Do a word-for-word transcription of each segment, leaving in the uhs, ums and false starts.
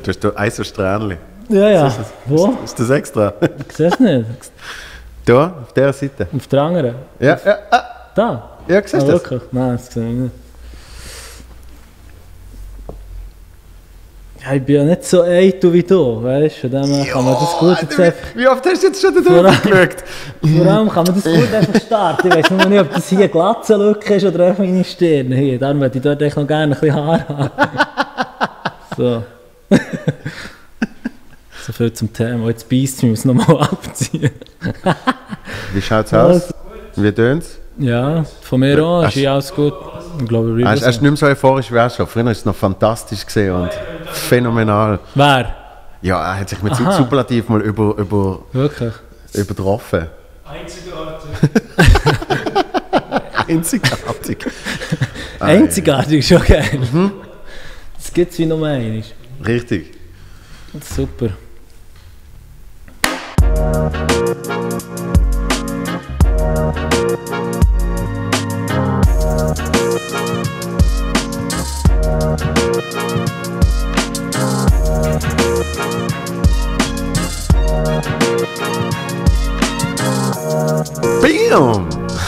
Du hast da ein so Strähnchen. Ja, ja. Ist das, Wo? Ist, ist das extra? Ich sehe es nicht. Da, auf dieser Seite. Auf der anderen? Ja, ja, ah. Da? Ja, siehst du ah, das? Wirklich? Nein, das sehe ich nicht. Ja, ich bin ja nicht so eitel wie du, weißt du? Von dem her kann man das gut jetzt wie, einfach... wie oft hast du jetzt schon da drüber geschaut? Vor allem kann man das gut einfach starten. Ich weiss nur nicht, ob das hier eine Glatzenlücke ist oder einfach meine Stirn. Hier, darum würde ich dort echt noch gerne ein bisschen Haar haben. So. So viel zum Thema. Jetzt beißt es mich, muss nochmal abziehen. Wie schaut es aus? Wie tönt es? Ja, von mir auch ist ja alles gut. Ich glaube, Er ist nicht mehr so euphorisch wie er schon. Früher war es noch fantastisch gesehen und phänomenal. Wer? Ja, er hat sich mit Aha. Superlativ mal über, über, Wirklich? übertroffen. Einzigartig. Einzigartig. Einzigartig ist schon geil. Mhm. Das gibt es wie noch einmal. Richtig. Super. Bam!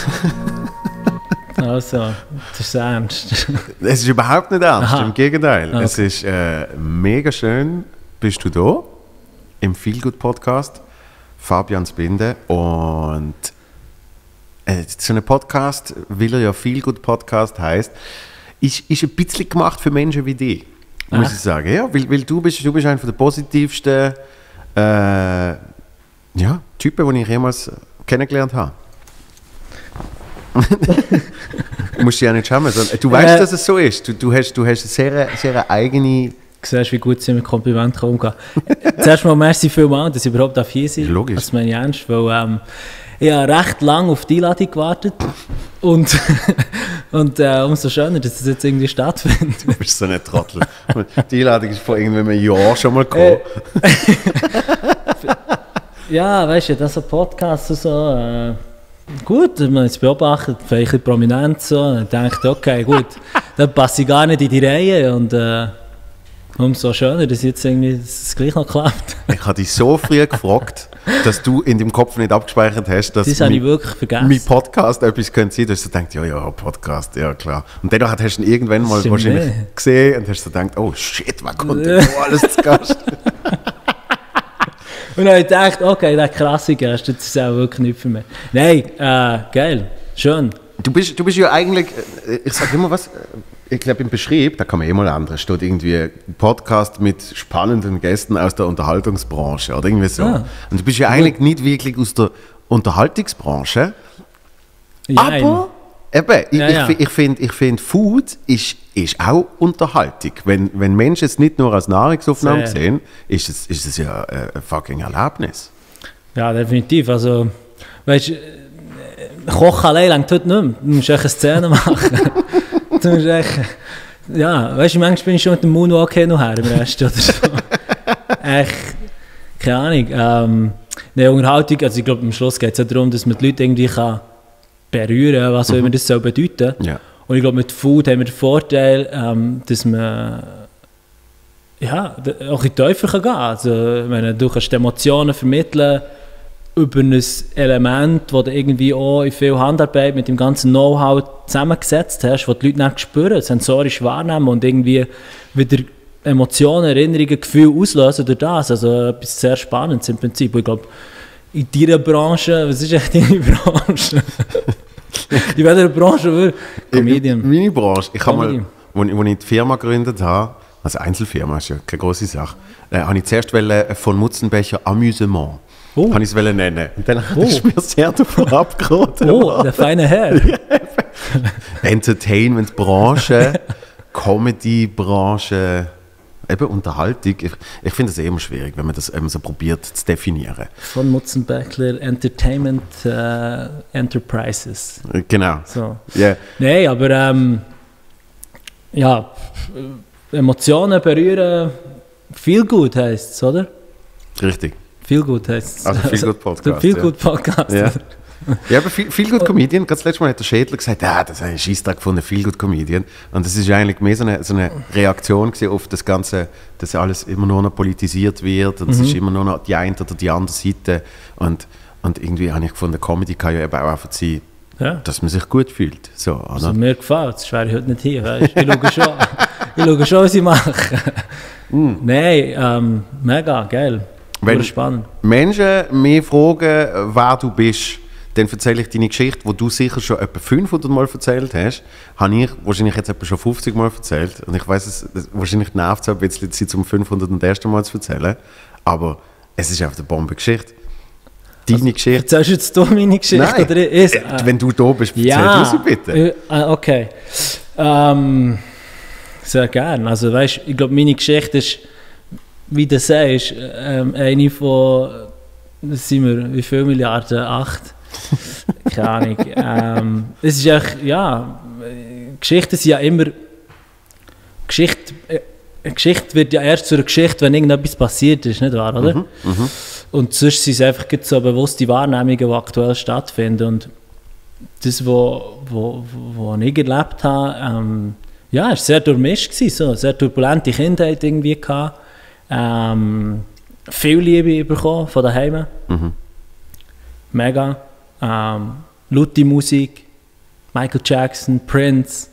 Also, das ist ernst. Es ist überhaupt nicht ernst, Aha. im Gegenteil. Okay. Es ist äh, mega schön, bist du da im Feelgood Podcast, Fabian Spinde. Und äh, so ein Podcast, weil er ja Feelgood Podcast heisst, ist, ist ein bisschen gemacht für Menschen wie dich, muss Ah. ich sagen. Ja, weil, weil du bist, du bist einer der positivsten äh, ja, Typen, die ich jemals kennengelernt habe. Du musst dich ja nicht schämen. sondern Du weißt, Äh. dass es so ist. Du, du hast, du hast eine sehr, sehr eigene... Du siehst, wie gut sie mit Komplimenten umgehen. Zuerst mal merci vielmals, dass ich überhaupt hier sein darf. Logisch. Das meine ich ernst, weil ähm, ich habe recht lange auf die Einladung gewartet. Und, und äh, umso schöner, dass es jetzt irgendwie stattfindet. Du bist so ein Trottel. Die Einladung ist vor irgendwann einem Jahr schon mal gekommen. Ja, weißt du, das ist ein Podcast und so. Äh, gut, wenn man es beobachtet, vielleicht ein bisschen prominent so. Und dann denkt, okay, gut, dann passe ich gar nicht in die Reihe. Und äh, umso schöner, dass jetzt irgendwie dass es gleich noch klappt. Ich habe dich so früh gefragt, dass du in deinem Kopf nicht abgespeichert hast, dass Das habe ich mein, wirklich vergessen. mein Podcast etwas könnte sein, dass du denkst, ja, ja, Podcast, ja klar. Und dann hast du ihn irgendwann mal Stimmt wahrscheinlich nicht. gesehen und hast du gedacht, oh shit, was kommt denn da alles zu Gast? Und dann habe ich gedacht, okay, der krasse Gast, das ist auch wirklich nicht für mich. Nein, äh, geil, schön. Du bist, du bist ja eigentlich, äh, ich sage immer was, äh, ich glaube im Beschrieb, da kann man eh mal ändern, steht irgendwie ein Podcast mit spannenden Gästen aus der Unterhaltungsbranche oder irgendwie so. Ah. Und du bist ja eigentlich nicht wirklich aus der Unterhaltungsbranche, Jein. aber eben, ich, Ja, ich, ja. fi- ich finde, ich find, Food ist, ist auch Unterhaltung. Wenn, wenn Menschen es nicht nur als Nahrungsaufnahme Sehr. sehen, ist es, ist es ja äh, ein fucking Erlebnis. Ja, definitiv. Also, weißt du, äh, Kochen allein reicht heute nicht mehr. Du musst echt eine Szene machen. Du musst echt, ja, weißt du, manchmal bin ich schon mit dem Moonwalk hin und her im Rest oder so. Echt, keine Ahnung. Ähm, eine Unterhaltung, also ich glaube, am Schluss geht es ja darum, dass man die Leute irgendwie kann berühren kann, was auch immer das soll bedeuten. Ja. Und ich glaube, mit Food haben wir den Vorteil, ähm, dass man ja, d- auch in die Teufel kann gehen. Also, ich meine, du kannst Emotionen vermitteln über ein Element, das du irgendwie auch in viel Handarbeit mit dem ganzen Know-how zusammengesetzt hast, das die Leute nicht spüren, sensorisch wahrnehmen und irgendwie wieder Emotionen, Erinnerungen, Gefühle auslösen durch das. Also etwas sehr Spannendes im Prinzip. Und ich glaube, in deiner Branche, was ist echt deine Branche? In welcher Branche würde Comedian? Meine Branche. Ich habe mal, Comedy. als ich, als ich die Firma gegründet habe, also Einzelfirma ist ja keine grosse Sache, äh, habe ich zuerst wollen, von Mutzenbecher Amüsement. Oh. Habe ich es wollen nennen. Und dann Oh. ist mir sehr davon abgeraten. Oh, der feine Herr. Entertainment-Branche, Comedy-Branche, eben Unterhaltung. Ich, ich finde es immer schwierig, wenn man das eben so probiert zu definieren. Von Mutzenbeckler Entertainment äh, Enterprises. Äh, Genau. So. Yeah. Nein, aber ähm, ja, äh, Emotionen berühren, viel gut heisst es, oder? Richtig. Viel gut heisst es. Also Feel Good Podcast, Der Feel ja. Good Podcast. Ja. Ja, aber viel, viel gut Comedian. Ganz letztes Mal hat der Schädler gesagt, ah, das ist ein Scheisstag von einem viel gut Comedian. Und das ist eigentlich mehr so eine, so eine Reaktion auf das Ganze, dass alles immer nur noch politisiert wird und mhm. es ist immer nur noch die eine oder die andere Seite. Und, und irgendwie habe ich gefunden, Comedy kann ja eben auch einfach sein, ja. dass man sich gut fühlt. So, also mir gefällt es, wäre ich heute nicht hier. Weißt? Ich schaue schon, ich schaue schon, was ich mache. Mm. Nein, ähm, mega, geil. Wenn spannend. Menschen mich fragen, wer du bist, dann erzähle ich deine Geschichte, die du sicher schon etwa fünfhundert Mal erzählt hast, habe ich wahrscheinlich jetzt etwa schon fünfzig Mal erzählt. Und ich weiss, es, wahrscheinlich nervt es ein bisschen, sie zum fünfhundertsten Mal zu erzählen. Aber es ist einfach eine Bombengeschichte. Deine also, Geschichte. Erzählst du jetzt du meine Geschichte? Nein, oder ist, äh, wenn du da bist, erzähl ja, du sie bitte. Äh, okay. Ähm, sehr gerne. Also weißt, ich glaube, meine Geschichte ist, wie du sagst, ähm, eine von, das sind wir, wie viele Milliarden? Acht? Keine Ahnung. ähm, es ist echt, ja, Geschichten sind ja immer, Geschichte, äh, Geschichte wird ja erst zu einer Geschichte, wenn irgendetwas passiert ist, nicht wahr, oder? Mhm, mh. Und sonst sind es einfach so bewusste Wahrnehmungen, die aktuell stattfinden. Und das, was wo, wo, wo ich erlebt habe, ähm, ja, es war sehr durchmischt, so, eine sehr turbulente Kindheit irgendwie gehabt. Ähm, viel Liebe bekommen von daheim. Mhm. Mega. Ähm, laute Musik, Michael Jackson, Prince.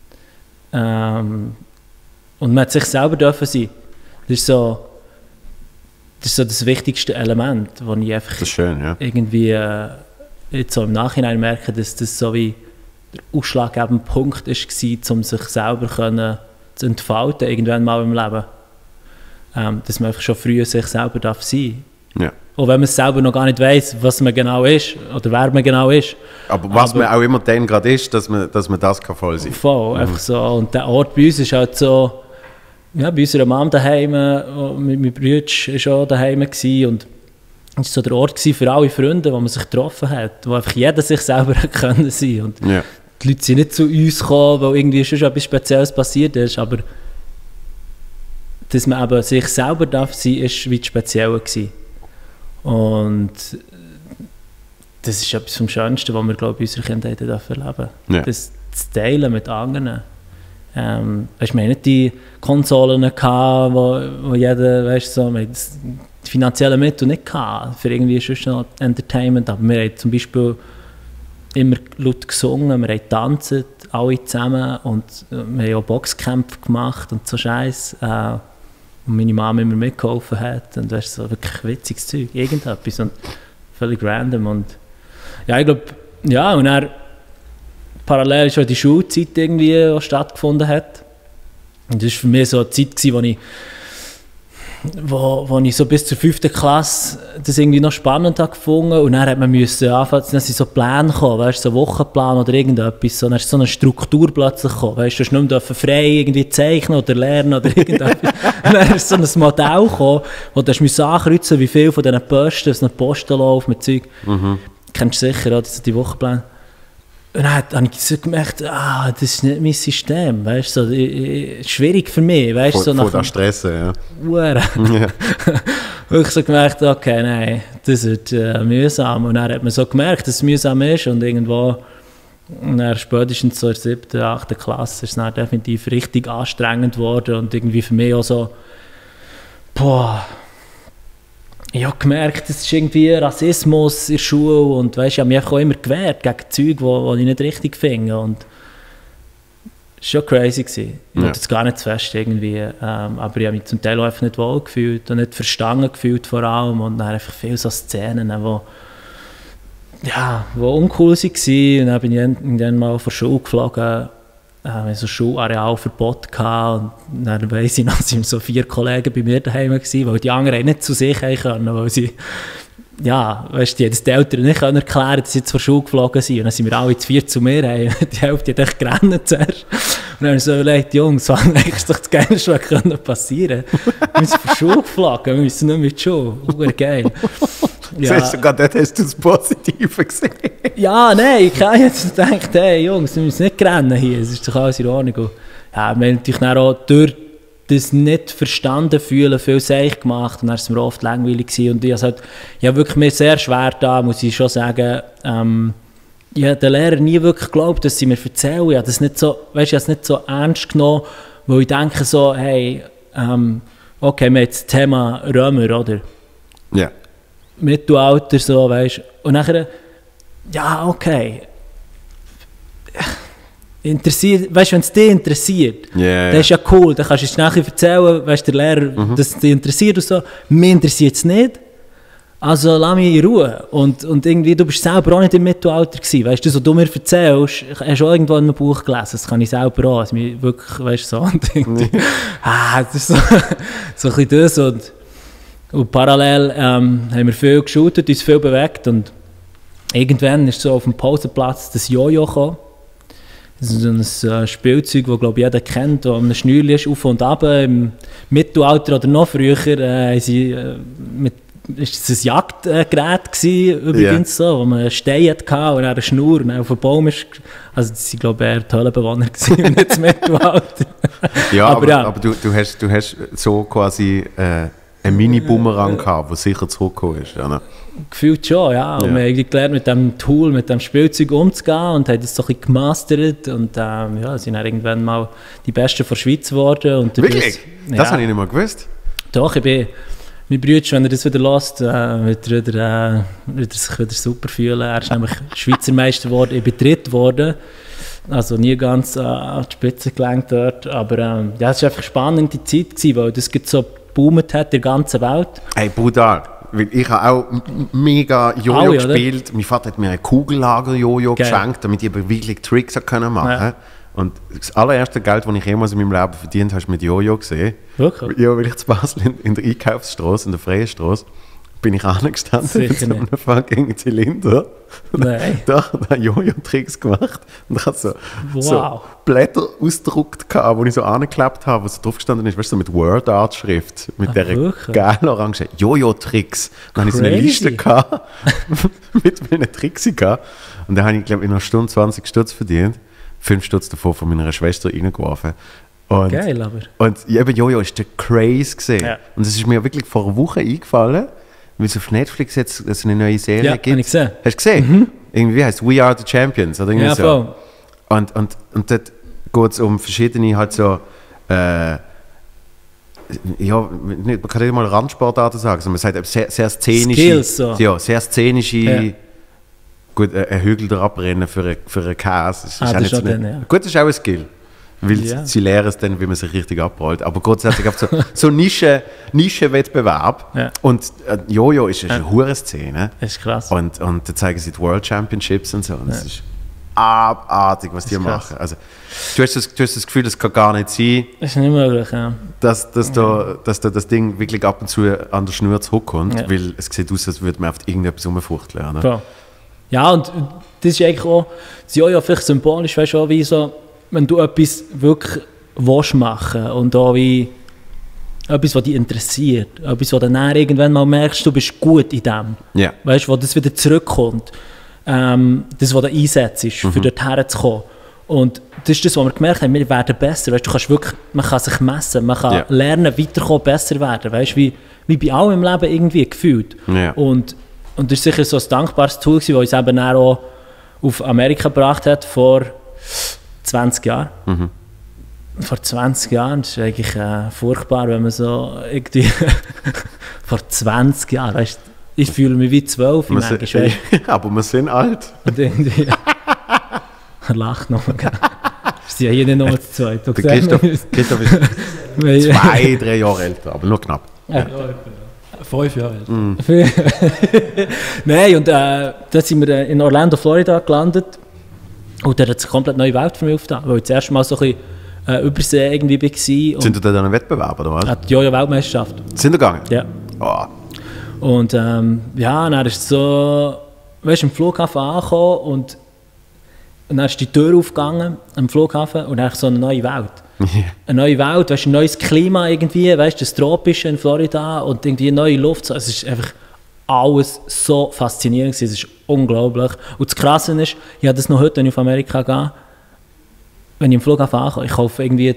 Ähm, und man hat sich selber dürfen sein. Das ist so das, ist so das wichtigste Element, das ich einfach das ist schön, ja. irgendwie äh, jetzt so im Nachhinein merke, dass das so wie der ausschlaggebende Punkt war, um sich selber können zu entfalten, irgendwann mal im Leben. Ähm, dass man einfach schon früher sich selber darf sein darf. Ja. Auch wenn man es selber noch gar nicht weiss, was man genau ist oder wer man genau ist. Aber was Aber, man auch immer dann gerade ist, dass man, dass man das kann voll sein kann. Voll, mhm. einfach so. Und der Ort bei uns ist halt so, ja, bei unserer Mom daheim, mit meinem Bruder war auch daheim und es war so der Ort für alle Freunde, wo man sich getroffen hat, wo einfach jeder sich selber können sein. Und ja. Die Leute sind nicht zu uns gekommen, weil irgendwie schon etwas Spezielles passiert ist, aber dass man eben sich selber darf sein, ist wie speziell gewesen. Und das ist etwas vom Schönsten, was wir, glaube ich, in unserer Kindheit erleben dürfen. Ja. Das zu teilen mit anderen. Ähm, weißt, wir hatten nicht die Konsolen, gehabt, wo, wo jeder, weißt, so, wir die finanziellen Mittel nicht gehabt, für irgendwie sonst noch Entertainment, aber wir haben zum Beispiel immer laut gesungen, wir haben getanzt, alle zusammen, und wir haben auch Boxkämpfe gemacht und so Scheiß. Äh, und meine Mama immer mitgeholfen hat und weißt, so wirklich witziges Zeug, irgendetwas und völlig random. Und ja, ich glaube, ja, und dann parallel schon die Schulzeit irgendwie auch stattgefunden hat. Und das war für mich so eine Zeit, wo ich, wo, wo ich so bis zur fünften Klasse das irgendwie noch spannend habe gefunden. Und dann hat man müssen anfangen, dann sind so Pläne gekommen, weißt, so Wochenplan oder irgendetwas. So, dann ist so eine Struktur plötzlich gekommen. Weißt, du hast nicht mehr frei irgendwie zeichnen oder lernen oder irgendetwas. Und dann ist so ein Modell gekommen, wo du musst ankreuzen, wie viel von diesen Posten, es noch Posten laufen mit Zeug. Mhm. Kennst du sicher, oder? Das sind die Wochenpläne. Und dann habe ich so gemerkt, ah, das ist nicht mein System, weißt, so, ich, ich, schwierig für mich, weißt, vor, so nach dem Stressen, ja. Uhren. Ja. Und ich so gemerkt, okay, nein, das wird äh, mühsam. Und dann hat man so gemerkt, dass es mühsam ist und irgendwo, und dann spätestens so in der siebten, achten Klasse ist es dann definitiv richtig anstrengend geworden und irgendwie für mich auch so, boah, ich habe gemerkt, es ist irgendwie Rassismus in der Schule und weißt, ich habe mich auch immer gewehrt gegen Zeug, die ich nicht richtig finde. Und es war schon crazy gewesen. Ich wollte es gar nicht zu fest irgendwie, ähm, aber ich habe mich zum Teil auch einfach nicht wohl gefühlt und nicht verstanden gefühlt vor allem und dann einfach viele so Szenen, die ja, wo uncool waren. Und dann bin ich irgendwann mal von der Schule geflogen, äh, so ein Schularealverbot gehabt und dann weiss ich noch, sind so vier Kollegen bei mir daheim gewesen, weil die anderen nicht zu sich haben können, weil sie, ja, weißt, die, die Eltern nicht können erklären, dass sie zur Schule geflogen sind und dann sind wir alle zu vier zu mir heim, die Hälfte hat echt gerannt zuerst und dann habe ich so überlegt, Jungs, was ist doch das Geilste, was passieren könnte? Wir sind zur Schule geflogen, wir müssen nicht mit der Schule, super geil. Ja. Das heißt, sogar dort hast du das Positive gesehen. Ja, nein, ich habe jetzt gedacht, hey Jungs, wir müssen nicht rennen hier, es ist doch alles in Ordnung. Und ja, wir haben natürlich dann auch durch das nicht verstanden fühlen, viel Seich gemacht und dann war es mir oft langweilig gewesen. Und ich habe halt, ja, wirklich mir sehr schwer da, muss ich schon sagen. Ähm, ich habe den Lehrer nie wirklich geglaubt, dass sie mir erzählen. Ich habe das nicht so, weißt, ich habe es nicht so ernst genommen, weil ich denke so, hey, ähm, okay, wir haben jetzt das Thema Römer, oder? Ja. Yeah. Mittelalter, so, weißt du. Und nachher, ja, okay. Interessiert, weißt du, wenn es dich interessiert, yeah, das ist ja cool, dann kannst du es nachher erzählen, weißt du, der Lehrer, mhm. dass es dich interessiert und so. Mich interessiert es nicht, also lass mich in Ruhe. Und, und irgendwie, du bist selber auch nicht im Mittelalter gewesen, weißt du, das, was du mir erzählst, hast du auch irgendwo in einem Buch gelesen, das kann ich selber auch, also mich wirklich, weißt du, so, und irgendwie, ah, das ist so, so ein bisschen das, und, und parallel ähm, haben wir viel geshootet, uns viel bewegt, und irgendwann ist so auf dem Pausenplatz das Jojo gekommen. Das ist so ein Spielzeug, das, glaube ich, jeder kennt, das an einem Schnürli ist, auf und ab. Im Mittelalter oder noch früher äh, sie, äh, mit, ist es ein Jagdgerät gewesen, übrigens, yeah. so, wo man einen Stein hatte und dann eine Schnur und dann auf den Baum ist. Also das waren, glaube ich, eher die Höhlenbewohner gewesen, nicht das Mittelalter. Ja, aber, aber, ja. aber du, du, hast, du hast so quasi äh, einen Mini-Boomerang gehabt, der sicher zurückgekommen ist. Ja, ne? Gefühlt schon, ja. Und ja. wir haben gelernt, mit dem Tool, mit dem Spielzeug umzugehen und haben das so ein bisschen gemastert. Und ähm, ja, sind dann irgendwann mal die Besten der Schweiz geworden. Und wirklich? Das, das ja. habe ich nicht mal gewusst. Doch, ich bin, mein Bruder, wenn er das wieder hört, äh, wird, er wieder, äh, wird er sich wieder super fühlen. Er ist nämlich Schweizer Meister geworden, ich bin Dritt geworden. Also nie ganz äh, an die Spitze gelangt dort. Aber ähm, ja, es war einfach eine spannende Zeit gewesen, weil das so geboomt hat in der ganzen Welt. Hey, brutal. Ich habe auch mega Jojo oh, gespielt. Mein Vater hat mir ein Kugellager-Jojo geschenkt, damit ich aber wirklich Tricks machen konnte. Ja. Und das allererste Geld, das ich jemals in meinem Leben verdient habe, hast du mit Jojo gesehen. Wirklich? Ja, weil ich zu Basel in, in der Einkaufsstraße, in der Freien Straße, bin ich angestanden mit so einem fucking Zylinder. Nein. Da habe ich Jojo-Tricks gemacht und ich hatte so, wow. so Blätter ausgedruckt, wo ich so angeklappt habe, wo so drauf gestanden ist, weißt du, so mit Word-Art-Schrift, mit Ach, der geilen orange Jojo-Tricks. Dann hatte ich so eine Liste gehabt, mit meinen Tricks gehabt. Und dann habe ich, glaube ich, in einer Stunde zwanzig Stutz verdient. Fünf Stutz davon von meiner Schwester reingeworfen. Und, geil, aber. Und eben Jojo ist der Craze gesehen. Ja. Und es ist mir wirklich vor einer Woche eingefallen, weil es auf Netflix jetzt es eine neue Serie ja, gibt. Ja, ich gesehen. Hast du gesehen? Mhm. Irgendwie heißt We Are the Champions oder irgendwie ja, so. Voll. Und, und, und dort geht es um verschiedene halt so äh, ja, man kann nicht mal Randsportarten sagen, sondern man sagt sehr, sehr szenische Skills, so. ja, sehr szenische ja. Gut, ein Hügel da abrennen für einen für eine Käse. Ah, das ist auch den, ja. Gut, das ist auch ein Skill. Weil ja. sie lernen es dann, wie man sich richtig abrollt. Aber grundsätzlich auf so, so Nische, Nischenwettbewerb. Ja. Und äh, Jojo ist eine ja. hure Szene. Das ist krass. Und, und da zeigen sie die World Championships und so. Und ja. das ist abartig, was die machen. Also, du, hast das, du hast das Gefühl, das kann gar nicht sein. Das ist nicht möglich, ja. Dass, dass, ja. Da, dass da das Ding wirklich ab und zu an der Schnur zurückkommt. Ja. Weil es sieht aus, als würde man auf irgendetwas rumfuchteln. Ne? Ja, und das ist eigentlich auch, das Jojo vielleicht symbolisch, weißt du, wie so, wenn du etwas wirklich willst machen und auch wie etwas, was dich interessiert, etwas, was dann irgendwann mal merkst, du bist gut in dem, yeah. weißt du, wo das wieder zurückkommt, ähm, das, was du einsetzt, ist, mhm. für dorthin zu kommen. Und das ist das, was wir gemerkt haben, wir werden besser, weißt du, kannst wirklich, man kann sich messen, man kann yeah. lernen, weiterkommen, besser werden, weißt du, wie, wie bei allem im Leben irgendwie gefühlt. Yeah. Und, und das ist sicher so ein dankbares Tool, das uns eben auch auf Amerika gebracht hat, vor zwanzig Jahren. Mhm. Vor zwanzig Jahren, das ist eigentlich äh, furchtbar, wenn man so irgendwie vor zwanzig Jahren, weißt, ich fühle mich wie zwölf. Manchmal, aber wir sind alt. Und irgendwie, er lacht noch. Wir sind ja hier nicht nur zu zweit. Der Christoph, Christoph ist zwei, drei Jahre älter, aber nur knapp. Ja. Ja. Fünf Jahre älter. Mm. Nein, und äh, dann sind wir in Orlando, Florida gelandet. Und da hat sich eine komplett neue Welt für mich aufgetan, weil ich das erste Mal so ein bisschen äh, Übersee irgendwie war. Sind ihr da dann ein Wettbewerb, oder was? Die Jojo-Weltmeisterschaft. Sind ihr gegangen? Ja. Oh. Und ähm, ja, dann ist es so, weißt du, im Flughafen angekommen und, und dann ist die Tür aufgegangen am Flughafen und dann ist so eine neue Welt. Yeah. Eine neue Welt, weißt, ein neues Klima irgendwie, weißt, das Tropische in Florida und irgendwie eine neue Luft. Es ist einfach alles so faszinierend, es ist unglaublich. Und das Krasse ist, ich habe das noch heute, wenn ich auf Amerika gehe, wenn ich im Flughafen ankomme, ich kaufe irgendwie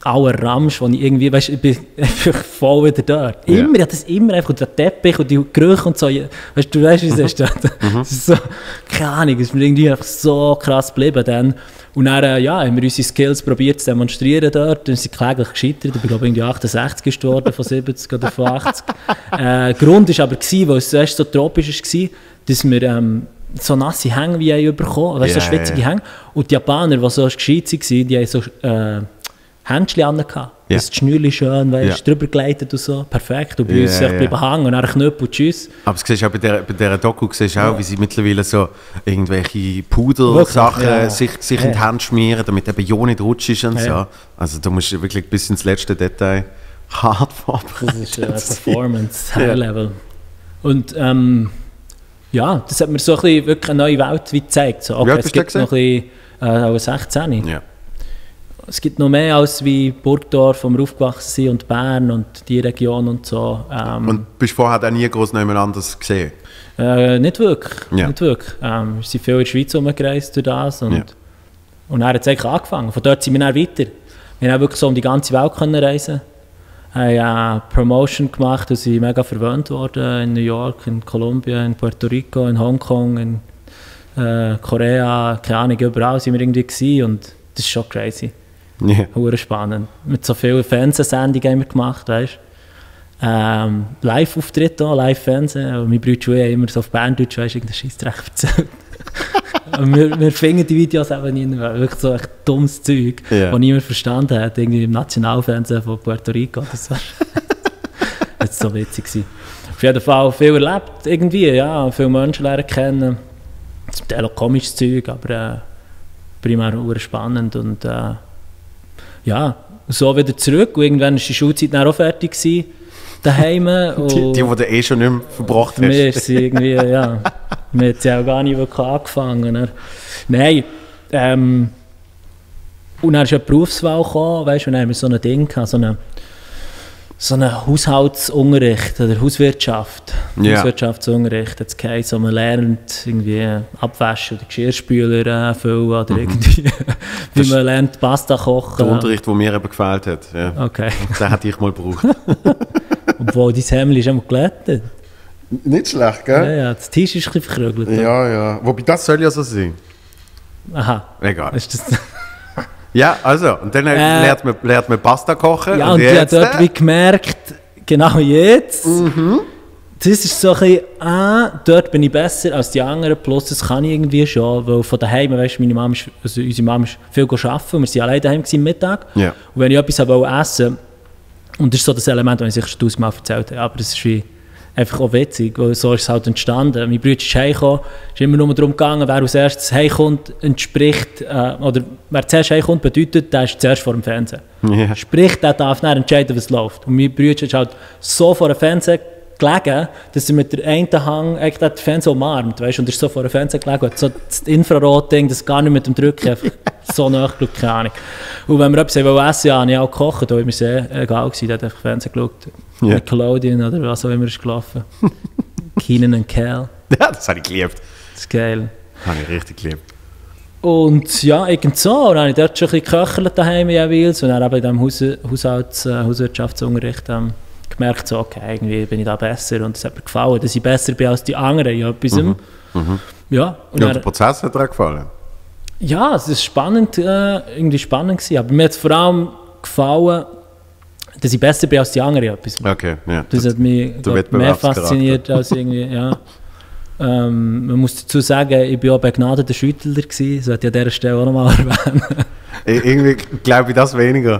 aller Ramsch, wo ich irgendwie, weißt, ich bin einfach voll wieder dort. Ja. Immer, ich hatte das immer einfach, und der Teppich und die Gerüche und so, weißt du, weißt, wie es ist dort? Das ist so, keine Ahnung, es ist mir irgendwie einfach so krass geblieben dann. Und dann, äh, ja, haben wir unsere Skills probiert zu demonstrieren dort, dann sind sie kläglich gescheitert, ich bin glaube irgendwie achtundsechzig geworden von siebzig oder von achtzig. Äh, Grund war aber, gewesen, weil es zuerst so tropisch war, dass wir ähm, so nasse Hänge wie haben bekommen, weißt, Yeah, so schwitzige yeah. Hänge. Und die Japaner, die so gescheit waren, die haben so äh, Händchen an, Yeah. dass die Schnürchen schön, weißt, Yeah. drüber geleitet und so, perfekt. Und bei Yeah, uns yeah, yeah. bleiben hängen und dann Knöpfe und tschüss. Aber du siehst auch bei dieser, bei dieser Doku, siehst auch, Ja. wie sie mittlerweile so irgendwelche Wirklich? Pudersachen Ja. sich, sich in die Ja. Hände schmieren, damit eben ja nicht rutschig und so. Ja. Also da musst du wirklich bis ins letzte Detail hart Das vorbereitet ist äh, sein. Performance, Ja. High-Level. Und ähm, ja, das hat mir so ein bisschen wirklich eine neue Welt wie gezeigt. So, okay, Wie alt es bist du gibt noch ein bisschen, äh, auch sechzehn. Ja. Es gibt noch mehr als wie Burgdorf, wo wir aufgewachsen sind, und Bern und die Region und so. Ähm, Und bist vorher auch nie groß jemand anderes gesehen? äh, nicht wirklich. Ja. Nicht wirklich. Ähm, wir sind viel in der Schweiz rumgereist durch das. Und, Ja. und dann hat es eigentlich angefangen. Von dort sind wir dann weiter. Wir haben wirklich so um die ganze Welt können reisen. Wir haben äh, Promotion gemacht und sind mega verwöhnt worden in New York, in Kolumbien, in Puerto Rico, in Hongkong, in äh, Korea, keine Ahnung, überall sind wir irgendwie gewesen, und das ist schon crazy. Ja. Hure spannend. Mit so vielen Fernsehsendungen haben wir gemacht, weißt du. Ähm, Live-Auftritte auch, Live-Fernsehen. Mein Bruder haben immer so auf Berndeutsch, weißt du, irgendeinen Scheissdreck erzählt. wir, wir finden die Videos eben nicht mehr. Wirklich so echt dummes Zeug, Ja. das niemand verstanden hat. Irgendwie im Nationalfernsehen von Puerto Rico oder so. Das war so witzig gewesen. Auf jeden Fall viel erlebt, irgendwie, ja. Viele Menschen lernen kennen. Zum Teil auch komisches Zeug, aber äh, primär hure spannend. Und äh, ja, so wieder zurück. Und irgendwann war die Schulzeit dann auch fertig gewesen, daheim. Die, die, die du eh schon nicht mehr verbracht Für mich hast. ist sie irgendwie, ja, wir hat sie auch gar nicht wirklich angefangen. Dann. Nein, ähm, und dann ist eine Berufswahl gekommen, weißt du, und dann haben wir so ein Ding gehabt, so eine, so einen Haushaltsunterricht oder Hauswirtschaft. Ja. Hauswirtschaftsunterricht, jetzt geheißen, so man lernt irgendwie abwaschen oder Geschirrspüler füllen oder irgendwie, wie Das man lernt Pasta kochen. Der Unterricht, der mir eben gefällt hat. Ja. Okay, Den hätte ich mal gebraucht. obwohl dein Hemd ist immer glättet. Nicht schlecht, Ja, gell? ja, das Tisch ist ein bisschen verkrügelt. Ja, ja. Wobei, das soll ja so sein. Aha, Egal. ist das... Ja, also, und dann Äh, lernt, man, lernt man Pasta kochen. Ja, und und ich habe jetzt, dort äh, wie gemerkt, genau jetzt, das ist so ein bisschen, ah, dort bin ich besser als die anderen, plus das kann ich irgendwie schon, weil von daheim, weißt du, meine Mama ist, also unsere Mama ist viel arbeiten, wir waren alle daheim gewesen, am Mittag, Ja. und wenn ich etwas wollte essen, und das ist so das Element, das ich sicher schon tausendmal erzählt habe, aber das ist wie einfach auch witzig, weil so ist es halt entstanden. Mein Bruder ist heimgekommen, ist immer nur darum gegangen, wer als erstes heimkommt, entspricht, äh, oder wer zuerst heimkommt, bedeutet, der ist zuerst vor dem Fernsehen. Ja. Sprich, der darf dann entscheiden, was läuft. Und mein Bruder ist halt so vor dem Fernseher gelegen, dass er mit der einen Hand eigentlich den Fernseher umarmt, weißt, und ist so vor dem Fernseher gelegen, und so das Infrarot-Ding, das gar nicht mit dem Drücken, einfach so nachgeschaut, keine Ahnung. Und wenn wir etwas wollen essen, ja, habe ich auch gekocht, da war mir sehr egal gewesen, der hat einfach Fernsehen geschaut. Ja. Nickelodeon oder was auch immer ist gelaufen. Keenan und Kel, Ja, das habe ich geliebt. das ist geil. Das habe ich richtig geliebt. Und ja, irgend so. Und dann habe ich dort schon ein bisschen geköchelt daheim jeweils. Und dann eben in diesem Haus, Haushalts-, äh, Hauswirtschaftsunterricht ähm, gemerkt, so, okay, irgendwie bin ich da besser. Und es hat mir gefallen, dass ich besser bin als die anderen in etwas. Mhm. Ja, und Ja, dann, der Prozess hat dir auch gefallen. ja, es war spannend, äh, irgendwie spannend gewesen. Aber mir hat es vor allem gefallen, dass ich besser bin als die anderen in etwas. Okay, ja. Das hat mich der glaub, mehr Wettbewerbscharakter. fasziniert als irgendwie, ja. Ähm, man muss dazu sagen, ich war auch begnadeter Schüttler gewesen, das sollte ich an dieser Stelle auch nochmal erwähnen. Ich- Irgendwie glaube ich das weniger.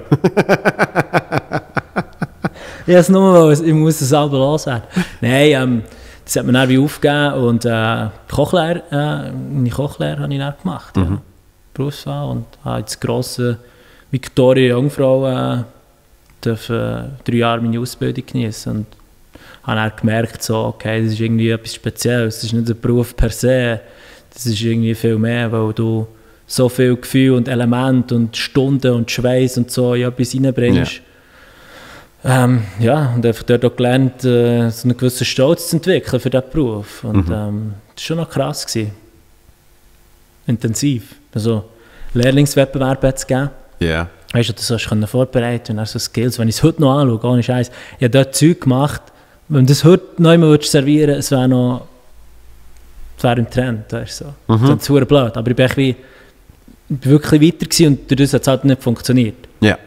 Ja, es nur mal, ich muss es selber loswerden. Nein, ähm, das hat mir dann wie aufgegeben und äh, Kochlehre, äh, meine Kochlehre habe ich dann gemacht. Ja. Berufswahl, und habe jetzt grosse Victoria Jungfrau äh, dürfen drei Jahre meine Ausbildung genießen und habe dann gemerkt, so, okay, das ist irgendwie etwas Spezielles, das ist nicht ein Beruf per se, das ist irgendwie viel mehr, weil du so viel Gefühl und Element und Stunden und Schweiß und so in etwas reinbringst. Ja, ähm, ja, und einfach dort auch gelernt, äh, so einen gewissen Stolz zu entwickeln für diesen Beruf. Und Mhm. ähm, das war schon noch krass gewesen. Intensiv. Also Lehrlingswettbewerbe hat es gegeben. Ja. weißt du, das hast du vorbereiten und dann so Skills, wenn ich es heute noch anschaue, ohne Scheiß, ich habe dort Zeug gemacht, wenn du das heute noch mal servieren würdest, es wäre noch, es wäre im Trend, weißt du, so. Mhm. Das ist super blöd, aber ich bin, wie, ich bin wirklich weiter gewesen und dadurch hat es halt nicht funktioniert. Ja.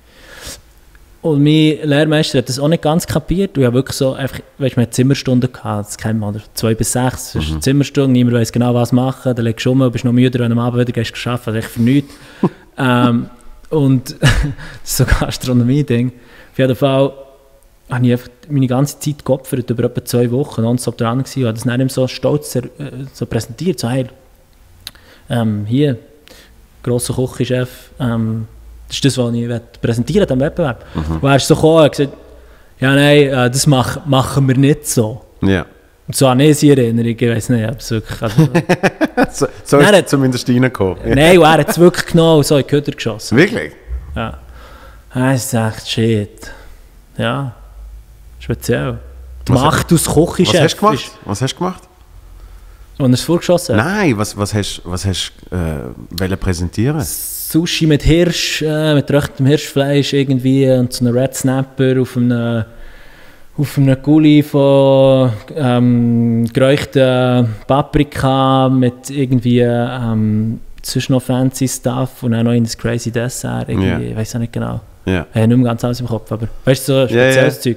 Und mein Lehrmeister hat das auch nicht ganz kapiert. Und ich habe wirklich so, einfach, weißt, wir hatten Zimmerstunden gehabt, das kennt man, zwei bis sechs, das ist eine Zimmerstunde, niemand weiss genau, was machen, dann legst du um, bist noch müde, wenn du am Abend wieder gehst arbeiten, also echt für nichts. ähm, und das ist so ein Gastronomie-Ding. Auf jeden Fall habe ich einfach meine ganze Zeit geopfert, über etwa zwei Wochen, nonstop dran gewesen, und habe das dann eben so stolz äh, so präsentiert, so, hey, ähm, hier, grosser Küchenchef, ähm, das ist das, was ich präsentieren am Wettbewerb. Mhm. Und er ist so gekommen und gesagt, ja nein, äh, das mach, machen wir nicht so. Ja. Und so habe ich es in Erinnerung, ich weiß nicht, ob es wirklich... Also, so so ist es zumindest reingekommen. Nein, und er hat es wirklich genommen und so in die Köder geschossen. Wirklich? Ja. Er ist echt shit. Ja, speziell. Die Was Macht aus Küchenchef. Was hast du gemacht? Was hast du gemacht? Und er es vorgeschossen hat. Nein, was, was hast was hast, äh, wollen präsentieren? Sushi mit Hirsch, äh, mit rechtem Hirschfleisch irgendwie und so einem Red Snapper auf einem, auf einem Gulli von ähm, geräuchter Paprika mit irgendwie ähm, sonst noch fancy Stuff und auch noch in das Crazy Dessert irgendwie, Ja. ich weiß auch nicht genau. Ja. Ich habe nicht mehr ganz alles im Kopf, aber weißt du, so spezielles Ja, ja. Zeug.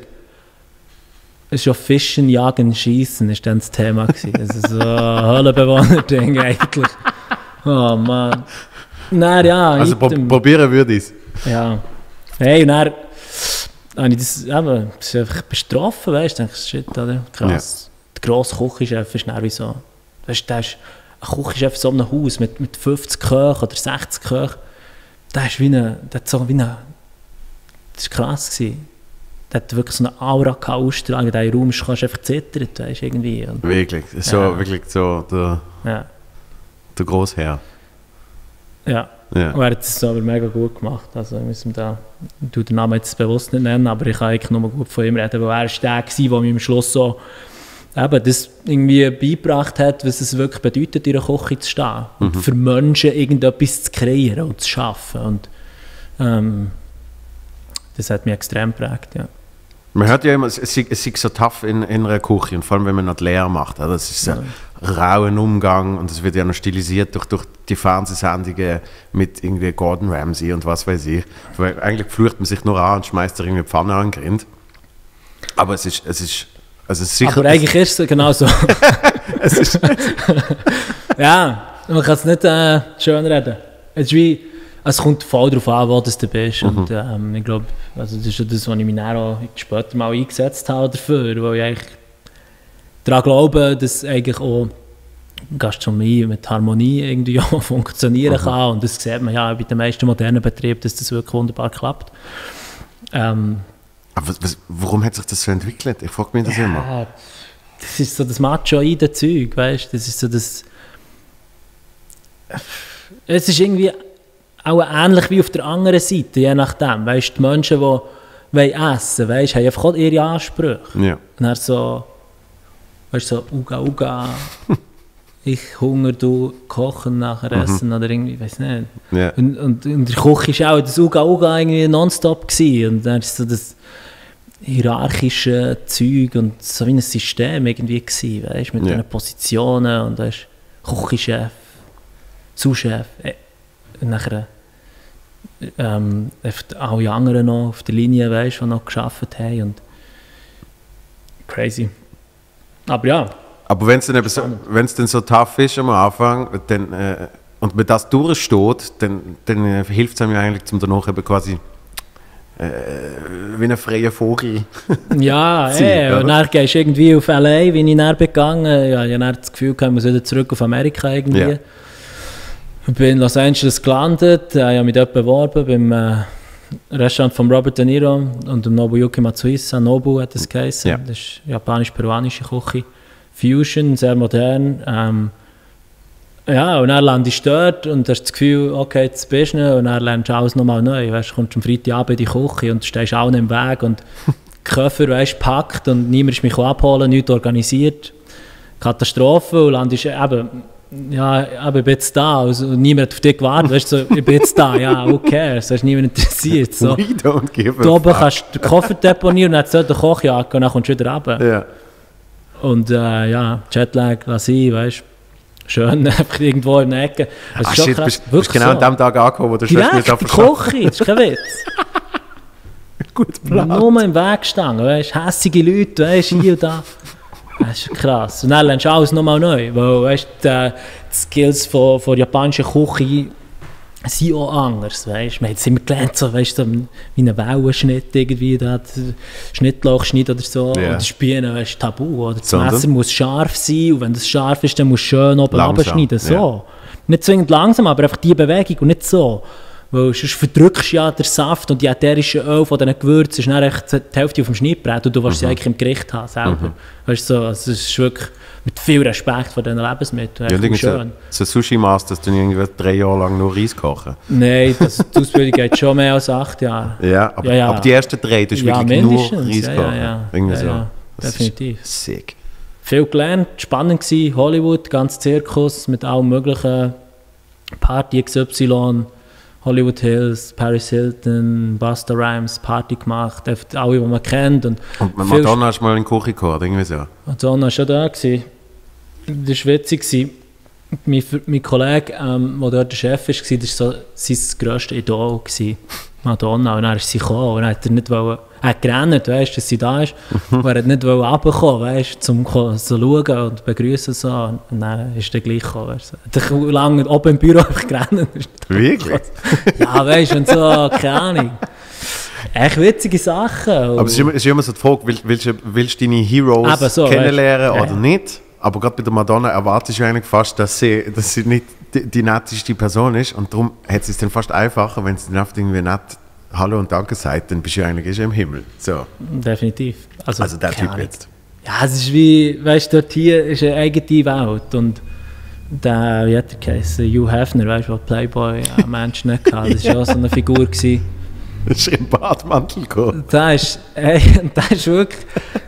Es ist ja Fischen, Jagen, Schießen ist dann das Thema gewesen. Das ist so ein Höhlenbewohner-Ding eigentlich. Oh Mann. Nein, ja. Also pro item. probieren würde ich es. Ja. Hey, und dann habe ich das, eben, das ist einfach bestrafen, weißt du, denkst du, shit, oder? Krass. Der grosse Küchenchef ist dann wie so, weißt du, der ist ein Küchenchef in so einem Haus mit, mit fünfzig Köchen oder sechzig Köchen, der ist wie eine, der hat so wie eine, das war krass gewesen. Der hat wirklich so eine Aura gehabt, Ausstrahlung, in diesem Raum kannst du einfach zittern, weißt du, irgendwie. Und, Wirklich, so, Ja. wirklich so der, ja, der Großherr. ja. Ja. Und er hat es aber mega gut gemacht. Also, wir müssen da, ich tue den Namen jetzt bewusst nicht nennen, aber ich kann eigentlich nur gut von ihm reden, weil er war der, gewesen, der mir am Schluss so eben, das irgendwie beigebracht hat, was es wirklich bedeutet, in der Küche zu stehen. Mhm. Und für Menschen irgendetwas zu kreieren und zu schaffen. Und ähm, das hat mich extrem geprägt, ja. Man hört ja immer, es es ist, es ist so tough in, in einer Küche, und vor allem, wenn man noch die Lehre macht. Also es ist ein rauen Umgang, und es wird ja noch stilisiert durch, durch die Fernsehsendungen mit irgendwie Gordon Ramsay und was weiß ich. Weil eigentlich flucht man sich nur an und schmeißt da irgendwie die Pfanne an den Grind. Aber es ist, es ist, also es ist sicher... Aber eigentlich ist es genau so. es ist, Ja, man kann es nicht äh, schön reden. Es, ist wie, es kommt voll darauf an, wo das du bist. Mhm. Und ähm, ich glaube, also das ist ja das, was ich mich dann auch später mal eingesetzt habe dafür, weil ich eigentlich daran glaube, dass eigentlich auch Gastronomie mit Harmonie irgendwie auch funktionieren Mhm. kann. Und das sieht man ja bei den meisten modernen Betrieben, dass das wirklich wunderbar klappt. Ähm, aber was, was, warum hat sich das so entwickelt? Ich frage mich das immer. ja, das ist so das Macho-Ide-Zeug, weißt du? Das ist so das... Es ist irgendwie auch ähnlich wie auf der anderen Seite, je nachdem. Weißt du, die Menschen, die wollen essen wollen, haben einfach auch ihre Ansprüche. Ja. Und dann so, weißt du, so, Uga, Uga, ich Hunger, du kochen, nachher essen oder irgendwie, ich weiß nicht. Ja. Und, und in der Küche war auch das Uga, Uga irgendwie nonstop gewesen. Und dann ist so das hierarchische Zeug und so wie ein System irgendwie gewesen, weißt du, mit Ja. den Positionen und weißt, Küchenchef, Sous-Chef, äh, und nachher ähm, alle anderen noch auf der Linie, weißt, die noch gearbeitet haben und crazy. Aber ja. Aber wenn es dann, eben so, wenn's dann so tough ist am Anfang, dann, äh, und man das durchsteht, dann, dann äh, hilft es einem ja eigentlich, um danach eben quasi äh, wie ein freier Vogel. Ja, Ziel, ey, oder? und dann gehst du irgendwie auf L A, wie ich dann begangen. Ja, ich habe dann das Gefühl, ich muss wieder zurück auf Amerika irgendwie. Ja. Ich bin in Los Angeles gelandet, ich habe mich dort beworben beim äh, Restaurant von Robert De Niro und dem Nobuyuki Matsuhisa. Nobu hat das geheißen. Ja. Das ist japanisch-peruanische Küche. Fusion, sehr modern. Ähm, ja, und dann landest du dort und hast das Gefühl, okay, jetzt bist du nicht, und dann lernst du alles nochmal neu. Weißt, du kommst am Freitagabend in die Küche und stehst allen im Weg und die Koffer, weißt, packt und niemand ist mich abholen, nichts organisiert. Katastrophe, und landest eben, ja, aber ich bin jetzt da, also niemand hat auf dich gewartet, weißt du, so, ich bin jetzt da, ja, who cares, das ist niemand interessiert. So. We don't give a Da oben fuck. kannst du den Koffer deponieren und dann soll der Kochjacke und dann kommst du wieder runter. Ja. Und äh, ja, Jetlag, lass sein, weißt du, schön, einfach irgendwo in der Ecke. Das Ah, ist schon shit, krass, bist, bist wirklich genau so. an dem Tag angekommen, wo du schon Direkt in die Küche, das ist kein Witz. Gut Plan. Nur im Weg gestanden, weißt du, hässige Leute, weißt du, hier und da. Das ist krass. Und dann lernst du alles nochmal neu, weil, weißt du, die, die Skills von, von der japanischen Küche sind auch anders, weißt du. Wir haben es immer gelernt, so, weißt du, so wie ein Wellenschnitt irgendwie, da, Schnittlauch schneiden oder so, Ja. oder Spielen, weißt du, tabu, oder das Sondern? Messer muss scharf sein und wenn das scharf ist, dann musst du schön oben Langsam, abschneiden, so. ja. Nicht zwingend langsam, aber einfach die Bewegung und nicht so. Weil sonst verdrückst du ja den Saft und die ätherischen Öl von diesen Gewürzen ist dann echt die Hälfte auf dem Schnittbrett und du willst sie eigentlich im Gericht haben, selber. Weißt du, so, also es ist wirklich mit viel Respekt vor diesen Lebensmitteln. Ja, Echt irgendwie so, schön. so Sushi-Master, dass du irgendwie drei Jahre lang nur Reis kochen. Nein, das, die Ausbildung geht schon mehr als acht Jahre. Ja, aber, Ja, ja. aber die ersten drei, du hast Ja, wirklich nur mindestens. Reis Ja, ja, kochen. ja. Irgendwie Ja, so. ja, Das definitiv. Ist sick. Viel gelernt, spannend gewesen, Hollywood, ganz Zirkus mit allem möglichen, Party X Y, Hollywood Hills, Paris Hilton, Busta Rhymes, Party gemacht, einfach alle, die man kennt. Und Und mit viel Madonna hast du mal in die Küche gekocht, irgendwie so. Madonna war schon da. Gewesen. Das war witzig. Gewesen. Mein, mein Kollege, ähm, der dort der Chef war, war so sein grösstes Idol. Gewesen. Madonna. Und dann ist sie gekommen. Und dann hat er nicht wollen, er hat gerannt, weißt, dass sie da ist. Und er hat nicht wollen runterkommen, weißt, um so zu schauen und begrüßen. So. Und dann ist er gleich gekommen. Weißt. Er hat lange oben im Büro einfach gerannt. Wirklich? Ja, weißt du, und so, keine Ahnung. Echt witzige Sachen. Aber es ist immer, es ist immer so die Frage, willst, willst, willst du deine Heroes Eben so, kennenlernen weißt du. oder Ja. nicht? Aber gerade bei der Madonna erwartest du eigentlich fast, dass sie, dass sie nicht die, die netteste Person ist. Und darum hat sie es dann fast einfacher, wenn sie dann einfach irgendwie nett Hallo und Danke sagt, dann bist du eigentlich eh schon im Himmel. So. Definitiv. Also, Also der keine Typ Ahnung. jetzt. Ja, es ist wie, weißt du, dort hier ist eine eigene Welt. Und der, wie hat er geheißen, Hugh Hefner, weißt du, der Playboy ein Mensch nicht hatte, das war auch so eine Figur gewesen. Das ist im Badmantel gekommen. Da ist, ey, das ist wirklich,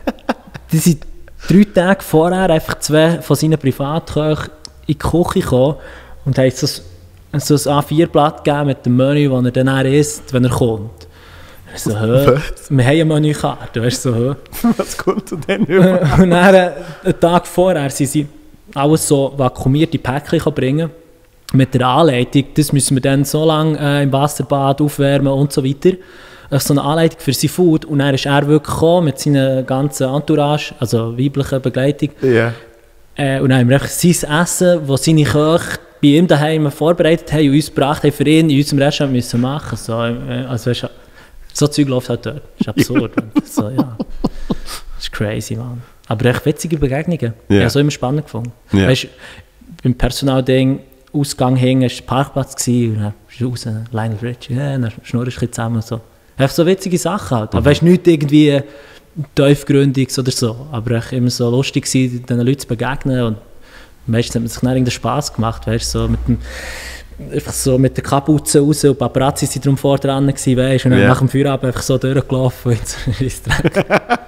die sind drei Tage vorher einfach zwei von seinen Privatköchen in die Küche gekommen und haben so, ein- so ein A vier Blatt gegeben mit dem Menü, das er dann auch isst, wenn er kommt. Ich so, hä? Wir haben eine Menükarte, weißt du, so, hä? Was kommt denn über? Und dann, äh, einen Tag vorher, sind sie alles so vakuumierte Päckchen bringen mit der Anleitung, das müssen wir dann so lange äh, im Wasserbad aufwärmen und so weiter. Äh, so eine Anleitung für sein Food. Und dann ist er wirklich gekommen mit seiner ganzen Entourage, also weiblicher Begleitung. Ja. Äh, und dann haben wir einfach sein Essen, das seine Köche bei ihm daheim vorbereitet haben und uns gebracht haben, für ihn in unserem Restaurant müssen machen. So, äh, also, weißt, so Zeug läuft halt dort. Das ist absurd. So, ja. Das ist crazy, Mann. Aber echt witzige Begegnungen. Ja. Ich habe es auch immer spannend gefunden. Ja. Weißt, beim Personalding, Ausgang hing, war der Parkplatz gewesen, und dann bist du raus, Lionel Richie, ja, dann schnurrst du ein bisschen zusammen und so. Einfach so witzige Sachen halt. Aber weißt, nicht irgendwie tiefgründiges oder so. Aber echt immer so lustig gewesen, diesen Leuten zu begegnen. Und meistens hat man sich dann irgendeinen Spass gemacht, weißt, so mit dem, einfach so mit der Kapuze raus und Paparazzi sind drum vor dran gewesen, weißt, und dann Ja. nach dem Feierabend einfach so durchgelaufen und so Dreck.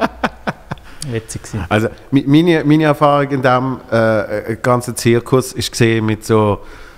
Witzig gewesen. Also mi- meine, meine Erfahrung in diesem äh, ganzen Zirkus ist gesehen mit so,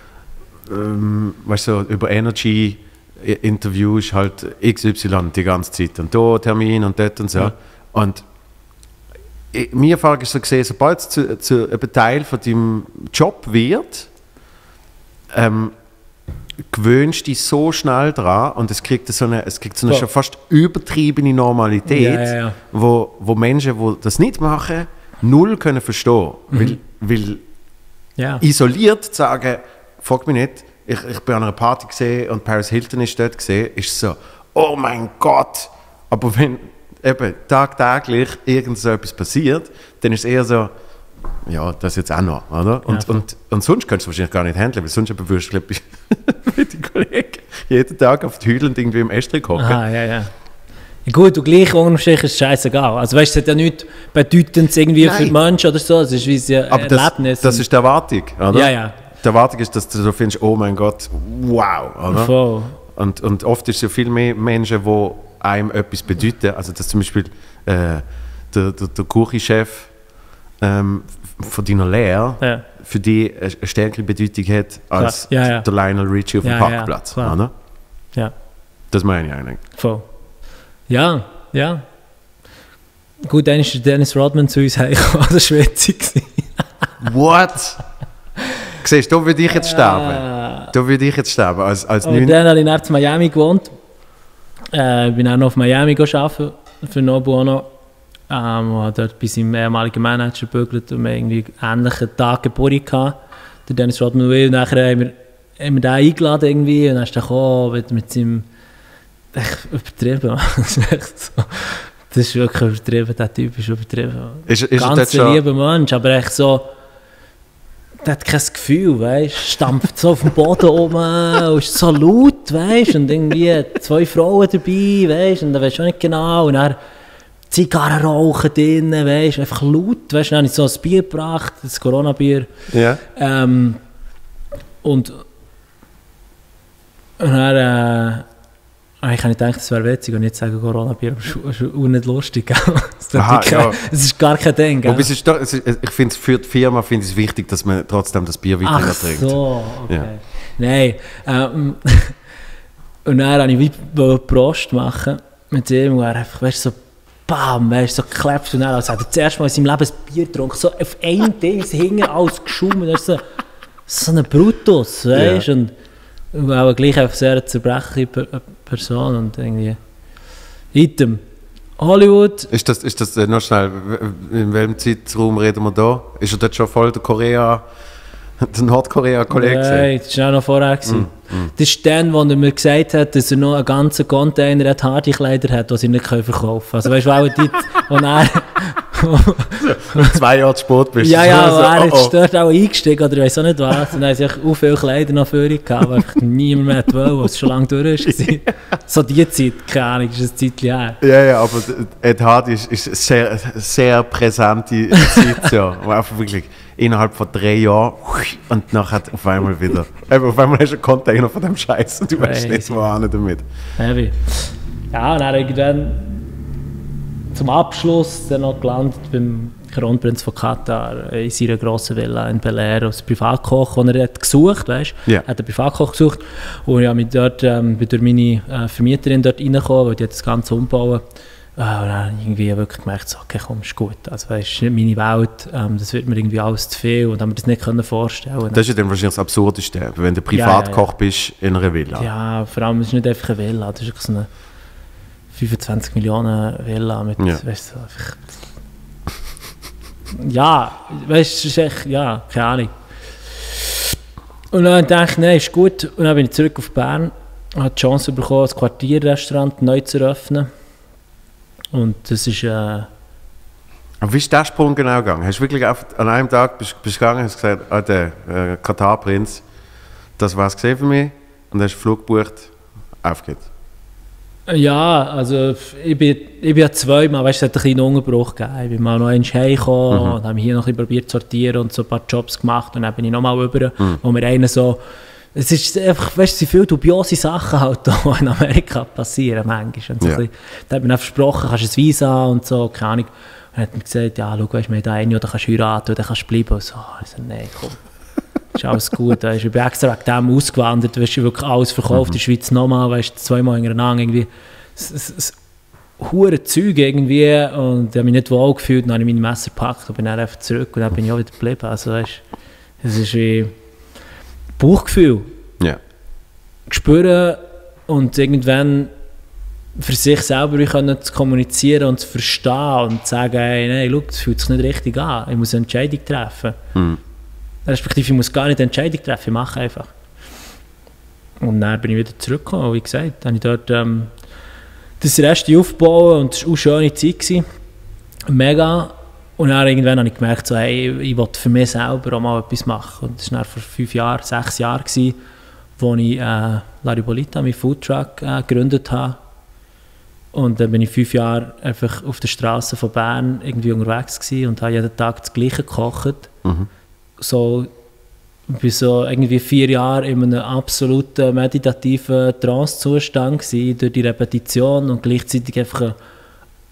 ähm, weißt du, so über Energy-Interviews halt X Y die ganze Zeit und da Termin und dort und so. Ja. Und ich, meine Erfahrung ist so gesehen, sobald es zu, zu einem Teil von deinem Job wird, ähm, gewöhnst dich so schnell dran und es kriegt so eine, es kriegt so eine Voll. schon fast übertriebene Normalität, Ja, ja, ja. Wo, wo Menschen, die das nicht machen, null können verstehen. Mhm. Weil, weil Ja. isoliert zu sagen, frag mich nicht, ich, ich bin an einer Party gesehen und Paris Hilton ist dort gesehen, ist so, oh mein Gott. Aber wenn eben tagtäglich irgend so etwas passiert, dann ist es eher so, ja, das jetzt auch noch, oder? Und, voll. und, und sonst könntest du wahrscheinlich gar nicht handeln, weil sonst eben würdest du, glaube ich, mit den Kollegen jeden Tag auf die Hülle irgendwie im Estrich hocken. Aha, ja, ja. Ja, gut, und gleich unterm Strich ist es scheißegal. Also weißt du, es hat ja nichts Bedeutendes irgendwie Nein. für die Menschen oder so. Es ist wie ein Aber das, Erlebnis. das ist die Erwartung, oder? Ja, ja. Die Erwartung ist, dass du so findest, oh mein Gott, wow, oder? Voll. Und, und oft ist es ja viel mehr Menschen, die einem etwas bedeuten. Also dass zum Beispiel äh, der, der, der Küchenchef ähm, von deiner Lehre Ja. für dich eine stärkere Bedeutung hat als Ja, ja. der Lionel Richie auf dem Ja, Parkplatz. ja, klar. oder? Ja. Das meine ich eigentlich. Voll. Ja, ja. Gut, dann ist der Dennis Rodman zu uns heimgekommen, das war witzig. What? Siehst du, da würde ich jetzt sterben. Äh, Da würde ich jetzt sterben. Als, als Und neun- dann habe ich nach Miami gewohnt. Äh, bin auch noch auf Miami arbeiten für Nobuono. Ähm, und habe dort bei seinem ehemaligen Manager gebügelt und wir irgendwie einen ähnlichen Tag Geburt gehabt. Der Dennis Rodman will. Und nachher haben wir, haben wir den eingeladen irgendwie und dann ist er gekommen mit, mit seinem... Echt übertrieben. Das ist echt so. Das ist wirklich übertrieben, der Typ ist übertrieben. Ist, ist er dort Ganz schon, lieber Mensch, aber echt so... Der hat kein Gefühl, weißt du, stampft so auf dem Boden rum und ist so laut, weißt du, und irgendwie zwei Frauen dabei, weißt du, und dann weisst du auch nicht genau, und dann Zigarren rauchen drinnen, weißt du, einfach laut, weißt du, dann habe ich so ein Bier gebracht, das Corona-Bier, ja. ähm, und, und dann, äh, ich habe gedacht, das wäre witzig und jetzt sagen Corona-Bier, aber es ist auch nicht lustig, gell? Es Aha, ist ja. es ist gar kein Ding, gell? Wobei es ist doch, es ist, ich finde, für die Firma finde ich es wichtig, dass man trotzdem das Bier weiter Ach trinkt. so, okay. Ja. Nein. Ähm, und dann wollte ich wie eine Prost machen mit ihm und er einfach, weißt du, so bam, weißt du, so geklebt und dann, als hätte er das erste Mal in seinem Leben ein Bier getrunken, so auf ein Ding, hing alles geschaut, das ist so, so ein Brutus, weißt du, Ja. und, und auch gleich einfach sehr eine zerbrechliche Per- Person und irgendwie, Item, Hollywood, Ist das, ist das äh, noch schnell, w- in welchem Zeitraum reden wir da? Ist er dort schon voll der Korea, der Nordkorea-Kollege gewesen? nein, das war auch noch vorher. Mm, mm. Das ist dann, wo er mir gesagt hat, dass er noch einen ganzen Container hat Hardy-Kleider hat, die er nicht verkaufen können. Also weißt du, auch dort, wo er... Zwei Jahre zu spät bist. ja, ja, so, wo er oh, ist dort auch eingestiegen oder ich weiß auch nicht was. Und dann haben sich auch viele Kleider noch für ihn gehabt, weil einfach niemand mehr wollte, weil es schon lange durch war. So die Zeit, keine Ahnung, ist ein Zeitchen her. oh. Ja, ja, aber Ed Hardy ist, ist sehr, sehr präsente Zeit, ja. Und einfach wirklich innerhalb von drei Jahren und nachher auf einmal wieder. Eben, auf einmal hast du einen Container von dem Scheiß und du weißt nicht, wo hin damit. Heavy. Ja, und dann irgendwann zum Abschluss dann noch gelandet beim Kronprinz von Katar in seiner grossen Villa in Bel Air als Privatkoch, den er hat gesucht, weißt du? Ja. Er hat einen Privatkoch gesucht und ja, mit dort, ähm, bin durch meine äh, Vermieterin dort reingekommen, weil die hat das Ganze umbauen. Äh, und dann habe ich irgendwie wirklich gemerkt, so, okay, komm, ist gut. Also weißt, das ist nicht meine Welt, ähm, das wird mir irgendwie alles zu viel und habe mir das nicht können vorstellen. Das ist ja dann wahrscheinlich das Absurdeste, wenn du Privatkoch ja, ja. bist in einer Villa. Ja, vor allem, es ist nicht einfach eine Villa, das ist wirklich so eine fünfundzwanzig Millionen Villa mit, Ja. weißt du, einfach... Ja, weißt du, es ist echt, ja, keine Ahnung. Und dann dachte ich, nein, ist gut. Und dann bin ich zurück auf Bern, habe die Chance bekommen, das Quartierrestaurant neu zu eröffnen. Und das ist... Äh, Aber wie ist der Sprung genau gegangen? Hast du wirklich auf, an einem Tag bist, bist gegangen und hast gesagt, ah, der äh, Katar-Prinz, das war es gesehen für mich, und dann hast du einen Flug gebucht, auf geht's. Ja, also ich bin, ich bin ja zweimal, weißt du, es hat einen kleinen Unterbruch gegeben. Ich bin mal noch einmal heimgekommen Mhm. und habe hier noch ein bisschen probiert zu sortieren und so ein paar Jobs gemacht und dann bin ich nochmal rüber, Mhm. wo mir einer so... Es ist einfach, weißt du, es sind viele dubiose Sachen halt da, die in Amerika passieren manchmal. Und so Ja. ein bisschen, da hat mir dann versprochen, kannst du ein Visa und so, keine Ahnung. Und dann hat mir gesagt, ja, schau, weißt, wir haben da einen, oder kannst du heiraten oder kannst du bleiben. Und so, ich so, nein, komm. Ist alles gut, weißt. Ich bin extra wegen dem ausgewandert, weißt, ich wirklich alles verkauft, in der Schweiz nochmal, weißt, zweimal hintereinander irgendwie. Das hure Zeug irgendwie und ich habe mich nicht wohl gefühlt, dann habe ich meine Messer gepackt und bin dann einfach zurück und dann bin ich auch wieder geblieben. Also weißt, es ist wie Bauchgefühl. Ja. Spüren und irgendwann für sich selber wie können zu kommunizieren und zu verstehen und zu sagen, hey, nein, schau, das fühlt sich nicht richtig an, ich muss eine Entscheidung treffen. Mhm. Respektive, ich muss gar nicht eine Entscheidung treffen, ich mache einfach. Und dann bin ich wieder zurückgekommen, wie gesagt, habe ich dort ähm, das Rest aufgebaut und es war eine schöne Zeit gewesen. Mega. Und dann irgendwann habe ich gemerkt, so, hey, ich will für mich selber auch mal etwas machen. Und das war dann vor fünf Jahren, sechs Jahren, gewesen, wo ich äh, Laribolita, meinen Foodtruck, äh, gegründet habe. Und dann bin ich fünf Jahre einfach auf der Straße von Bern irgendwie unterwegs gewesen und habe jeden Tag das Gleiche gekocht. Mhm. So, ich war so irgendwie vier Jahre in einem absoluten meditativen Trance-Zustand gewesen, durch die Repetition und gleichzeitig einfach eine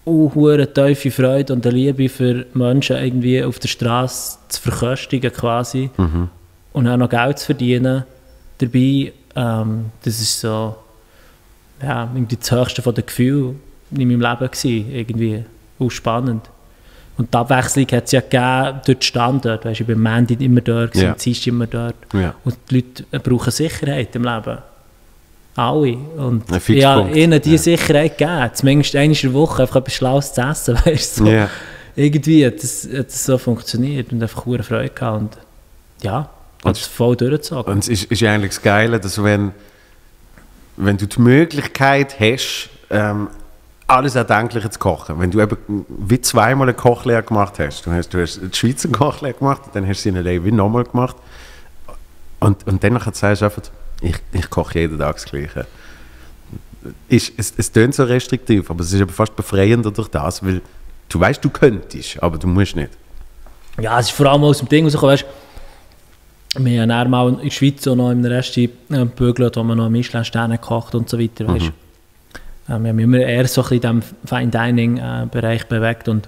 auch eine tiefe Freude und eine Liebe für Menschen irgendwie auf der Straße zu verköstigen quasi Mhm. und auch noch Geld zu verdienen dabei. Ähm, das ist so ja, irgendwie das höchste von den Gefühlen in meinem Leben gewesen, irgendwie auch spannend. Und die Abwechslung hat es ja gegeben durch den Standort. Weißt, ich bin am Montag immer dort, Ja. am Dienstag immer dort. Ja. Und die Leute brauchen Sicherheit im Leben. Alle. Und Ein ich habe Fixpunkt. ihnen diese Ja. Sicherheit gegeben. Zumindest einmal in der Woche einfach etwas Schlaues zu essen. Weißt, so. Ja. Irgendwie hat es, hat es so funktioniert und einfach hohe Freude gehabt. Und ja, hat es voll durchgezogen. Und es ist, ist eigentlich das Geile, dass wenn, wenn du die Möglichkeit hast, ähm, alles Erdenkliche zu kochen, wenn du eben wie zweimal eine Kochlehre gemacht hast, du hast, du hast die Schweizer Kochlehre gemacht, dann hast du sie in L A wie nochmal gemacht und, und dann sagst du einfach, ich, ich koche jeden Tag das Gleiche. Ist, es, es klingt so restriktiv, aber es ist eben fast befreiender durch das, weil du weißt, du könntest, aber du musst nicht. Ja, es ist vor allem aus dem Ding rausgekommen, weißt, wir haben dann mal in der Schweiz auch noch in einem Restaurant äh, gebügelt, wo man noch Michelin-Sterne gekocht und so weiter, weißt. Mhm. Ähm, wir haben immer eher so ein bisschen in diesem Fine-Dining-Bereich bewegt und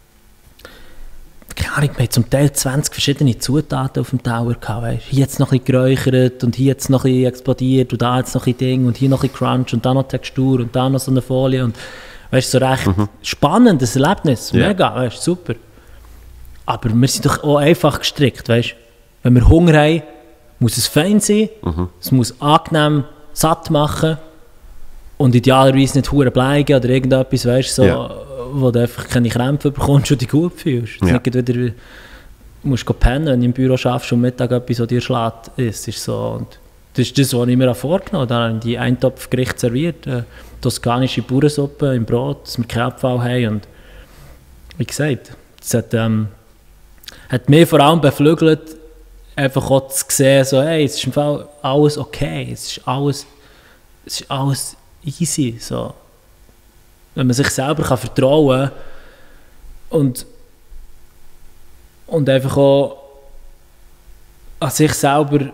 keine Ahnung, wir hatten zum Teil zwanzig verschiedene Zutaten auf dem Tower gehabt, weißt. Hier jetzt noch ein bisschen geräuchert und hier jetzt noch ein bisschen explodiert und da jetzt noch ein bisschen Ding und hier noch ein bisschen Crunch und da noch Textur und da noch so eine Folie und weißt, so recht Mhm. spannendes Erlebnis, Ja. mega, weißt, super. Aber wir sind doch auch einfach gestrickt, weißt. Wenn wir Hunger haben, muss es fein sein, Mhm. es muss angenehm satt machen und idealerweise nicht hure bleiben oder irgendetwas, weißt, so, Ja. wo du einfach keine Krämpfe bekommst und dich gut fühlst. Ja. Nicht wieder, du musst gehen pennen, wenn du im Büro schaffst und Mittag etwas, was dir schlägt, ist, ist so. Und das ist das, was ich mir auch vorgenommen habe. Dann habe ich die Eintopfgerichte serviert, äh, toskanische Bauernsuppe im Brot, dass wir keinen Abfall haben. Und wie gesagt, das hat, ähm, hat mich vor allem beflügelt, einfach auch zu sehen, so, hey, es ist im Fall alles okay, es ist alles, es ist alles easy. So. Wenn man sich selber kann vertrauen kann und, und einfach auch an sich selber,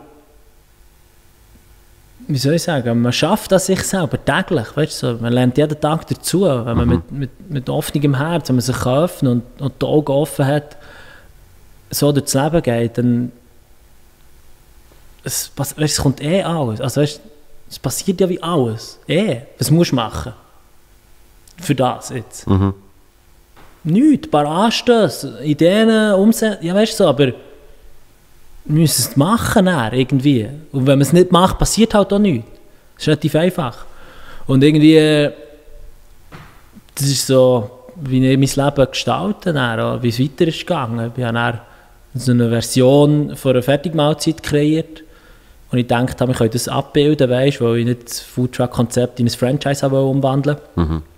wie soll ich sagen, man schafft an sich selber täglich, weißt du, so. Man lernt jeden Tag dazu, wenn man Mhm. mit, mit, mit offenem Herz, wenn man sich kann öffnen und, und die Augen offen hat, so durchs Leben geht, dann es, pass- weißt, es kommt eh alles, also weißt, es passiert ja wie alles, eh, was musst du machen für das jetzt? Mhm. Nichts, ein paar Anstöße, Ideen umsetzen, ja weißt du so, aber wir müssen es machen dann, irgendwie. Und wenn man es nicht macht, passiert halt auch nichts. Das ist relativ einfach. Und irgendwie, äh, das ist so, wie ich mein Leben gestalte, dann, auch, wie es weiter ist gegangen. Ich habe dann so eine Version von einer Fertigmahlzeit kreiert und ich dachte, ich könnte das abbilden, weißt, weil ich nicht das Foodtruck-Konzept in ein Franchise habe umwandeln wollte. Mhm.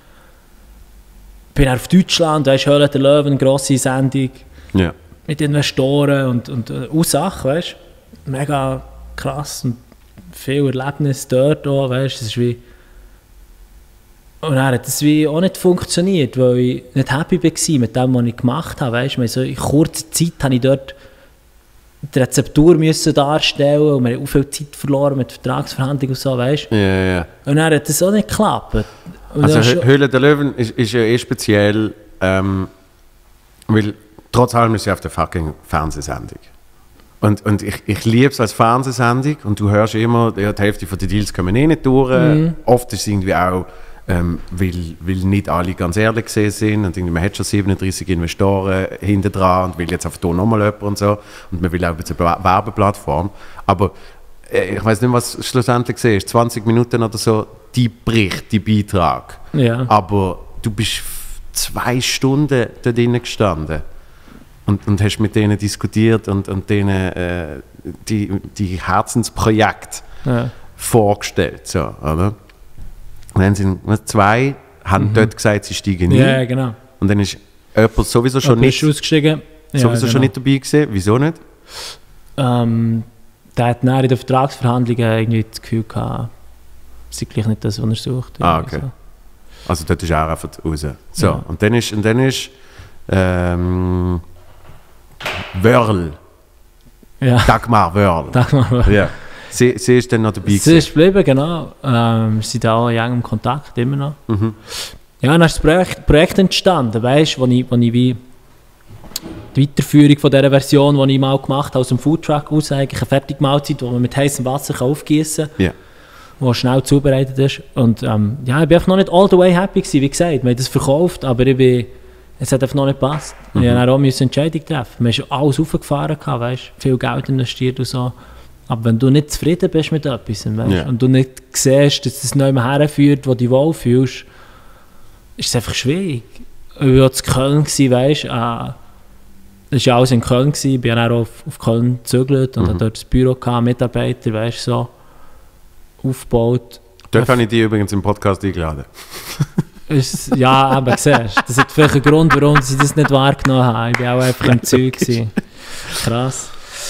Bin auf Deutschland, weißt, Höhle der Löwen, eine grosse Sendung Ja. mit Investoren und, und äh, auch Sachen, weißt, mega krass und viel Erlebnis dort auch, weißt, es ist wie und dann hat es wie auch nicht funktioniert, weil ich nicht happy war mit dem, was ich gemacht habe, weißt, so in kurzer Zeit habe ich dort die Rezeptur müssen darstellen und wir haben auch viel Zeit verloren mit Vertragsverhandlungen und so, weißt, Ja, ja. und dann hat es auch nicht geklappt. Und Also dann Hö- schon- Höhle der Löwen ist, ist ja eh speziell, ähm, weil trotz allem ist sie auf der fucking Fernsehsendung. Und, und ich, ich liebe es als Fernsehsendung und du hörst immer, ja, die Hälfte von den Deals kommen eh nicht durch. Mhm. Oft ist es irgendwie auch, ähm, weil, weil nicht alle ganz ehrlich gesehen sind und irgendwie, man hat schon siebenunddreißig Investoren hinter dran und will jetzt einfach hier nochmal jemanden und so und man will auch jetzt eine Werbeplattform. Aber äh, ich weiß nicht, was schlussendlich gesehen ist, zwanzig Minuten oder so, die Bericht, die Beitrag. ja. Aber du bist f- zwei Stunden da drinnen gestanden und, und hast mit denen diskutiert und, und denen äh, die, die Herzensprojekte Ja. vorgestellt. So, oder? Und dann sind was, zwei, haben dort gesagt, sie steigen nie. ja, genau. Und dann ist jemand sowieso schon, Jemand nicht, ist ausgestiegen. Ja, sowieso schon genau. nicht dabei gewesen. Wieso nicht? Ähm, der hat dann in den Vertragsverhandlungen irgendwie das Gefühl gehabt, es sei gleich nicht das, was er sucht. Ah, irgendwie okay. Also dort ist er einfach raus. So, Ja. und dann ist, und dann ist ähm, Wörl, So. Ja, Dagmar Wörl. sag mal. Ja. Sie, sie ist dann noch dabei Sie gewesen. ist geblieben, genau. Ähm, wir sind da auch in engem Kontakt, immer noch. Mhm. ja, dann ist das Projekt, Projekt entstanden, weißt, wo ich, wo ich wie die Weiterführung von dieser Version, die ich mal gemacht habe, aus dem Foodtruck aus, eigentlich eine fertige Mahlzeit, die man mit heißem Wasser aufgießen kann, Ja. die schnell zubereitet ist. Und ähm, ja, ich war einfach noch nicht all the way happy gewesen, wie gesagt. Wir haben das verkauft, aber ich bin, es hat einfach noch nicht gepasst. Mhm. Ich musste dann auch eine Entscheidung treffen. Wir haben schon alles aufgefahren, weißt, viel Geld investiert und so. Aber wenn du nicht zufrieden bist mit etwas, weißt, Ja. und du nicht siehst, dass es neu herführt, wo du dich wohlfühlst, ist es einfach schwierig. Ich war in Köln, weißt, äh, das war alles in Köln, ich bin dann auch auf, auf Köln gezögert und Mhm. hatte dort das Büro gehabt, Mitarbeiter, weißt, so aufgebaut. Dort habe ich dich übrigens im Podcast eingeladen. Ist, ja, aber siehst, das hat vielleicht einen Grund, warum ich das nicht wahrgenommen habe. Ich war auch einfach im Zeug gewesen. Krass.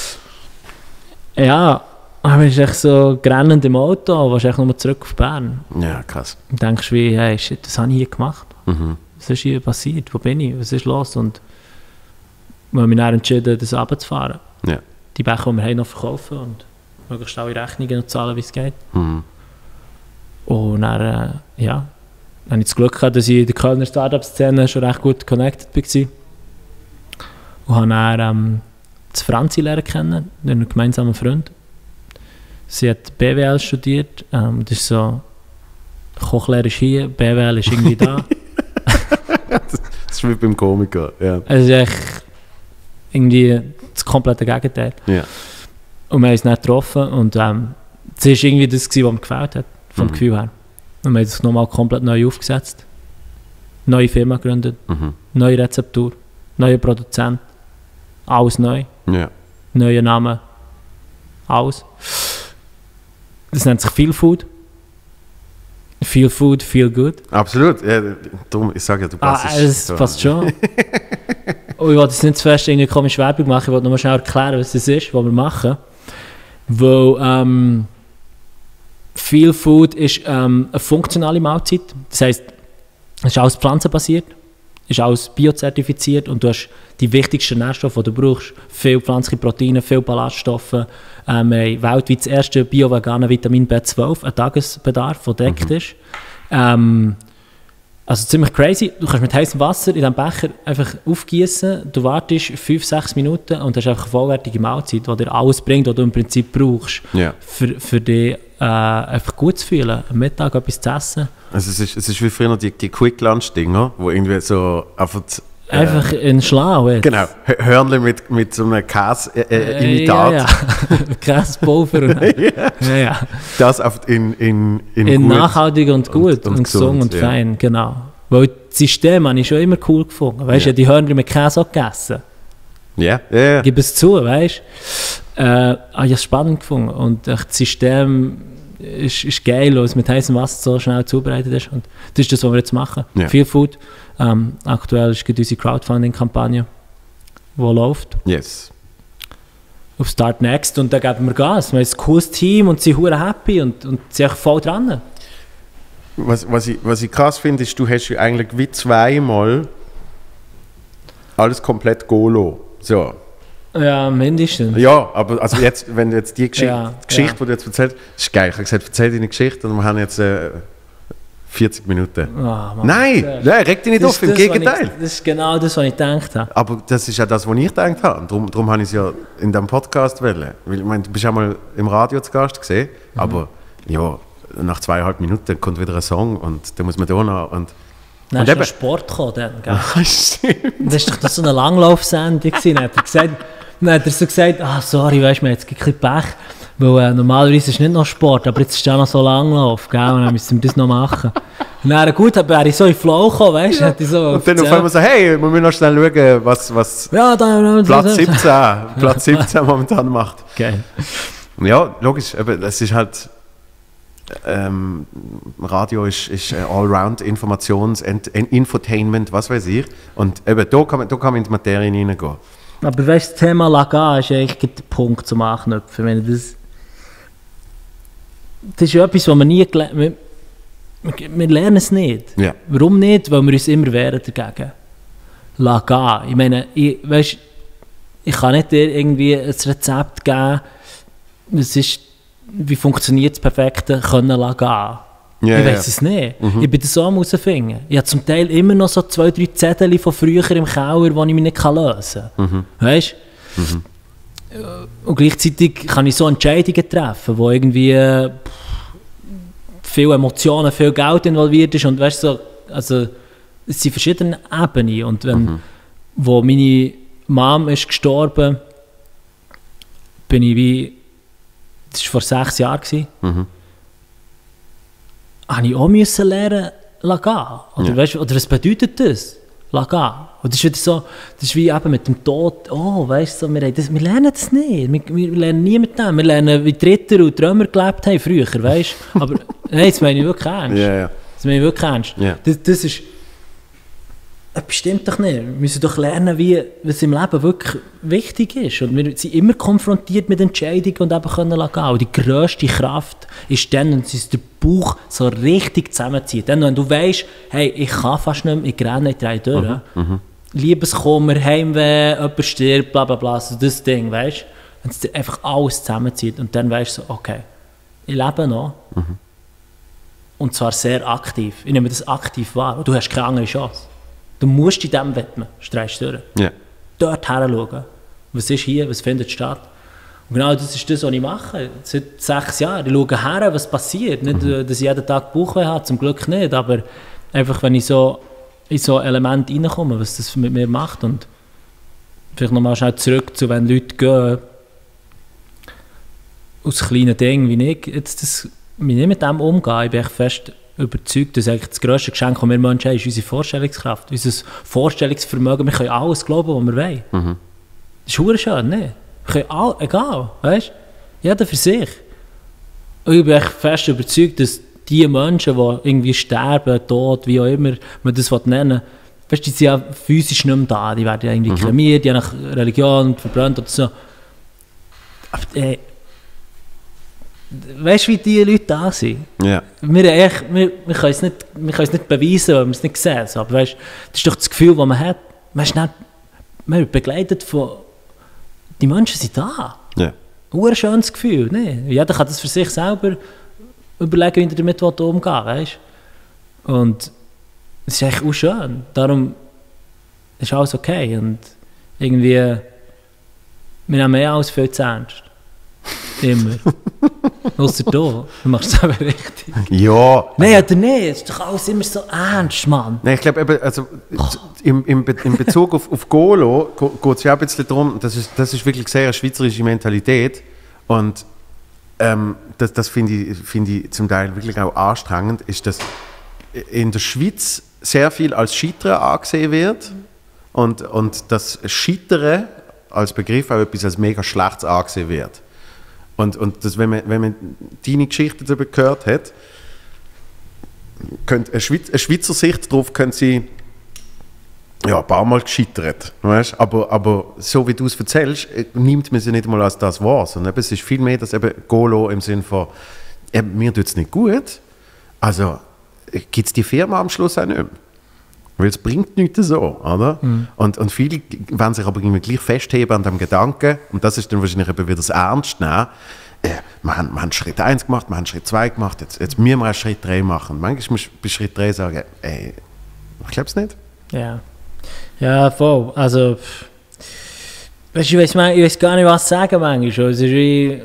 Ja, aber es ist echt so grennend im Auto, warst echt nochmal zurück auf Bern. Ja, krass. Und denkst wie, hey, shit, das habe ich hier gemacht. Mhm. Was ist hier passiert? Wo bin ich? Was ist los? Und wir haben mich dann entschieden, das runterzufahren. Ja. Die Becher, die wir haben, noch verkaufen und möglichst alle Rechnungen noch zahlen, wie es geht. Mhm. Und dann, äh, ja, dann habe ich das Glück gehabt, dass ich in der Kölner Startup-Szene schon recht gut connected war. Und habe dann ähm, das Franzi lernen kennen, einen gemeinsamen Freund. Sie hat B W L studiert, ähm, das ist so, Kochlehrer ist hier, B W L ist irgendwie da. Das ist wie beim Komiker. Ja. Es ist echt irgendwie das komplette Gegenteil. Ja. Und wir haben uns dann getroffen und ähm, das war irgendwie das, was mir gefällt hat, vom Mhm. Gefühl her. Und wir haben es nochmal komplett neu aufgesetzt. Neue Firma gegründet, Mhm. neue Rezeptur, neuer Produzent, alles neu, Ja. neuer Name, alles. Das nennt sich Feel Food. Feel Food, Feel Good. Absolut. Ja, darum, ich sage ja, du Ah, passt. es passt schon. Und ich wollte jetzt nicht zu fest eine komische Werbung machen, ich wollte nur schnell erklären, was das ist, was wir machen. Weil ähm, Feel Food ist ähm, eine funktionale Mahlzeit. Das heisst, es ist alles pflanzenbasiert, ist alles biozertifiziert und du hast die wichtigsten Nährstoffe, die du brauchst. Viel pflanzliche Proteine, viel Ballaststoffe. Ähm, wir haben weltweit das erste bio-vegane Vitamin B zwölf, ein Tagesbedarf, der deckt Mhm. ist. Ähm, also ziemlich crazy. Du kannst mit heißem Wasser in diesem Becher einfach aufgießen, du wartest fünf, sechs Minuten und hast einfach eine vollwertige Mahlzeit, die dir alles bringt, was du im Prinzip brauchst, Ja. für, für dich äh, einfach gut zu fühlen, am Mittag etwas zu essen. Also es ist, es ist wie früher die, die Quick-Lunch-Dinger, wo irgendwie so einfach... Äh, Einfach in Schlau jetzt. Genau, Hö- Hörnli mit, mit so einem Käse-Imitat. Äh, ja, ja. Käsepulver. Und ja. ja, ja. Das auf in, in, in, In gut. nachhaltig und gut und und, gesund gesund, und ja. fein, genau. Weil das System habe ich schon immer cool gefunden. Weißt du, Ja. ja. die Hörnli mit Käse auch gegessen. Ja, ja, ja. Gib es zu, weißt du. Äh, habe ich es spannend gefunden. Und echt, das System ist, ist geil, weil es mit heißem Wasser so schnell zubereitet ist. Und das ist das, was wir jetzt machen. Ja. Viel Food. Ähm, aktuell ist gerade unsere Crowdfunding-Kampagne, die läuft. Yes. Auf Start Next und da geben wir Gas. Wir haben ein cooles Team und sie sind verdammt happy und, und sind echt voll dran. Was, was, ich, was ich krass finde, ist, du hast ja eigentlich wie zweimal alles komplett Golo. So. Ja, mindestens. Ja, aber also jetzt, wenn du jetzt die Geschichte, Ja, Geschichte ja. die du jetzt erzählst, ist geil. Ich habe gesagt, erzähl deine Geschichte und wir haben jetzt äh, vierzig Minuten. Ah, Mann, Nein, siehst. nein, reg dich nicht Das auf, ist im das, was Gegenteil. Ich, das ist genau das, was ich gedacht habe. Aber das ist ja das, was ich gedacht habe. Und darum, darum habe ich es ja in diesem Podcast wollen. Weil, ich meine, du bist ja mal im Radio zu Gast gesehen, Mhm. aber ja, nach zweieinhalb Minuten kommt wieder ein Song und dann muss man da noch. Und, Dann und ist eben- noch Sport gekommen. Dann, gell? Stimmt. Das war doch so eine Langlaufsendung. gewesen. Dann hat er gesagt, dann hat er so gesagt, ah, sorry, weißt du, wir haben jetzt ein bisschen Pech. Weil äh, normalerweise ist es nicht noch Sport, aber jetzt ist ja noch so Langlauf, gell? Und dann müssen wir das noch machen. Und dann, gut, dann wäre ich so in den Flow gekommen, weißt du? Ja. So Und dann auf einmal so, hey, wir müssen noch schnell schauen, was, was ja, da, Platz siebzehn, Platz siebzehn momentan macht. Geil. Ja, logisch, aber es ist halt, ähm, Radio ist, ist äh, Allround Informations-, Ent- Infotainment, was weiß ich. Und eben, da kann man, da kann man in die Materie hineingehen. Aber weißt du, das Thema Laga ist eigentlich der Punkt zum Anknüpfen. Wenn das, das ist ja etwas, was wir nie gelernt haben. Wir, wir, wir lernen es nicht. Ja. Warum nicht? Weil wir uns immer wehren dagegen. Laga. Ich meine, ich, weißt, ich kann nicht dir irgendwie ein Rezept geben, es ist, wie funktioniert das perfekte Können Laga. Ja, ich ja. weiß es nicht. Mhm. Ich bin das so am herausfinden. Ich habe zum Teil immer noch so zwei, drei Zettel von früher im Keller, die ich mich nicht lösen kann. Mhm. Weißt du? Mhm. Und gleichzeitig kann ich so Entscheidungen treffen, wo irgendwie pff, viel Emotionen, viel Geld involviert ist. Und weißt du, so, also, es sind verschiedene Ebenen. Und wenn, mhm. wo meine Mom ist gestorben, bin ich wie, das war vor sechs Jahren, mhm. habe ich auch müssen lernen lassen gehen. Oder, ja. weißt, oder was bedeutet das? Lassen gehen. Und das ist wieder so, das ist wie eben mit dem Tod, oh, weißt du, so, wir, das, wir lernen das nicht. Wir, wir lernen nie mit dem. Wir lernen, wie die Ritter und die Römer gelebt haben früher, weißt du. Aber nein, das meine ich wirklich ernst. Ja, ja. Das meine ich wirklich ernst. Ja. Das, das ist, das bestimmt doch nicht. Wir müssen doch lernen, wie, was im Leben wirklich wichtig ist. Und wir sind immer konfrontiert mit Entscheidungen und eben können lassen gehen. Und die grösste Kraft ist dann, wenn es der Bauch so richtig zusammenzieht. Dann, wenn du weißt, hey, ich kann fast nicht mehr, ich renne, ich drehe durch. Mhm, mhm. Liebeskummer, Heimweh, jemand stirbt, bla bla bla, so das Ding, weißt du? Wenn es dir einfach alles zusammenzieht und dann weißt du so, okay, ich lebe noch. Mhm. Und zwar sehr aktiv. Ich nehme das aktiv wahr. Und du hast keine andere Chance. Du musst in dem widmen, streitst durch. Yeah. Dort hinschauen. Was ist hier, was findet statt? Und genau das ist das, was ich mache. Seit sechs Jahren. Ich schaue her, was passiert. Nicht, mhm. dass ich jeden Tag Bauchweh habe, zum Glück nicht. Aber einfach, wenn ich so in so Elemente reinkomme, was das mit mir macht. Und vielleicht nochmal schnell zurück zu, wenn Leute gehen, aus kleinen Dingen, wie ich jetzt das, mich nicht mit dem umgehe. Ich bin echt fest überzeugt, dass eigentlich das grösste Geschenk, das wir Menschen haben, ist unsere Vorstellungskraft, unser Vorstellungsvermögen. Wir können alles glauben, was wir wollen. Mhm. Das ist verdammt schön, ne? Wir können all, egal, weißt du? Jeder für sich. Und ich bin echt fest überzeugt, dass die Menschen, die irgendwie sterben, tot, wie auch immer man das nennen will, weißt du, die sind ja physisch nicht mehr da. Die werden ja irgendwie mhm. kremiert, je nach Religion verbrannt oder so. Aber, äh, weißt du, wie diese Leute da sind? Yeah. Wir, echt, wir, wir können es nicht, wir können es nicht beweisen, weil wir es nicht sehen. Aber weißt, das ist doch das Gefühl, das man hat. Man, ist nicht, man wird begleitet von... Die Menschen sind da. Yeah. Ein schönes Gefühl. Ne? Jeder kann das für sich selber überlegen, wie er damit umgehen will. Weißt? Und es ist echt auch schön. Darum ist alles okay. Und irgendwie... Wir nehmen eh alles viel zu ernst. Immer. Ausser du, du machst es aber richtig. Ja. Nein, oder nicht? Es ist doch alles immer so ernst, Mann. Nein, ich glaube eben, also oh. im, im, Be in Bezug auf, auf Golo geht es ja auch ein bisschen darum, das ist, das ist wirklich sehr eine schweizerische Mentalität und ähm, das, das finde ich, find ich zum Teil wirklich auch anstrengend, ist, dass in der Schweiz sehr viel als Scheitern angesehen wird und, und das Scheitern als Begriff auch etwas als mega Schlechtes angesehen wird. Und, und das, wenn, man, wenn man deine Geschichte darüber gehört hat, könnte eine, Schweiz, eine Schweizer Sicht darauf könnte sie ja, ein paar Mal gescheitert. Weißt? Aber, aber so wie du es erzählst, nimmt man sie nicht mal als das wahr. Sondern es ist viel mehr das eben Golo im Sinne von, eben, mir tut es nicht gut, also gibt es die Firma am Schluss auch nicht mehr. Weil es bringt nichts so, oder? Mhm. Und, und viele wollen sich aber irgendwie gleich festheben an dem Gedanken, und das ist dann wahrscheinlich eben wieder das Ernst nehmen. Äh, wir, haben, wir haben Schritt eins gemacht, wir haben Schritt zwei gemacht, jetzt, jetzt müssen wir auch Schritt drei machen. Manchmal musst du bei Schritt drei sagen, ey, ich glaube es nicht. Ja, ja, voll. Also, weißt du, ich weiß, ich weiß gar nicht, was sagen manchmal. Es ist wie...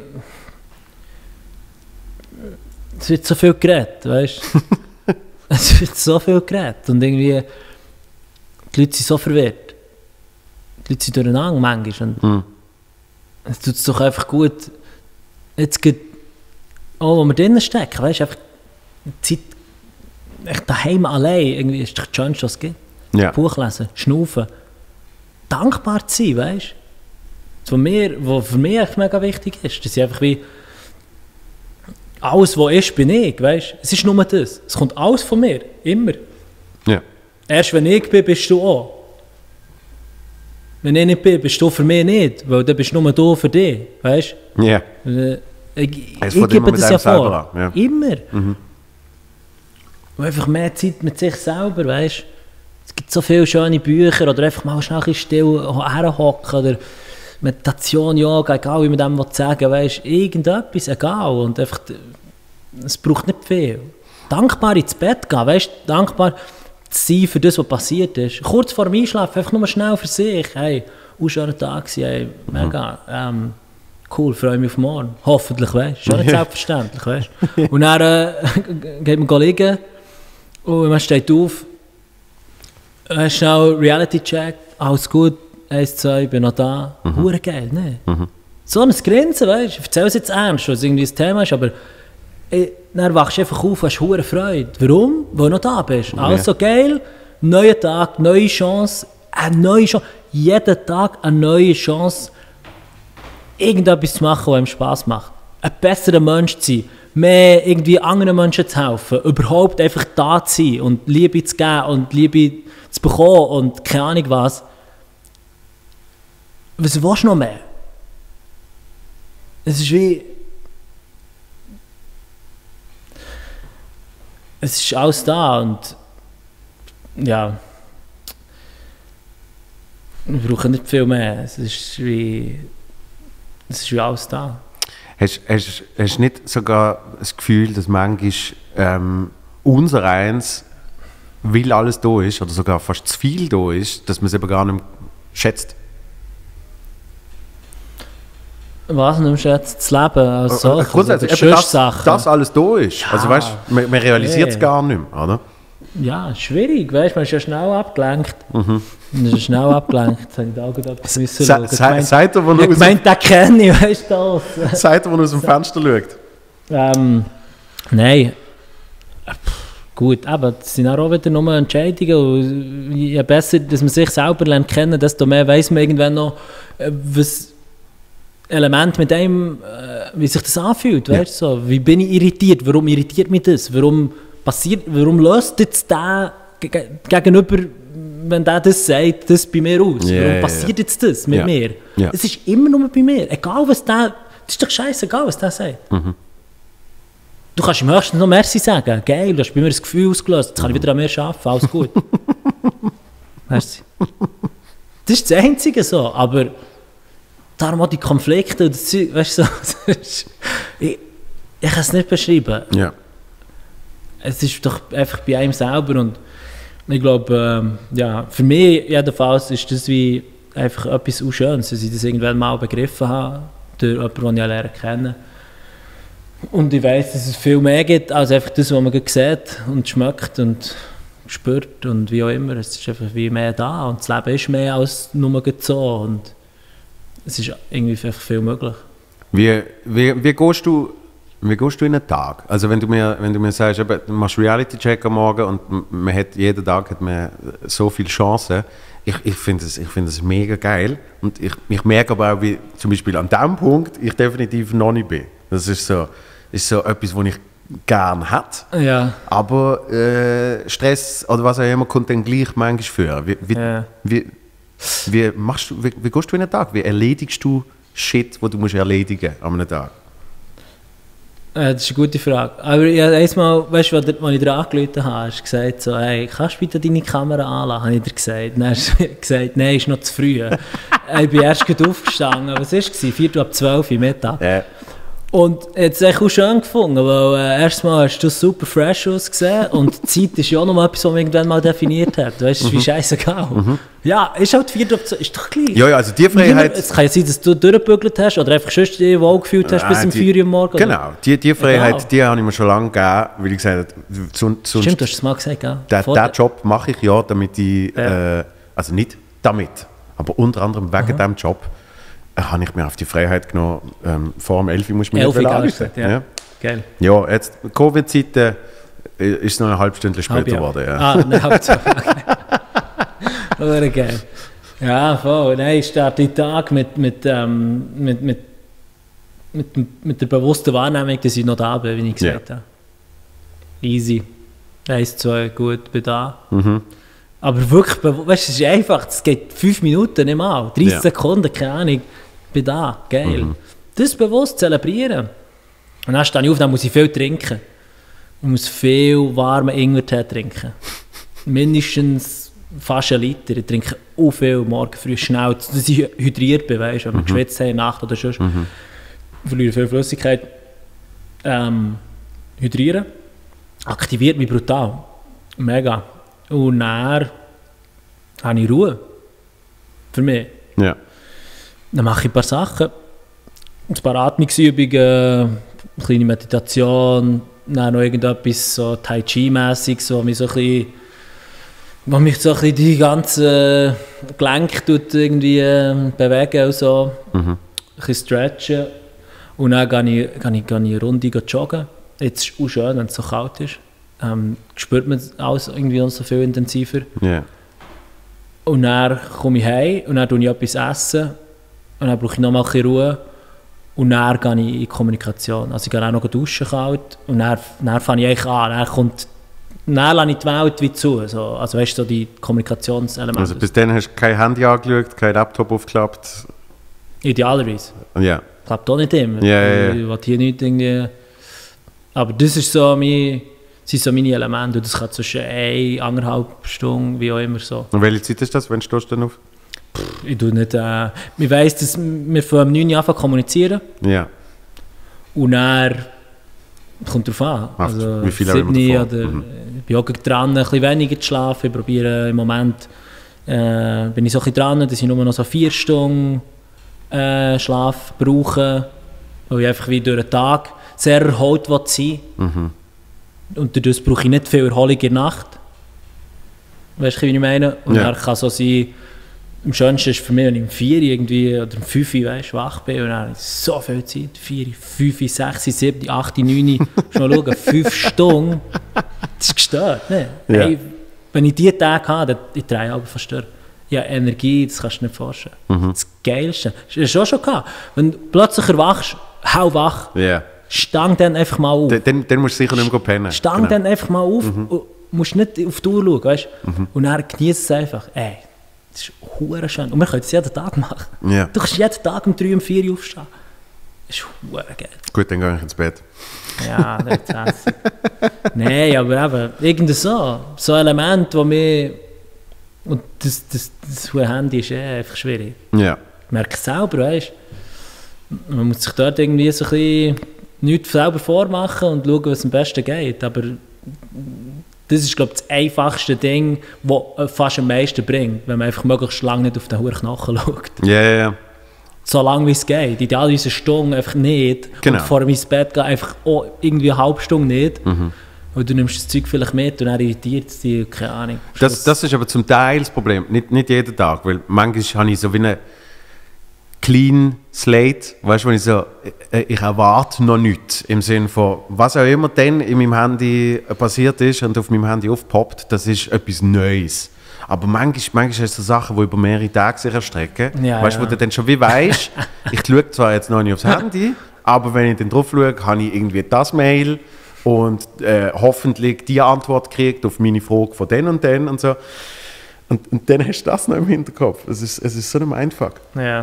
Es wird so viel geredet, weißt du? Es wird so viel geredet und irgendwie die Leute sind so verwirrt. Die Leute sind durcheinander manchmal und mm. es tut es doch einfach gut, jetzt geht auch, wo wir drinnen stecken, weißt du, einfach die Zeit echt daheim allein, irgendwie ist doch das Schönste, was es gibt. Ja. Buch lesen, schnaufen, dankbar zu sein, weißt du. Was für mich echt mega wichtig ist, dass ich einfach wie alles, was ist, bin ich, weißt? Es ist nur das. Es kommt alles von mir, immer. Ja. Erst wenn ich bin, bist du auch. Wenn ich nicht bin, bist du für mich nicht, weil dann bist du nur da für dich, weißt? Ja. Ich, ich, ich gebe das ja vor. Ja. Immer. Mhm. Und einfach mehr Zeit mit sich selber, weißt? Es gibt so viele schöne Bücher oder einfach mal schnell ein still herhocken oder Meditation, Yoga, egal wie man dem sagen will, weißt, irgendetwas, egal. Und einfach, es braucht nicht viel. dankbar ins Bett gehen, weißt, dankbar zu sein für das, was passiert ist. Kurz vor dem Einschlafen, einfach nur schnell für sich. Hey, ein schöner Tag gewesen, hey, mega. Ähm, cool, freue mich auf morgen. Hoffentlich, weißt du. Schon nicht selbstverständlich, weißt du. Und dann äh, geht man liegen und man steht auf, äh, schnell Reality-Check, alles gut, eins, zwei, ich bin noch da. Hure mhm. geil, ne? Mhm. So ein Grinsen, weißt du. Ich erzähle es jetzt ernst, weil es irgendwie ein Thema ist, aber äh, dann wachst du einfach auf und hast hure Freude. Warum? Weil du noch da bist. Ja. Also geil, neuer Tag, neue Chance, eine neue Chance. Jeden Tag eine neue Chance, irgendetwas zu machen, was einem Spass macht. Ein besserer Mensch zu sein, mehr irgendwie anderen Menschen zu helfen, überhaupt einfach da zu sein und Liebe zu geben und Liebe zu bekommen und keine Ahnung was. Was willst du noch mehr? Es ist wie... Es ist alles da und... Ja... Wir brauchen nicht viel mehr. Es ist wie... Es ist wie alles da. Hast du nicht sogar das Gefühl, dass manchmal ähm, unser Eins, weil alles da ist, oder sogar fast zu viel da ist, dass man es eben gar nicht schätzt? Was nicht schätzt? Das Leben als solches? Äh, grundsätzlich, also, das, das alles da ist. Ja, also weißt, man, man realisiert es hey. gar nicht mehr, oder? Ja, schwierig, weißt, man ist ja schnell abgelenkt. Mhm. Man ist ja schnell abgelenkt, jetzt habe ich da auch etwas wissen schauen. Seid ihr, wo ich gemeint, den kenne ich, weißt du das? Seid ihr, wo aus dem Fenster schaut? Ähm, nein. Gut, aber das sind auch wieder nur Entscheidungen. Und je besser, dass man sich selber lernt kennen, desto mehr weiss man irgendwann noch, was Element mit einem, wie sich das anfühlt. Ja. Weißt, so. Wie bin ich irritiert? Warum irritiert mich das? Warum passiert, warum löst jetzt der gegenüber, wenn der das sagt, das bei mir aus? Yeah, warum passiert yeah. jetzt das mit yeah. mir? Es yeah. ist immer nur bei mir. Egal was der, das ist doch scheißegal, was der sagt. Mhm. Du kannst im höchsten noch Merci sagen. Geil, du hast bei mir das Gefühl ausgelöst. Jetzt kann ich wieder an mir arbeiten, alles gut. Merci. Das ist das Einzige so, aber darum auch die Konflikte, das, weißt du, so, ich, ich kann es nicht beschreiben. Yeah. Es ist doch einfach bei einem selber und ich glaube, ähm, ja, für mich jedenfalls ist das wie einfach etwas Schönes, dass ich das irgendwann mal begriffen habe, durch jemanden, den ich lernen kenne. Und ich weiss, dass es viel mehr gibt, als einfach das, was man sieht und schmeckt und spürt und wie auch immer. Es ist einfach wie mehr da und das Leben ist mehr als nur so und es ist irgendwie einfach viel möglich. Wie, wie, wie gehst du Wie gehst du in einen Tag? Also wenn du mir, wenn du mir sagst, eben, du machst Reality-Check am Morgen und man hat, jeden Tag hat man so viele Chancen. Ich, ich finde es find mega geil. Und ich, ich merke aber auch, wie zum Beispiel an diesem Punkt ich definitiv noch nicht bin. Das ist so, ist so etwas, was ich gerne hätte. Ja. Aber äh, Stress oder was auch immer kommt dann gleich manchmal vor. Wie, wie, ja. wie, wie, machst du, wie, wie gehst du in einen Tag? Wie erledigst du Shit, den du musst erledigen an einem Tag? Das ist eine gute Frage. Aber ja, einmal, weißt du, als ich dir angerufen habe, hast du gesagt, so, hey, kannst du bitte deine Kamera anlassen, habe ich dir gesagt. Dann hast du gesagt, nein, ist noch zu früh. Ich bin erst gerade aufgestanden. Was war es? Viertel ab zwölf Uhr Mittag. Ja. Und jetzt habe ich auch schön gefunden, weil äh, erstmal hast du super fresh ausgesehen und die Zeit ist ja auch noch mal etwas, was man irgendwann mal definiert hat. Weißt du, es ist wie scheißegal. Mhm. Ja, ist halt Viertel ab zwölf, ist doch gleich. Ja, ja, also die Freiheit... Es kann ja sein, dass du durchgebügelt hast oder einfach schon dich wohl gefühlt hast äh, bis um vier Uhr morgens. Genau, die, die Freiheit, egal. Die habe ich mir schon lange gegeben, weil ich gesagt habe, sonst, stimmt, du hast es mal gesagt, ja. Den Job mache ich ja, damit ich, ja. Äh, also nicht damit, aber unter anderem wegen diesem Job, habe ich mir auf die Freiheit genommen, ähm, vor dem elf Uhr muss ich mich nicht anrufen. Ja. Ja. Geil. Ja, jetzt, Covid-Zeiten äh, ist es noch eine halbe Stunde später geworden. Ja. Ah, eine halbe Stunde, okay. Geil. Ja, voll. Nein, ich starte den Tag mit, mit, ähm, mit, mit, mit, mit der bewussten Wahrnehmung, dass ich noch da bin, wie ich gesagt ja. habe. Easy. Eins, zwei, gut, bin da. Mhm. Aber wirklich, weißt du, es ist einfach, es geht fünf Minuten, nicht mal, dreißig ja. Sekunden, keine Ahnung, bin da, geil. Mhm. Das bewusst zelebrieren. Und dann stehe ich auf, dann muss ich viel trinken. Ich muss viel warmen Ingwertee trinken. Mindestens fast einen Liter. Ich trinke auch viel morgen früh schnell, dass ich hydriert bin, weißt du, wenn wir mhm. geschwitzt haben in der Nacht oder sonst. Mhm. Ich verliere viel Flüssigkeit. Ähm, hydrieren. aktiviert mich brutal. Mega. Und dann habe ich Ruhe. Für mich. Ja. Dann mache ich ein paar Sachen. Ein paar Atmungsübungen, eine kleine Meditation, dann noch irgendetwas so Tai Chi-mässig, so, mich so ein bisschen, wo mich so ein bisschen die ganzen Gelenke tut irgendwie äh, bewegen und so. Mhm. Ein bisschen stretchen. Und dann gehe ich, gehe ich, gehe ich eine Runde joggen. Jetzt ist es auch schön, wenn es so kalt ist. Ähm, spürt man alles irgendwie so viel intensiver. Yeah. Und dann komme ich heim und dann esse ich etwas essen. Und dann brauche ich noch mal ein bisschen Ruhe. Und dann gehe ich in die Kommunikation. Also ich gehe auch noch duschen kalt. Und dann, dann fange ich eigentlich an. Dann, kommt, dann lasse ich die Welt wie zu. So, also weißt du, so die Kommunikationselemente. Also bis dann hast du kein Handy angeschaut, kein Laptop aufgeklappt? Idealerweise. Ja. Yeah. Klappt auch nicht immer. Ja, ja, ja. Ich will hier nicht irgendwie... Aber das ist so mein, sind so meine Elemente. Und das kann zwischen eine, anderthalb Stunden, wie auch immer so. Und welche Zeit ist das? Wann stehst du denn auf? Ich tue nicht... Äh, ich weiss, dass wir von um neun Uhr anfangen zu kommunizieren. Ja. Und dann... Kommt darauf an. Ach, Also wie viel sieben oder mhm. Ich bin auch dran, ein bisschen weniger zu schlafen. Ich probiere im Moment... Äh, bin ich so ein bisschen dran, dass ich nur noch so vier Stunden äh, Schlaf brauche. Weil ich einfach wie durch den Tag sehr erholt sein will. Mhm. Und dadurch brauche ich nicht viel Erholung in der Nacht. Weißt du, wie ich meine? Und ja. Dann kann so sein, am schönsten ist für mich, wenn ich um vier irgendwie oder um fünf weißt, wach bin und dann habe ich so viel Zeit. vier, fünf, sechs, sieben, acht, neun, schon mal schauen, fünf Stunden. Das ist gestört. Ne? Ja. Hey, wenn ich diese Tage habe, dann ich drehe aber fast durch. Ja, Energie, das kannst du dir nicht vorstellen. Mhm. Das Geilste. Das hast du auch schon gehabt. Wenn du plötzlich erwachst, hau wach. Yeah. Stang dann einfach mal auf. Dann, dann musst du sicher nicht mehr pennen. Stang genau. dann einfach mal auf. Mhm. Und musst nicht auf die Uhr schauen, weißt du? Mhm. Und dann genießt es einfach. Ey, das ist verdammt schön. Und wir können es jeden Tag machen. Yeah. Du kannst jeden Tag um drei, um vier Uhr aufstehen. Das ist verdammt geil. Gut, dann gehe ich ins Bett. Ja, das ist hässlich. Nein, aber eben, irgend so. So ein Element, das mir... Und das, das, das, das Handy ist eh einfach schwierig. Ja. Ich merke es selber, weißt du. Man muss sich dort irgendwie so ein bisschen nichts selber vormachen und schauen, was am besten geht. Aber das ist, glaube ich, das einfachste Ding, das fast am meisten bringt, wenn man einfach möglichst lange nicht auf den hohen Knochen schaut. Ja, ja, ja. So lange wie es geht. Idealerweise eine Stunde einfach nicht. Genau. Und vor ins Bett gehen einfach auch irgendwie eine halbe Stunde nicht. Mhm. Und du nimmst das Zeug vielleicht mit und dann irritiert es dich, keine Ahnung. Das, das ist aber zum Teil das Problem, nicht, nicht jeden Tag, weil manchmal habe ich so wie eine clean slate, weißt du, wenn ich so, ich, ich erwarte noch nichts, im Sinne von, was auch immer dann in meinem Handy passiert ist und auf meinem Handy aufpoppt, das ist etwas Neues. Aber manchmal, manchmal hast du so Sachen, die über mehrere Tage sich erstrecken, ja, weißt du, ja. Wo du dann schon wie weißt, ich schaue zwar jetzt noch nicht aufs Handy, aber wenn ich dann drauf schaue, habe ich irgendwie das Mail, und äh, hoffentlich die Antwort kriegt auf meine Frage von den und den und so. Und, und dann hast du das noch im Hinterkopf. Es ist, es ist so ein Mindfuck. Ja.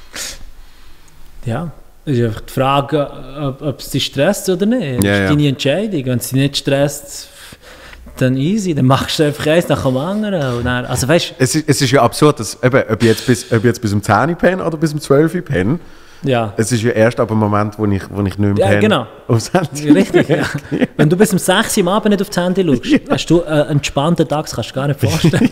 Ja, es ist einfach die Frage, ob, ob es dich stresst oder nicht. Das ja, ist ja. deine Entscheidung. Wenn es dich nicht stresst, dann easy. Dann machst du einfach eins nach dem anderen. Und dann, also, weißt, es, ist, es ist ja absurd, dass, eben, ob, ich jetzt bis, ob ich jetzt bis um zehn Uhr penne oder bis um zwölf Uhr penne. Ja. Es ist ja erst ab dem Moment, wo ich, wo ich nicht mehr ja, penne, genau. aufs Handy. Richtig, ja. Wenn du bis um sechs Uhr am Abend nicht auf das Handy schaust, ja. Hast du einen entspannten Tag, das kannst du gar nicht vorstellen.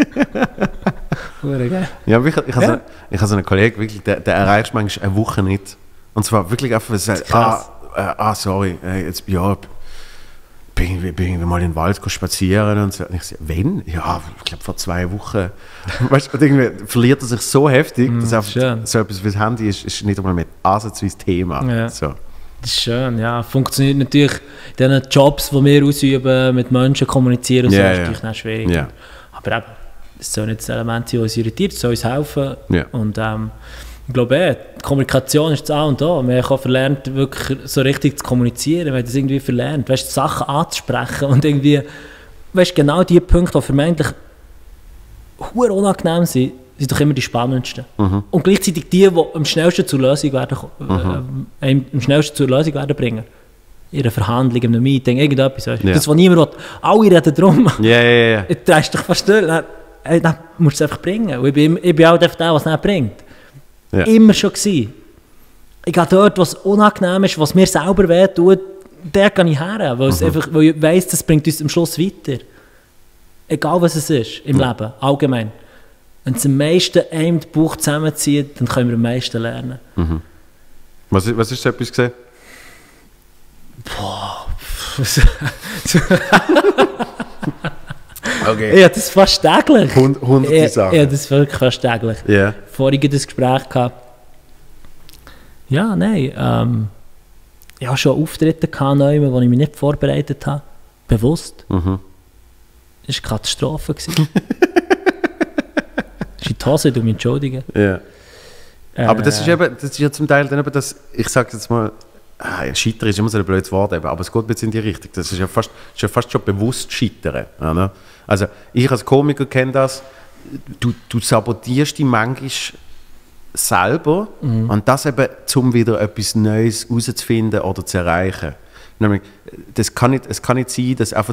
Ja, ich, ich, ich, ja. habe so, ich habe so einen Kollegen, wirklich, der, der erreicht manchmal eine Woche nicht. Und zwar wirklich einfach, weil er ah, äh, ah, sorry, äh, jetzt, ja, bin ich, bin ich mal in den Wald spazieren und so. Und ich sage, wenn? Ja, ich glaube vor zwei Wochen. Weißt du, irgendwie verliert er sich so heftig, mm, dass einfach schön. So etwas wie das Handy ist, ist nicht einmal mit ansatzweise Thema. Ja. So. Das ist schön, ja. Funktioniert natürlich in den Jobs, die wir ausüben, mit Menschen kommunizieren und so, yeah, ist yeah. natürlich nicht schwierig. Yeah. Aber eben, es soll nicht das Element sein, das uns irritiert, es soll uns helfen. Yeah. Und ähm, ich glaube, eh, die Kommunikation ist das A und O. Wir haben auch verlernt, wirklich so richtig zu kommunizieren. Wir haben das irgendwie verlernt, weißt, Sachen anzusprechen und irgendwie, weißt, genau die Punkte, die vermeintlich verdammt unangenehm sind, sind doch immer die spannendsten. Mhm. Und gleichzeitig die, die am schnellsten zur Lösung werden, mhm. äh, am schnellsten zur Lösung werden bringen. In einer Verhandlung, in einem Meeting, irgendetwas. Weißt. Yeah. Das, was niemand will. Alle reden darum. Ja, ja, ja. Du drehst dich fast durch. Dann, dann musst du es einfach bringen. Und ich bin, ich bin auch der, der es nicht bringt. Ja. Immer schon gewesen. Ich gehe dort, was unangenehm ist, was mir selber wehtut, der gehe ich her, weil, es Mhm. einfach, weil ich weiss, das bringt uns am Schluss weiter. Egal was es ist, im Mhm. Leben, allgemein. Wenn es am meisten einem den Bauch zusammenzieht, dann können wir am meisten lernen. Mhm. Was, ist- was ist so etwas gesehen? Okay. Ja, das ist fast täglich. Hund- Hunderte Ja, Sachen. ja, das ist wirklich fast täglich. Ja. Vorhin das Gespräch gehabt. Ja, nein. Ähm, ich hatte schon Auftritte gehabt, neu, wo ich mich nicht vorbereitet habe. Bewusst. Mhm. Das war eine Katastrophe. gewesen. Das ist in die Hose, du mich entschuldigen. Ja. Aber das Äh, ist eben, das ist ja zum Teil dann eben das, ich sage jetzt mal, ah, ja, Scheitern ist immer so ein blödes Wort, eben, aber es geht jetzt in die Richtung. Das ist ja fast, ist ja fast schon bewusst Scheitern. Ja, ne? Also ich als Komiker kenne das, du, du sabotierst dich manchmal selber Mhm. und das eben, um wieder etwas Neues herauszufinden oder zu erreichen. Nämlich, das kann nicht, es kann nicht sein, dass einfach,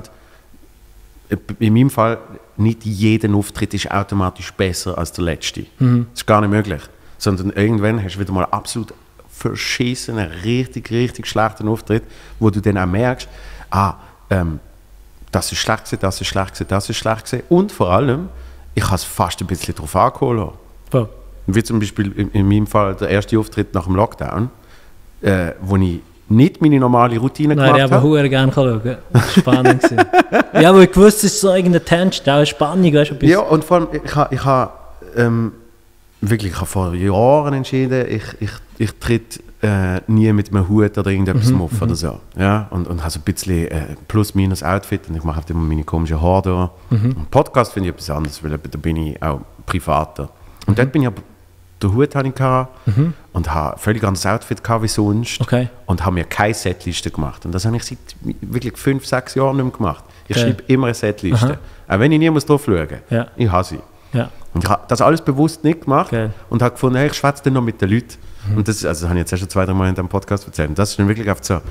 in meinem Fall, nicht jeder Auftritt ist automatisch besser als der letzte. Mhm. Das ist gar nicht möglich. Sondern irgendwann hast du wieder mal absolut verschissenen, richtig, richtig schlechten Auftritt, wo du dann auch merkst, ah, ähm, das ist schlecht gewesen, das ist schlecht gewesen, das ist schlecht gewesen. Und vor allem, ich habe es fast ein bisschen drauf angeholt. voll. Wie zum Beispiel in, in meinem Fall der erste Auftritt nach dem Lockdown, äh, wo ich nicht meine normale Routine Nein, ich gemacht habe habe. sehr gerne schauen. Das war spannend. gewesen. Ja, weil ich wusste, es ist so irgendeine Tension, auch eine Spannung, weißt du, etwas- Ja, und vor allem, ich habe ich ha, ähm, wirklich, ich habe vor Jahren entschieden, ich, ich, ich tritt äh, nie mit einem Hut oder irgendetwas Mhm, auf oder so. Ja? Und, und habe so ein bisschen äh, plus-minus Outfit und ich mache halt immer meine komischen Haare da. Mhm. Und Podcast finde ich etwas anderes, weil eben, da bin ich auch privater. Und dort bin ich aber, den Hut hatte ich gehabt Mhm. und habe ein völlig anderes Outfit gehabt wie sonst Okay. und habe mir keine Setliste gemacht. Und das habe ich seit wirklich fünf, sechs Jahren nicht mehr gemacht. Ich Okay. schreibe immer eine Setliste. Aha. Auch wenn ich nie muss drauf schauen muss. Ja. Ich habe sie. Ja. Und ich habe das alles bewusst nicht gemacht Geil. und habe gefunden, hey, ich schwätze dann noch mit den Leuten. Mhm. Und das, also, das habe ich jetzt erst schon zwei, drei Mal in diesem Podcast erzählt. Und das ist dann wirklich einfach so,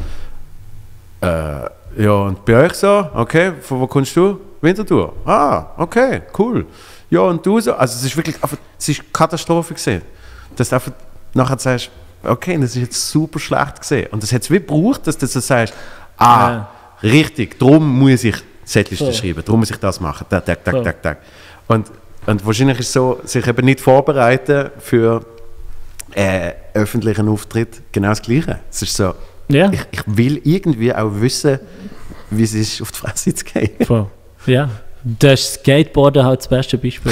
äh, ja, und bei euch so, okay, von wo kommst du? Winterthur. Ah, okay, cool. Ja, und du so? Also es ist wirklich, einfach, es ist Katastrophe gesehen. Dass du einfach nachher sagst, okay, das ist jetzt super schlecht gesehen. Und das hat es wie gebraucht, dass du so sagst, ah, Ja. richtig, darum muss ich Setliste Voll. schreiben, darum muss ich das machen, tak, tak, tak, Voll. tak, tak. Und, und wahrscheinlich ist es so, sich eben nicht vorbereiten für äh, öffentlichen Auftritt genau das Gleiche. Es ist so, Ja. ich, ich will irgendwie auch wissen, wie es ist, auf die Fresse zu gehen. Voll. Ja. Da ist Skateboarden halt das beste Beispiel.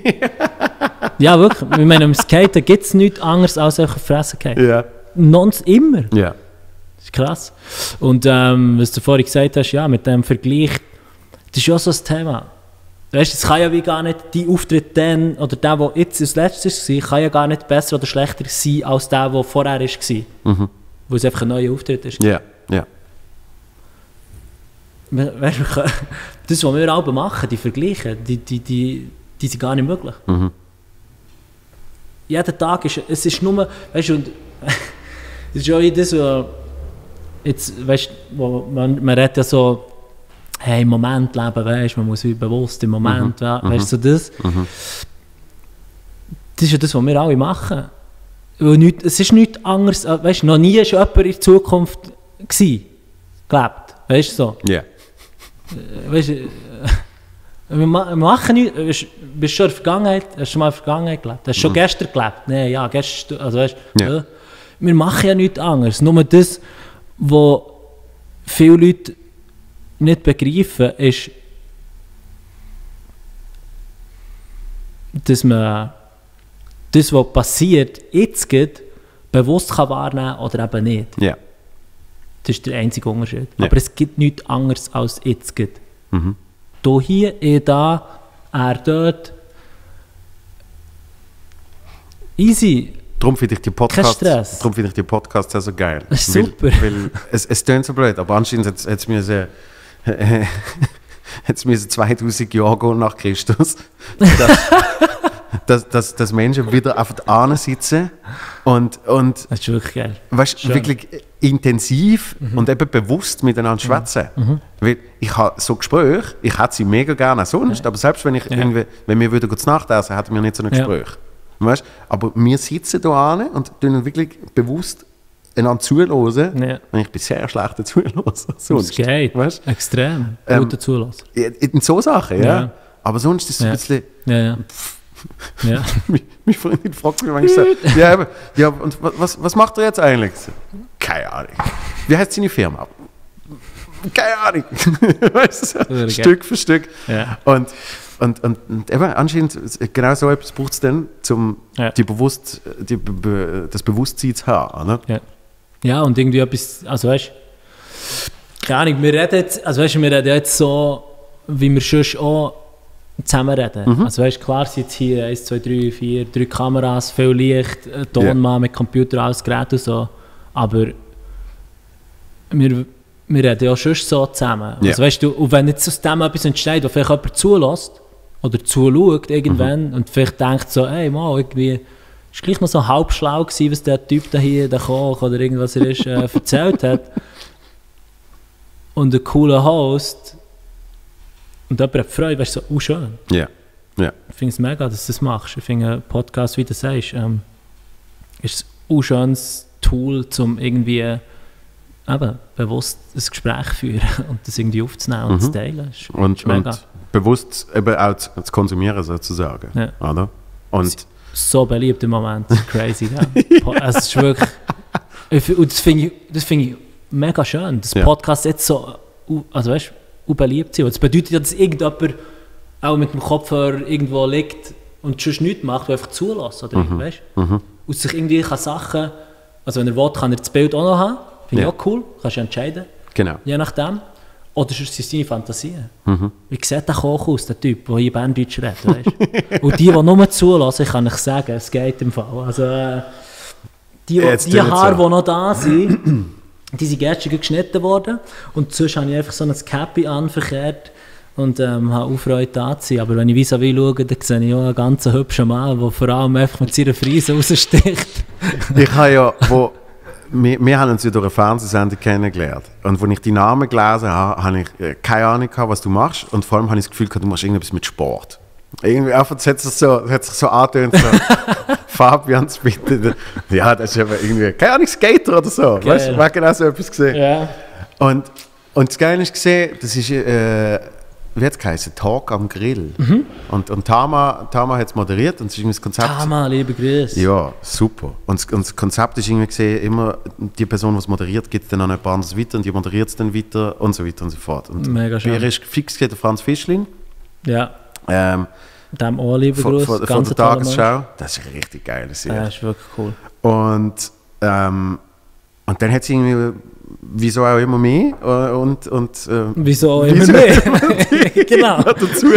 Ja, wirklich. Ich meine, im Skaten gibt es nichts anderes als auf die Fresse gehen. Ja. Nons immer. Ja. Das ist krass. Und ähm, was du vorhin gesagt hast, ja, mit dem Vergleich, das ist ja so das Thema. Weißt du, es kann ja wie gar nicht, die Auftritt dann, oder der, der jetzt als letztes war, kann ja gar nicht besser oder schlechter sein als der, der vorher war. Mhm. Weil es einfach ein neuer Auftritt ist. Ja. Ja. Wir- Weißt du, wir können- das, was wir alle machen, die Vergleiche, die, die, die, die sind gar nicht möglich. Mhm. Jeden Tag ist, es ist nur, weißt du, und es ist ja wie das, was, jetzt, weißt du, wo man, man redet ja so, hey, im Moment leben, weißt du, man muss wie bewusst im Moment, Mhm. ja, weißt du, so das. Mhm. Das ist ja das, was wir alle machen. Weil nicht, es ist nichts anderes, äh, weißt du, noch nie war jemand in der Zukunft gewesen, gelebt, weißt du, so. Ja. Weißt du, äh, wir ma- wir machen nichts, äh, weisst- bist du schon in der Vergangenheit, hast du schon mal in der Vergangenheit gelebt? Hast du schon gestern gelebt? Nein, ja, gestern, also weißt du, Ja. äh, wir machen ja nichts anderes. Nur das, was viele Leute nicht begreifen, ist, dass man das, was passiert, jetzt geht, bewusst kann wahrnehmen oder eben nicht. Ja. Das ist der einzige Unterschied. Ja. Aber es gibt nichts anderes als jetzt geht. Mhm. Du hier, ich da, er dort. Easy. Darum finde ich die Podcasts, Kein Stress. darum finde ich die Podcasts auch so geil. Das ist weil, super. Weil es, es tönt so blöd, aber anscheinend hat es mir so, hat's mir so zweitausend Jahre gehen nach Christus, dass, dass, dass, dass Menschen wieder auf der Ahne sitzen und, und Das ist wirklich geil. weißt, Schön. wirklich intensiv und eben bewusst miteinander schwätzen. Weil ich habe so Gespräche, ich hätte sie mega gerne auch sonst, aber selbst wenn, ich Ja. irgendwie, wenn wir wieder kurz nachdenken, hätten wir nicht so ein Ja. Gespräch. Weißt? Aber wir sitzen da an und tun wirklich bewusst einander zuhören. Ja. Und ich bin sehr schlechter Zuhörer. Das geht. Weißt? Extrem. Ähm, Guter Zulass. In, in so Sachen, ja. Ja. Aber sonst ist es Ja. ein bisschen... Ja, ja. ja. Meine Freundin fragt mich manchmal so, ja, aber, ja, und was, was macht er jetzt eigentlich? Keine Ahnung. Wie heißt seine Firma? Keine Ahnung. Weißt du, so, Oder Stück für Stück. Ja. Und, und, und, und eben anscheinend, genau so etwas braucht es dann, um Ja. die bewusst, die, be- be- das Bewusstsein zu haben. Ne? Ja. Ja, und irgendwie etwas, also weißt du, keine Ahnung, wir reden jetzt, also weißt du, wir reden jetzt so, wie wir sonst auch zusammen reden. Mhm. Also weißt du, klar sind jetzt hier eins, zwei, drei, vier, drei Kameras, viel Licht, ein Tonmann mit Computer, alles Gerät und so, aber wir, wir reden ja sonst so zusammen. Ja. Also weißt du, und wenn jetzt aus dem etwas entsteht, wo vielleicht jemand zulässt oder zuschaut irgendwann Mhm. und vielleicht denkt so, hey, mal, irgendwie ist gleich noch so halb schlau gewesen, was der Typ da hier, der Koch oder irgendwas er ist, äh, erzählt hat. Und ein cooler Host und jemand hat Freude, weißt du, so, oh schön. Ja. Ja. Ich finde es mega, dass du das machst. Ich finde einen Podcast, wie du sagst, ähm, ist ein schönes Tool, um irgendwie eben, bewusst ein Gespräch zu führen und das irgendwie aufzunehmen und Mhm. zu teilen. Ist, Und, ist mega. und bewusst eben auch zu, zu konsumieren, sozusagen. Ja. Oder? Und So beliebt im Moment, das ist crazy. Ja. Po- also es ist wirklich, ich fi- und das finde ich, das find ich mega schön, dass Ja. Podcasts jetzt so, uh, also weißt du, beliebt sind. Und das bedeutet ja, dass irgendjemand auch mit dem Kopfhörer irgendwo liegt und sonst nichts macht, der einfach zulässt. Oder, Mhm. weißt? Und sich irgendwie kann Sachen, also wenn er will, kann er das Bild auch noch haben. Finde Ja. ich auch cool, kannst du entscheiden, genau. je nachdem. Oder sonst sind es deine Fantasien. Mhm. Wie sieht der Koch aus, der Typ, der hier Berndeutsch redet? Weißt? Und die, die nur zulassen, kann ich sagen, es geht im Fall. Also, äh, die, die, Jetzt die tu nicht Haare, so. die noch da sind, die sind gestern geschnitten worden. Und sonst habe ich einfach so ein Cappy anverkehrt und ähm, habe auch Freude da zu sein. Aber wenn ich vis-à-vis schaue, dann sehe ich auch einen ganz hübschen Mann, der vor allem einfach mit seiner Frise raussticht. Ich habe ja, wo, wir, wir haben uns ja durch eine Fernsehsendung kennengelernt. Und als ich die Namen gelesen habe, habe ich äh, keine Ahnung gehabt, was du machst. Und vor allem habe ich das Gefühl gehabt, du machst irgendetwas mit Sport. Irgendwie einfach, es hat sich so, es hat sich so angetönt, so, Fabian Spinde. Ja, das ist aber irgendwie, keine Ahnung, Skater oder so. Geil. Weißt du, ich habe genau so etwas gesehen. Ja. Und, und das Geile ist gesehen, das ist, äh, wie hat es geheißen? Talk am Grill. Mhm. Und, und Tama, Tama hat es moderiert und es ist irgendwie das Konzept. Tama, liebe Grüße. Ja, super. Und das, und das Konzept ist irgendwie gesehen, immer die Person, die es moderiert, gibt dann an jemand anderes weiter und die moderiert es dann weiter und so weiter und so fort. Und Mega schön. bei ihr ist fix gesehen der Franz Fischlin. Ja, Ähm, dem auch liebe von, Grüße. von, von Ganz der ein toller Mensch. Tagesschau. Das ist richtig geil. Das Ja, ist wirklich cool. Und, ähm, und dann hat sie irgendwie, wieso auch immer mehr äh, und, und äh, Wieso auch immer Wieso mehr? genau. dazu.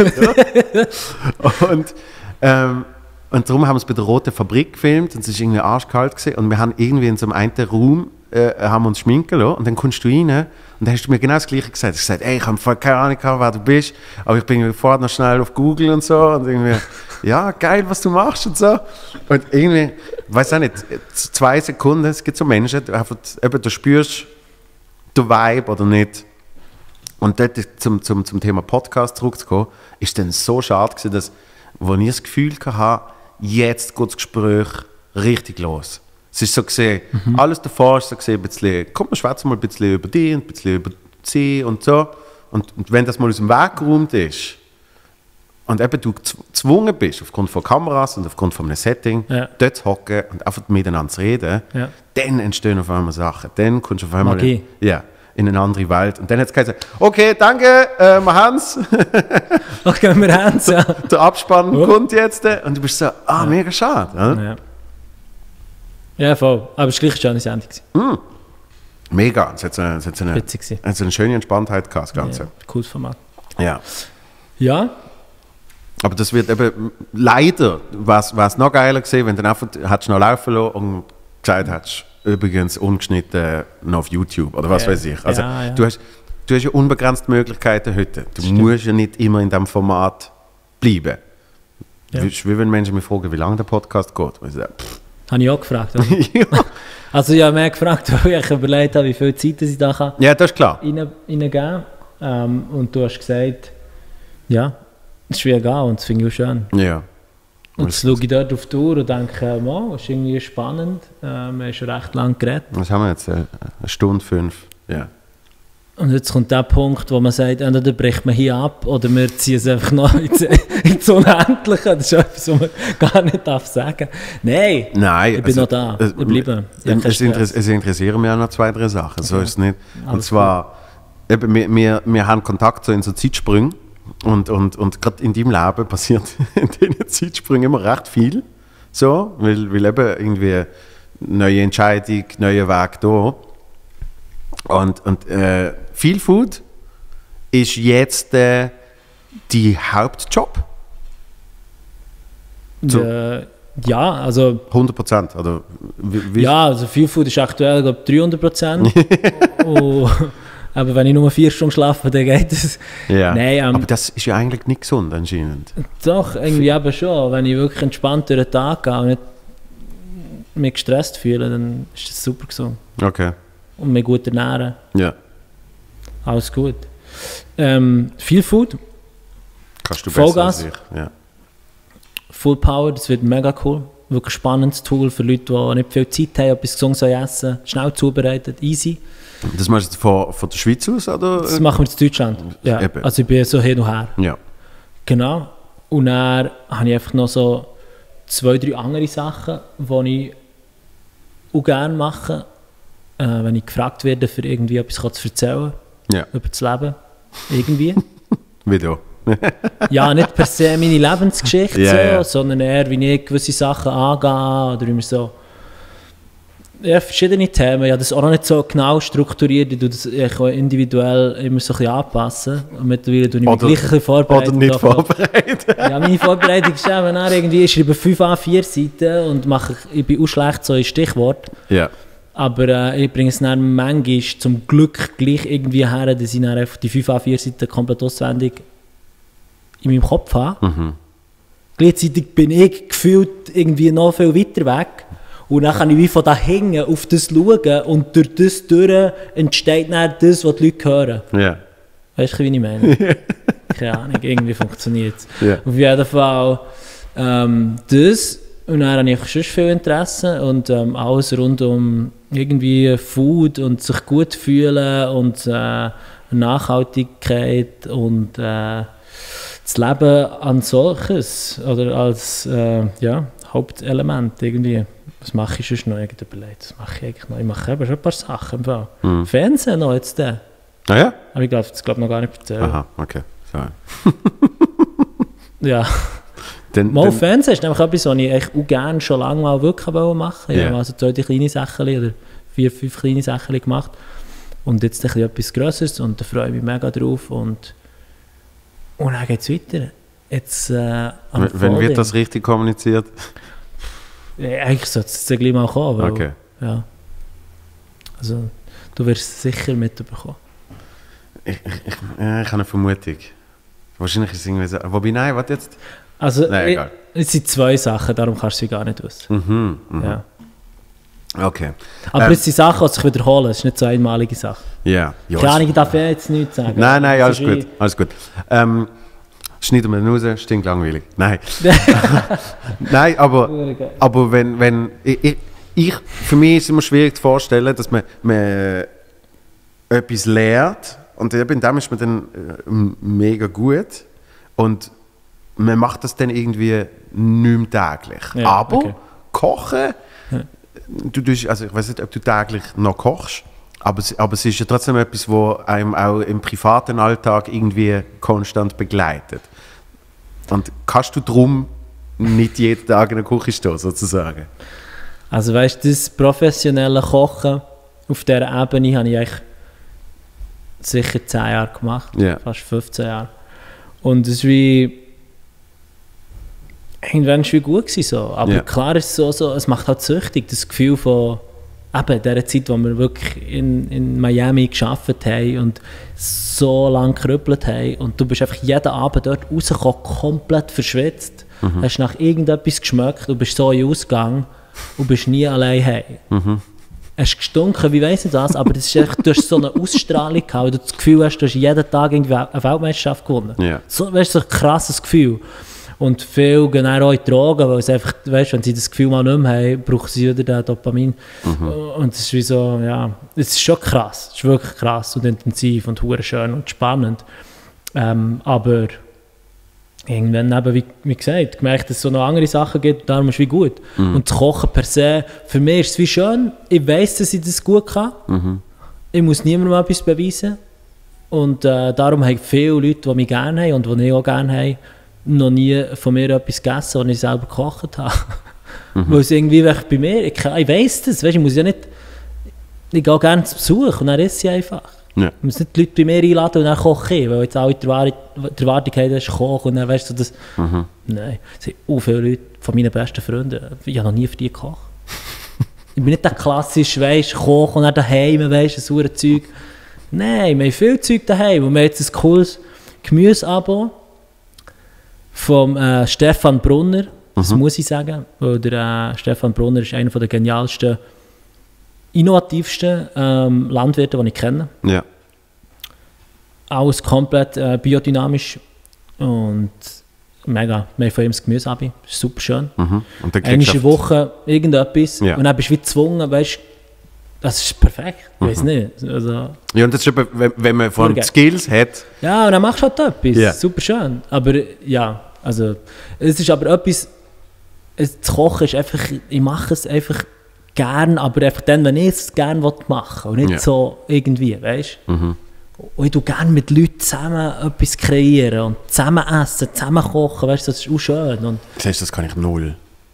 Ja. und, ähm, und darum haben wir es bei der Roten Fabrik gefilmt und es ist irgendwie arschkalt gewesen. Und wir haben irgendwie in so einem einen Raum äh, haben wir uns schminken lassen und dann kommst du rein und dann hast du mir genau das Gleiche gesagt. Ich gesagt, ey, ich habe voll keine Ahnung gehabt, wer du bist, aber ich bin vorher noch schnell auf Google und so und irgendwie, ja, geil, was du machst und so. Und irgendwie, ich weiß auch nicht, zwei Sekunden, es gibt so Menschen, die einfach, eben, du spürst den Vibe oder nicht. Und dort zum, zum, zum Thema Podcast zurückzukommen, ist dann so schade gewesen, dass, wo ich das Gefühl hatte, jetzt geht das Gespräch richtig los. Es ist so gesehen, mhm. alles davor ist so gesehen, ein bisschen, komm, wir schwätzen mal ein bisschen über dich, ein bisschen über sie und so. Und, und wenn das mal aus dem Weg geräumt ist und eben du gezwungen bist, aufgrund von Kameras und aufgrund von einem Setting, Ja. dort zu hocken und einfach miteinander zu reden, Ja. dann entstehen auf einmal Sachen. Dann kommst du auf einmal Magie. in, ja, in eine andere Welt. Und dann hat es gesagt, okay, danke, äh, wir haben es. Okay, wir haben es, ja. Der Abspann Ja. kommt jetzt. Und du bist so, ah, mega schade. Oder? ja. Ja, voll. Aber es war gleich eine schöne Sendung. gewesen. Mega. Es hat so eine, es hat so eine, Witzig gewesen. es hat so eine schöne Entspanntheit gehabt, das Ganze. Ja, cooles Format. Ja. Ja, Aber das wird eben, leider, war es noch geiler gewesen, wenn du dann einfach hättest noch laufen lassen und gesagt hättest, übrigens ungeschnitten noch auf YouTube oder was Ja. weiß ich. Also, Ja, ja. Du, hast, du hast ja unbegrenzte Möglichkeiten heute. Du musst ja nicht immer in diesem Format bleiben. Ja. Ja. Wie, wie wenn Menschen mich fragen, wie lange der Podcast geht. Und ich sage, pff, habe ich auch gefragt. Oder? ja. Also ich habe mehr gefragt, weil ich überlegt habe, wie viel Zeit ich da kann ja, das ist klar. rein, reingeben kann. Ähm, und du hast gesagt, ja, es ist wie egal und das finde ich auch schön. Ja. Und jetzt schaue ich dort auf die Uhr und denke, wow, das ist irgendwie spannend. Äh, wir haben schon recht lange geredet. Was haben wir jetzt? Eine Stunde fünf? Ja. Und jetzt kommt der Punkt, wo man sagt, entweder bricht man hier ab oder wir ziehen es einfach noch ins, ins Unendliche. Das ist etwas, was man gar nicht darf sagen. Nein, Nein, ich bin also, noch da, äh, ich bleibe. Ich habe keinen Es, Stress. interess es interessieren mich auch noch zwei, drei Sachen. So Okay. ist es nicht. Und Alles zwar, eben, wir, wir, wir haben Kontakt so in so Zeitsprüngen. Und, und, und gerade in deinem Leben passiert in diesen Zeitsprüngen immer recht viel. So, weil, weil eben irgendwie neue Entscheidung, neuer Weg da. Und, und äh, Feel Food ist jetzt äh, die Hauptjob? So. Ja, ja, also, hundert Prozent? Oder wie, wie ja, also Feel Food ist aktuell, glaube ich, dreihundert Prozent. Aber wenn ich nur vier Stunden schlafe, dann geht es. Ja. Nein, ähm, aber das ist ja eigentlich nicht gesund anscheinend. Doch, irgendwie eben schon. Wenn ich wirklich entspannt durch den Tag gehe und nicht mich gestresst fühle, dann ist das super gesund. Okay, Und mich gut ernähren, ja. alles gut. Ähm, viel Food, Kannst du besser Vollgas? als ich. Ja. Full Power, das wird mega cool. Wirklich spannendes Tool für Leute, die nicht viel Zeit haben, etwas gesund essen, schnell zubereitet, easy. Das machst du von, von der Schweiz aus? Oder? Das machen wir in Deutschland. Ja. Eben. Also ich bin so hin und her. Ja. Genau. Und dann habe ich einfach noch so zwei, drei andere Sachen, die ich auch gerne mache, äh, wenn ich gefragt werde, für irgendwie etwas zu erzählen Ja. über das Leben. Irgendwie. Wie du. Ja, nicht per se meine Lebensgeschichte, Ja, so, ja. sondern eher, wie ich gewisse Sachen angehe oder wie wir so. Ja, verschiedene Themen. Ich habe das auch noch nicht so genau strukturiert. Ich tue das ich auch individuell immer so ein bisschen anpassen. Und mittlerweile tue ich mich Oder- gleich ein bisschen vorbereitet. Oder nicht davon. vorbereitet. Ja, meine Vorbereitung ist eben auch irgendwie, ich schreibe fünf A vier Seiten und mache, ich bin auch schlecht so in Stichwort. Ja. Aber äh, ich bringe es dann manchmal zum Glück gleich irgendwie her, dass ich dann einfach die fünf A vier Seiten komplett auswendig in meinem Kopf habe. Mhm. Gleichzeitig bin ich gefühlt irgendwie noch viel weiter weg. Und dann kann ich wie von da hinten auf das schauen und durch das durch entsteht dann das, was die Leute hören. Ja. Weißt du, wie ich meine? Keine Ahnung, irgendwie funktioniert es. Ja. Auf jeden Fall ähm, das. Und dann habe ich schon viel Interesse und ähm, alles rund um irgendwie Food und sich gut fühlen und äh, Nachhaltigkeit und äh, das Leben an solches oder als äh, ja, Hauptelement irgendwie. Was mache ich sonst noch? Irgendwie überlegt. Was mache ich eigentlich noch? Ich mache eben schon ein paar Sachen. Im Fall. Mhm. Fernsehen noch jetzt. Äh. Ah ja? Aber ich glaube, das glaube noch gar nicht erzählen. Aha, okay. Sorry. Ja. Dann, Mal dann, Fernsehen ist nämlich etwas, was ich echt auch gerne schon lange mal wirklich machen wollte. Ich Ja. habe also zwei drei kleine Sachen oder vier, fünf kleine Sachen gemacht. Und jetzt ein bisschen etwas Grösseres und da freue ich mich mega drauf. Und, und dann geht es weiter. Jetzt, äh, wenn wenn wird das richtig kommuniziert? Ja, eigentlich sollte es jetzt gleich mal kommen. Weil, Okay. Ja. Also, du wirst es sicher mitbekommen. Ich, ich, ich, ja, ich habe eine Vermutung. Wahrscheinlich ist es irgendwie so. Wobei, nein, warte jetzt. Also, Nein, ich- egal. es sind zwei Sachen, darum kannst du sie gar nicht wissen. Mhm, mhm. Ja. Okay. Aber Ähm, es sind Sachen, die sich wiederholen. Es ist nicht so eine einmalige Sache. Ja. ja Keine Ahnung, es- ich darf ja jetzt nichts sagen. Nein, nein, Es alles ist gut. Alles gut. Ähm, schneiden wir raus, stinkt langweilig. Nein. Nein, aber, wie- aber wenn, wenn ich, ich, ich, für mich ist es immer schwierig zu vorstellen, dass man, man etwas lernt und eben in dem ist man dann äh, m- mega gut und man macht das dann irgendwie nicht mehr täglich. Ja, aber okay. Kochen, du tust, also ich weiß nicht, ob du täglich noch kochst, aber es, aber es ist ja trotzdem etwas, was einem auch im privaten Alltag irgendwie konstant begleitet. Und kannst du darum nicht jeden Tag in der Küche stehen, sozusagen? Also weißt du, das professionelle Kochen auf dieser Ebene habe ich eigentlich sicher zehn Jahre gemacht, Ja. fast fünfzehn Jahre. Und es ist wie irgendwann ist es wie gut gewesen, so. Aber Ja. klar ist es so, so, es macht halt süchtig, das Gefühl von eben dieser Zeit, wo wir wirklich in, in Miami gearbeitet haben und so lange gerüppelt haben und du bist einfach jeden Abend dort rausgekommen, komplett verschwitzt, Mhm. hast nach irgendetwas geschmeckt und bist so in den Ausgang und bist nie allein heim. Mhm. Es ist gestunken, wie weiss ich das, aber das ist echt, du hast so eine Ausstrahlung gehabt, weil du das Gefühl hast, du hast jeden Tag irgendwie eine Weltmeisterschaft gewonnen. Ja. So, weißt du, so ein krasses Gefühl. Und viele gehen dann auch in die Drogen, weil es einfach, weißt, wenn sie das Gefühl mal nicht mehr haben, brauchen sie wieder den Dopamin. Mhm. Und es ist wie so, ja, es ist schon krass, es ist wirklich krass und intensiv und hure schön und spannend. Ähm, aber irgendwann eben, wie, wie gesagt, gemerkt, dass es so noch andere Sachen gibt, darum ist es wie gut. Mhm. Und das Kochen per se, für mich ist es wie schön, ich weiss, dass ich das gut kann. Mhm. Ich muss niemandem etwas beweisen. Und äh, darum haben viele Leute, die mich gerne haben und die ich auch gerne habe, noch nie von mir etwas gegessen, was ich selber gekocht habe. Mhm. Weil es irgendwie bei mir, ich, ich weiss das, weißt, ich muss ja nicht, ich gehe gerne zu Besuch und dann esse ich einfach. Ja. Ich muss nicht die Leute bei mir einladen und dann koche ich, weil jetzt alle die Erwartung haben, dass ich koche und dann weißt du das. Mhm. Nein, es sind auch viele Leute von meinen besten Freunden, ich habe noch nie für die gekocht. Ich bin nicht der klassische, weißt, Koch und dann daheim, weißt du, so ein Zeug. Nein, wir haben viel Zeug daheim und wir haben jetzt ein cooles Gemüseabo vom äh, Stefan Brunner, das mhm. muss ich sagen, weil der äh, Stefan Brunner ist einer der genialsten, innovativsten ähm, Landwirte, die ich kenne. Ja. Alles komplett äh, biodynamisch und mega. Wir haben von ihm das Gemüse ab. Super schön. Mhm. Und dann eine Woche irgendetwas ja. und dann bist du wie gezwungen, weißt, das ist perfekt. Ich weiß mhm. nicht. Also, ja, und das ist eben, wenn, wenn man von Skills hat. Ja, und dann machst du halt etwas. Yeah. Super schön. Aber ja, also es ist aber etwas, es, das Kochen ist einfach, ich mache es einfach gern, aber einfach dann, wenn ich es gerne machen will und nicht yeah. so irgendwie, weißt du? Mhm. Und ich tue gerne mit Leuten zusammen etwas kreieren und zusammen essen, zusammen kochen, weißt du, das ist auch schön. Und das heißt, das kann ich null.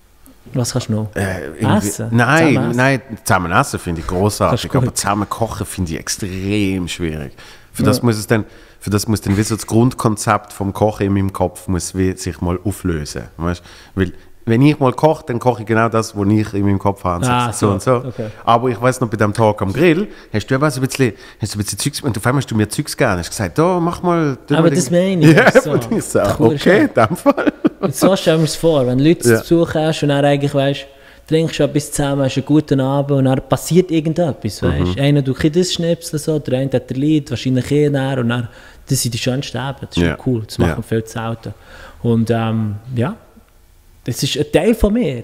Was kannst du noch? Äh, essen? Nein, zusammen essen? nein, zusammen essen finde ich großartig, aber zusammen kochen finde ich extrem schwierig. Für ja. das muss es dann, für das muss dann wie so das Grundkonzept vom Kochen in meinem Kopf muss wie sich mal auflösen, weißt? Weil wenn ich mal koche, dann koche ich genau das, was ich in meinem Kopf habe. Ah, so, so und so. Okay. Aber ich weiss noch, bei dem Tag am Grill hast du ja ein bisschen, hast du ein bisschen Zeugs, und auf einmal hast du mir Zeugs gegeben. Hast gesagt, da, mach mal. Aber mal das meine ich. Ja, so. Und ich so, okay, in dem Fall. Und so stellen wir es vor, wenn du Leute ja. zu Besuch hast und dann eigentlich weißt, trinkst du etwas zusammen, hast einen guten Abend und dann passiert irgendetwas, weißt. Mhm. Einer tut das Schnipsel so, der eine hat der Lied, wahrscheinlich eh näher und dann, das sind die schönsten Abende. Das ist ja. cool, das machen wir ja. viel zu selten. Und ähm, ja, das ist ein Teil von mir.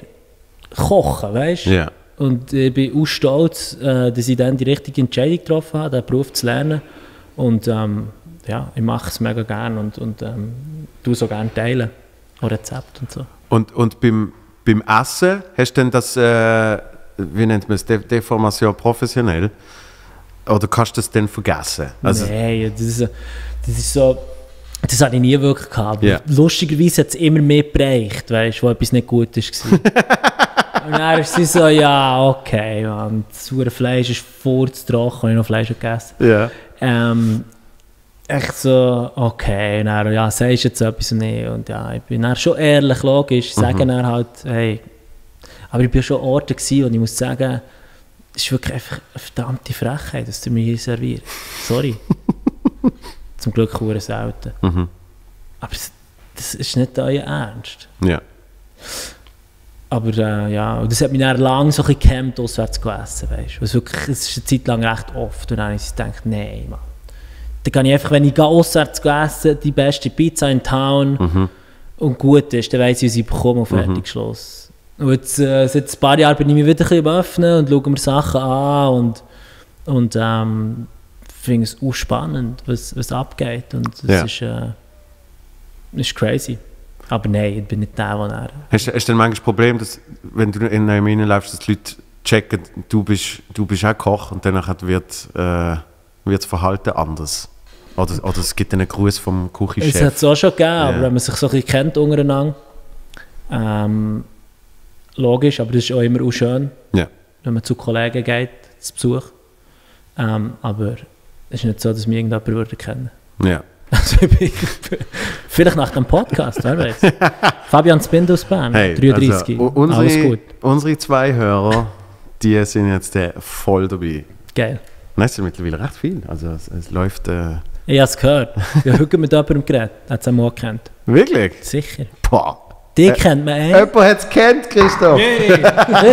Kochen, weißt du? Yeah. Und ich bin auch stolz, äh, dass ich dann die richtige Entscheidung getroffen habe, den Beruf zu lernen. Und ähm, ja, ich mache es mega gerne und, und ähm, tue so gerne teilen. Auch Rezepte und so. Und, und beim, beim Essen hast du denn das, äh, wie nennt man es, De- Deformation professionell? Oder kannst du das denn vergessen? Also Nein, das ist, das ist so... Das hatte ich nie wirklich gehabt. Yeah. Lustigerweise hat es immer mehr geprägt, weißt, wo etwas nicht gut war. Und dann ist sie so, ja, okay, man, das saure Fleisch ist furztrocken, habe ich noch Fleisch gegessen. Yeah. Ähm, echt so, okay, und dann, ja, sagst du jetzt etwas nicht. Und ja, ich bin dann schon ehrlich, logisch, sage mhm. dann halt, hey, aber ich war schon an Orten gewesen, und ich muss sagen, es ist wirklich einfach eine verdammte Frechheit, dass du mir hier servierst. Sorry. Zum Glück sehr selten. Mhm. Aber das, das ist nicht euer Ernst. Ja. Aber äh, ja, und das hat mich dann lange so ein bisschen gehemmt, auswärts zu essen, weißt du. Wirklich, es ist eine Zeit lang recht oft. Und dann habe ich gedacht, nein, Mann. Dann kann ich einfach, wenn ich auswärts essen, die beste Pizza in Town mhm. und gut ist, dann weiss ich, was ich bekomme und fertig mhm. Schluss. Und jetzt, äh, seit ein paar Jahren bin ich mich wieder ein bisschen öffnen und schaue mir Sachen an und, und ähm, ich finde es auch spannend, was, was abgeht, und das ja. ist, äh, ist crazy. Aber nein, ich bin nicht der, der er... Hast, hast du denn manchmal das Problem, dass, wenn du in einem reinläufst, dass die Leute checken, du bist, du bist auch Koch, und danach wird, äh, wird das Verhalten anders? Oder, oder es gibt einen Gruß vom Küchenchef? Es hat es auch schon gegeben, yeah. aber wenn man sich so ein bisschen kennt untereinander, ähm, logisch, aber das ist auch immer auch schön, yeah. wenn man zu Kollegen geht, zu Besuch. Ähm, aber es ist nicht so, dass mich irgendjemand würde kennen. Ja. Also ich bin, vielleicht nach dem Podcast, wer weiß. Fabian Spind aus Bern, hey, dreiunddreißig, also, unsere, alles gut. Unsere zwei Hörer, die sind jetzt äh, voll dabei. Geil. Nein, es sind mittlerweile recht viel. Also es, es läuft... Äh ich habe es gehört. Ich habe heute mit jemandem geredet, der hat es auch gekannt. Wirklich? Sicher. Boah. Die äh, kennt man, ey. Jemand hat es gekannt, Christoph. Nee.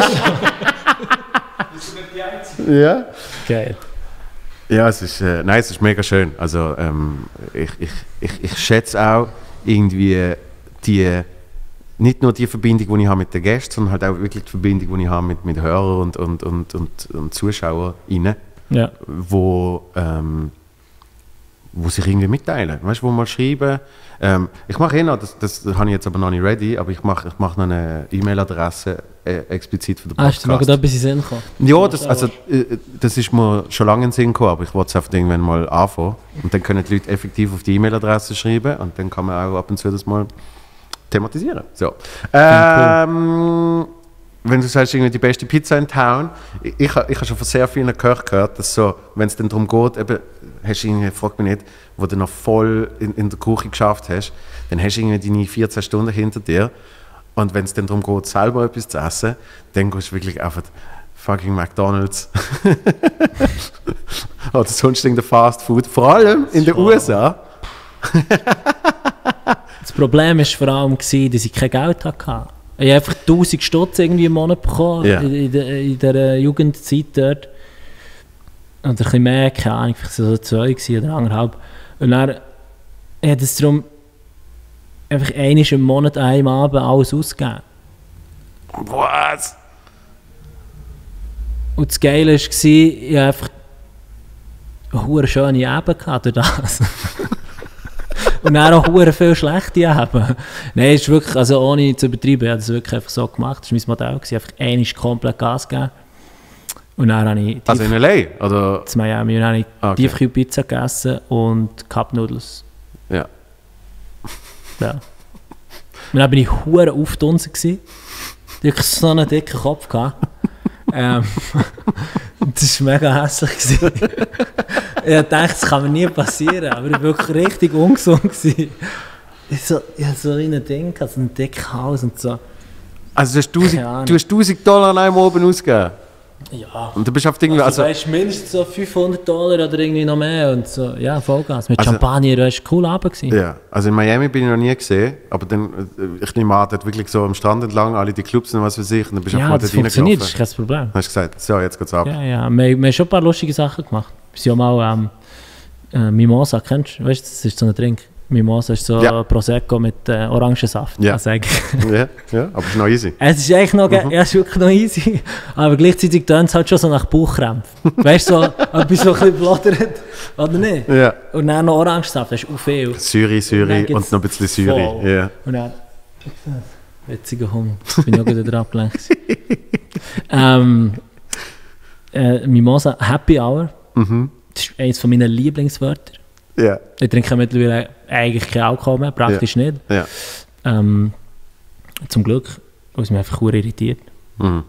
Ja. Geil. Ja, es ist, äh, nein, es ist mega schön. Also ähm, ich, ich, ich, ich schätze auch irgendwie die nicht nur die Verbindung, die ich habe mit den Gästen, sondern halt auch wirklich die Verbindung, die ich habe mit, mit Hörern und, und, und, und, und ZuschauerInnen, Ja. wo, ähm, wo sich irgendwie mitteilen. Weißt du, wo mal schreiben. Ähm, ich mache eh noch, das, das habe ich jetzt aber noch nicht ready, aber ich mache ich mache noch eine E-Mail-Adresse äh, explizit für den Ah, Podcast. ist dir noch da etwas in den Sinn gekommen? Ja, das, also, äh, das ist mir schon lange in den Sinn gekommen, aber ich wollte es einfach irgendwann mal anfangen. Und dann können die Leute effektiv auf die E-Mail-Adresse schreiben und dann kann man auch ab und zu das mal thematisieren. So. Ähm, wenn du sagst, irgendwie die beste Pizza in Town, ich, ich, ich habe schon von sehr vielen Köchen gehört, dass so, wenn es dann darum geht, eben, hast du irgendwie, frag mich nicht, wo du noch voll in, in der Küche geschafft hast, dann hast du irgendwie deine vierzehn Stunden hinter dir und wenn es dann darum geht, selber etwas zu essen, dann gehst du wirklich auf fucking McDonald's oder sonst irgendein Fast Food, vor allem in den U S A. Das Problem war vor allem, gewesen, dass ich kein Geld hatte. Ich habe einfach tausend Stutz irgendwie im Monat bekommen, Ja. in, in, der- in der Jugendzeit dort. Und ein bisschen mehr, keine Ahnung, vielleicht so zwei gewesen oder anderthalb. Und dann hat es darum einfach einmal im Monat, einem Abend alles ausgegeben. Was? Und das Geile war, ich hatte einfach eine schöne Abend gehabt durch das. Und dann auch hure viel schlechte Eben. Nein, es ist wirklich, also ohne zu übertreiben, ich habe das wirklich einfach so gemacht. Das war mein Modell, gewesen, einfach einmal komplett Gas geben. Und dann habe ich Also in L A? Oder? zu Miami und dann habe ich Ah, okay. Tiefkühlpizza gegessen und Cup Noodles. Ja. Ja. Und dann bin ich hure aufdunsen gewesen. Ich hatte so einen dicken Kopf gehabt. ähm, das war mega hässlich gewesen. Ich dachte, das kann mir nie passieren, aber ich war wirklich richtig ungesund gewesen. Ich so, ich hatte so ein Ding, gehabt, so ein dickes Haus und so. Also du hast tausend, Keine Ahnung. du hast tausend Dollar an einem oben ausgegeben? Ja. Und du bist auf irgendwie, Also, also, weißt du, mindestens so fünfhundert Dollar oder irgendwie noch mehr und so. Ja, Vollgas. Mit Also- Champagner, das war cool Abend gewesen. ja, also in Miami bin ich noch nie gesehen, aber dann, äh, ich nehme an, dort wirklich so am Strand entlang, alle die Clubs und was für sich, und dann bist du Ja, einfach mal das dort funktioniert, das reingelaufen. ist kein Problem. Dann hast du gesagt, so, jetzt geht's ab. Ja, ja. Wir, wir haben schon ein paar lustige Sachen gemacht. Wir sind ja mal ähm, äh, Mimosa, kennst du? Weißt du, das ist so ein Trink. Mimosa ist so Ja. Prosecco mit äh, Orangensaft. Ja. Also eigentlich- Ja, ja, aber es ist noch easy. es ist eigentlich noch, ge- Mhm. ja, es ist wirklich noch easy, aber gleichzeitig tönt es halt schon so nach Bauchkrämpfen. Weißt du, so, etwas so ein bisschen blodert, oder nicht? Ja. Und dann noch Orangensaft, das ist auch viel. Syri, Und dann Syri gibt's und noch ein bisschen Syri. voll. Ja. Und dann, witziger Hunger, bin ich auch wieder dran abgelenkt. ähm, äh, Mimosa, Happy Hour, Mhm. das ist eines von meinen Lieblingswörter. Ja. Ich trinke mittlerweile eigentlich kein Alkohol mehr, praktisch nicht. Ja. Ähm, zum Glück, weil es mich einfach sehr irritiert. Mhm.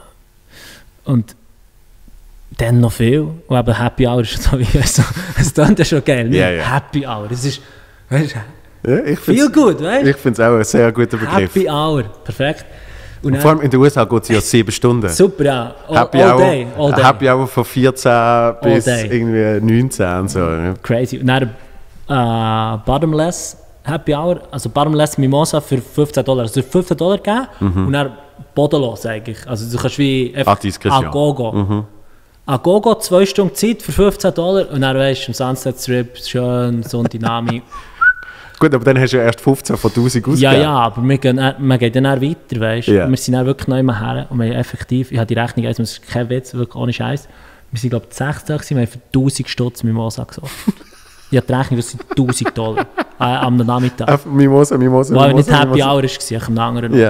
Und dann noch viel. Und eben Happy Hour ist so wie, so, es klingt ja schon geil, nicht? Ja, ja. Happy Hour, das ist, weißt du, Ja, ich viel finde gut, weißt es auch ein sehr guter Begriff. Happy Hour, perfekt. Und Und vor allem in den U S A geht es ja sieben Stunden. super, ja. All, Happy all Hour, day, all day. Happy Hour von vierzehn bis day. irgendwie neunzehn. Und so, ja. Crazy. Und dann äh, Bottomless Happy Hour, also Bottomless Mimosa für fünfzehn Dollar. Also du hast fünfzehn Dollar gegeben und dann bodenlos eigentlich. Also du kannst wie Ah, Diskretion. a Gogo. A Gogo, zwei Stunden Zeit für fünfzehn Dollar und dann weißt du, im Sunset Strip, schön, Sonnendynamik. Gut, aber dann hast du ja erst fünfzehn von tausend Ja, ausgegeben. ja, aber wir gehen, dann- man geht dann auch weiter, weißt du. Ja. Wir sind dann wirklich noch immer her und wir haben effektiv, ich habe die Rechnung, also das ist kein Witz, wirklich ohne Scheiß. Wir sind, glaube ich, sechzehn gewesen, wir haben für tausend Stutz Mimosa gesoffen. Ich habe die Rechnung, das sind tausend Dollar äh, am Nachmittag. Auf Mimosa, Mimosa, Weil nicht Mimosa, Happy Mimosa. Hour war, ich am anderen Ort. Ja.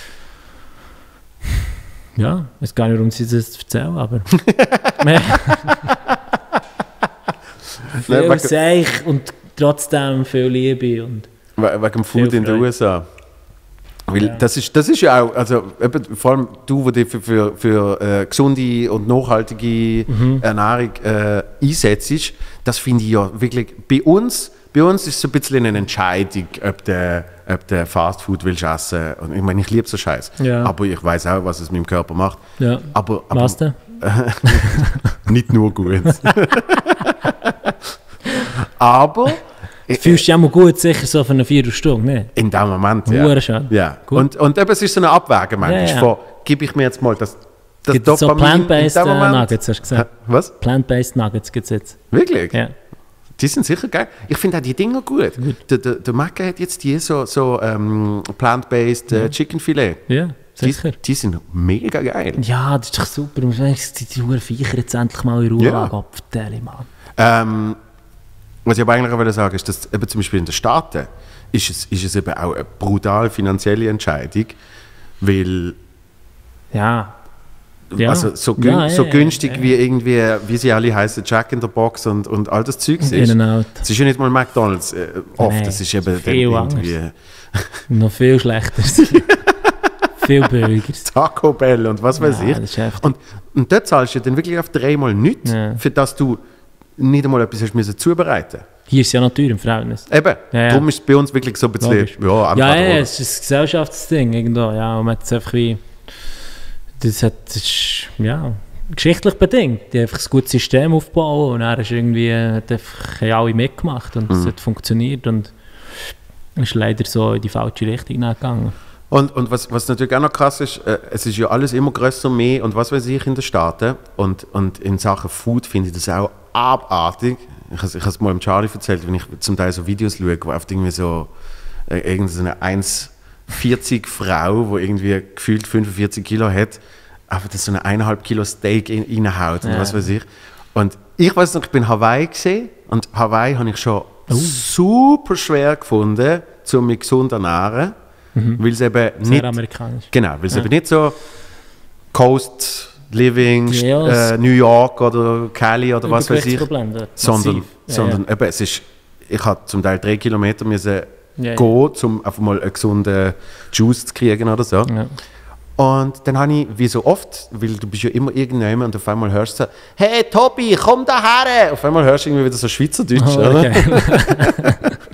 Ja, ich weiß gar nicht, warum sie das erzählen, aber... Mehr- viel wegen- Seich und trotzdem viel Liebe und... We- Wegen dem Food Viel in den Freude. U S A. Weil Ja. das, ist, das ist ja auch, also eben, vor allem du, der dich für, für, für äh, gesunde und nachhaltige Mhm. Ernährung äh, einsetzt, das finde ich ja wirklich, bei uns, bei uns ist es so ein bisschen eine Entscheidung, ob du ob du Fast Food willst essen. Und ich meine, ich liebe so Scheiß. Ja. Aber ich weiß auch, was es mit dem Körper macht. Ja. Aber, aber Was denn? nicht nur gut. aber Fühlst du dich auch mal gut, sicher so für eine Viertelstunde, ne? in dem Moment, ja. Hure schön. Ja. Gut. Und, und eben, es ist so eine Abwägen manchmal. Ja, ja. Von, gebe ich mir jetzt mal das, das Gibt es so Dopamin in Plant-Based dem äh, Moment? Nuggets, hast du gesagt? Was? Plant-Based Nuggets gibt es jetzt. Wirklich? Ja. Die sind sicher geil. Ich finde auch die Dinger gut. gut. Der, der, der Macke hat jetzt die so, so ähm, plant-based äh, Ja. Chicken Filet. Ja, Die, sicher. die sind mega geil. Ja, das ist doch super. Und wenn ich die die Viecher jetzt endlich mal in Ruhe Ja. lagen, abvertelle, Mann. Ähm, was ich aber eigentlich auch wollte sagen, ist, dass eben zum Beispiel in den Staaten ist es, ist es eben auch eine brutal finanzielle Entscheidung, weil Ja. Ja. also so, gün Ja, ja, so ja, günstig ja. wie irgendwie, wie sie alle heißen, Jack in the Box und, und all das Zeug ist. In and out. Es ist ja nicht mal McDonalds äh, oft, Nein, das ist eben dann viel irgendwie Noch viel schlechter. Viel billiger. Taco Bell und was weiß Ja, ich. das ist heftig. Und, und dort zahlst du dann wirklich auf dreimal nichts, Ja. für das du nicht einmal etwas hast müssen zubereiten. Hier ist es ja noch teuer im Verhältnis. Eben, Ja, ja. darum ist es bei uns wirklich so ein bisschen, Logisch. ja, Ja, entweder ja, oder. es ist ein Gesellschaftsding irgendwo. Ja, und man hat es einfach wie... Das, hat, das ist ja, geschichtlich bedingt. Die haben einfach ein gutes System aufgebaut und er ist irgendwie, hat einfach haben alle mitgemacht und es Mhm. hat funktioniert und ist leider so in die falsche Richtung gegangen. Und, und was, was natürlich auch noch krass ist, äh, es ist ja alles immer grösser, mehr und was weiß ich in den Staaten. Und, und in Sachen Food finde ich das auch abartig. Ich habe ich es mal dem Charlie erzählt, wenn ich zum Teil so Videos schaue, wo oft irgendwie so äh, irgendeine eins vierzig Frau, die irgendwie gefühlt fünfundvierzig Kilo hat, einfach das so eine eineinhalb Kilo Steak in, reinhaut und Ja. was weiß ich. Und ich weiß noch, ich bin in Hawaii gesehen und Hawaii habe ich schon super schwer gefunden, um mich gesund zu ernähren. Weil es eben Sehr nicht, amerikanisch. genau, weil es Ja. eben nicht so Coast Living, Ja, äh, New York oder Cali oder was weiß ich, Übergewichtsproblem dort. sondern, Massiv. Ja, sondern eben, es ist, ich habe zum Teil drei Kilometer müssen Ja, ja. gehen, um einfach mal einen gesunden Juice zu kriegen oder so. Ja. Und dann habe ich, wie so oft, weil du bist ja immer irgendjemand und auf einmal hörst du so, «Hey Tobi, komm da her!» Auf einmal hörst du irgendwie wieder so Schweizerdeutsch, Oh, oder? okay.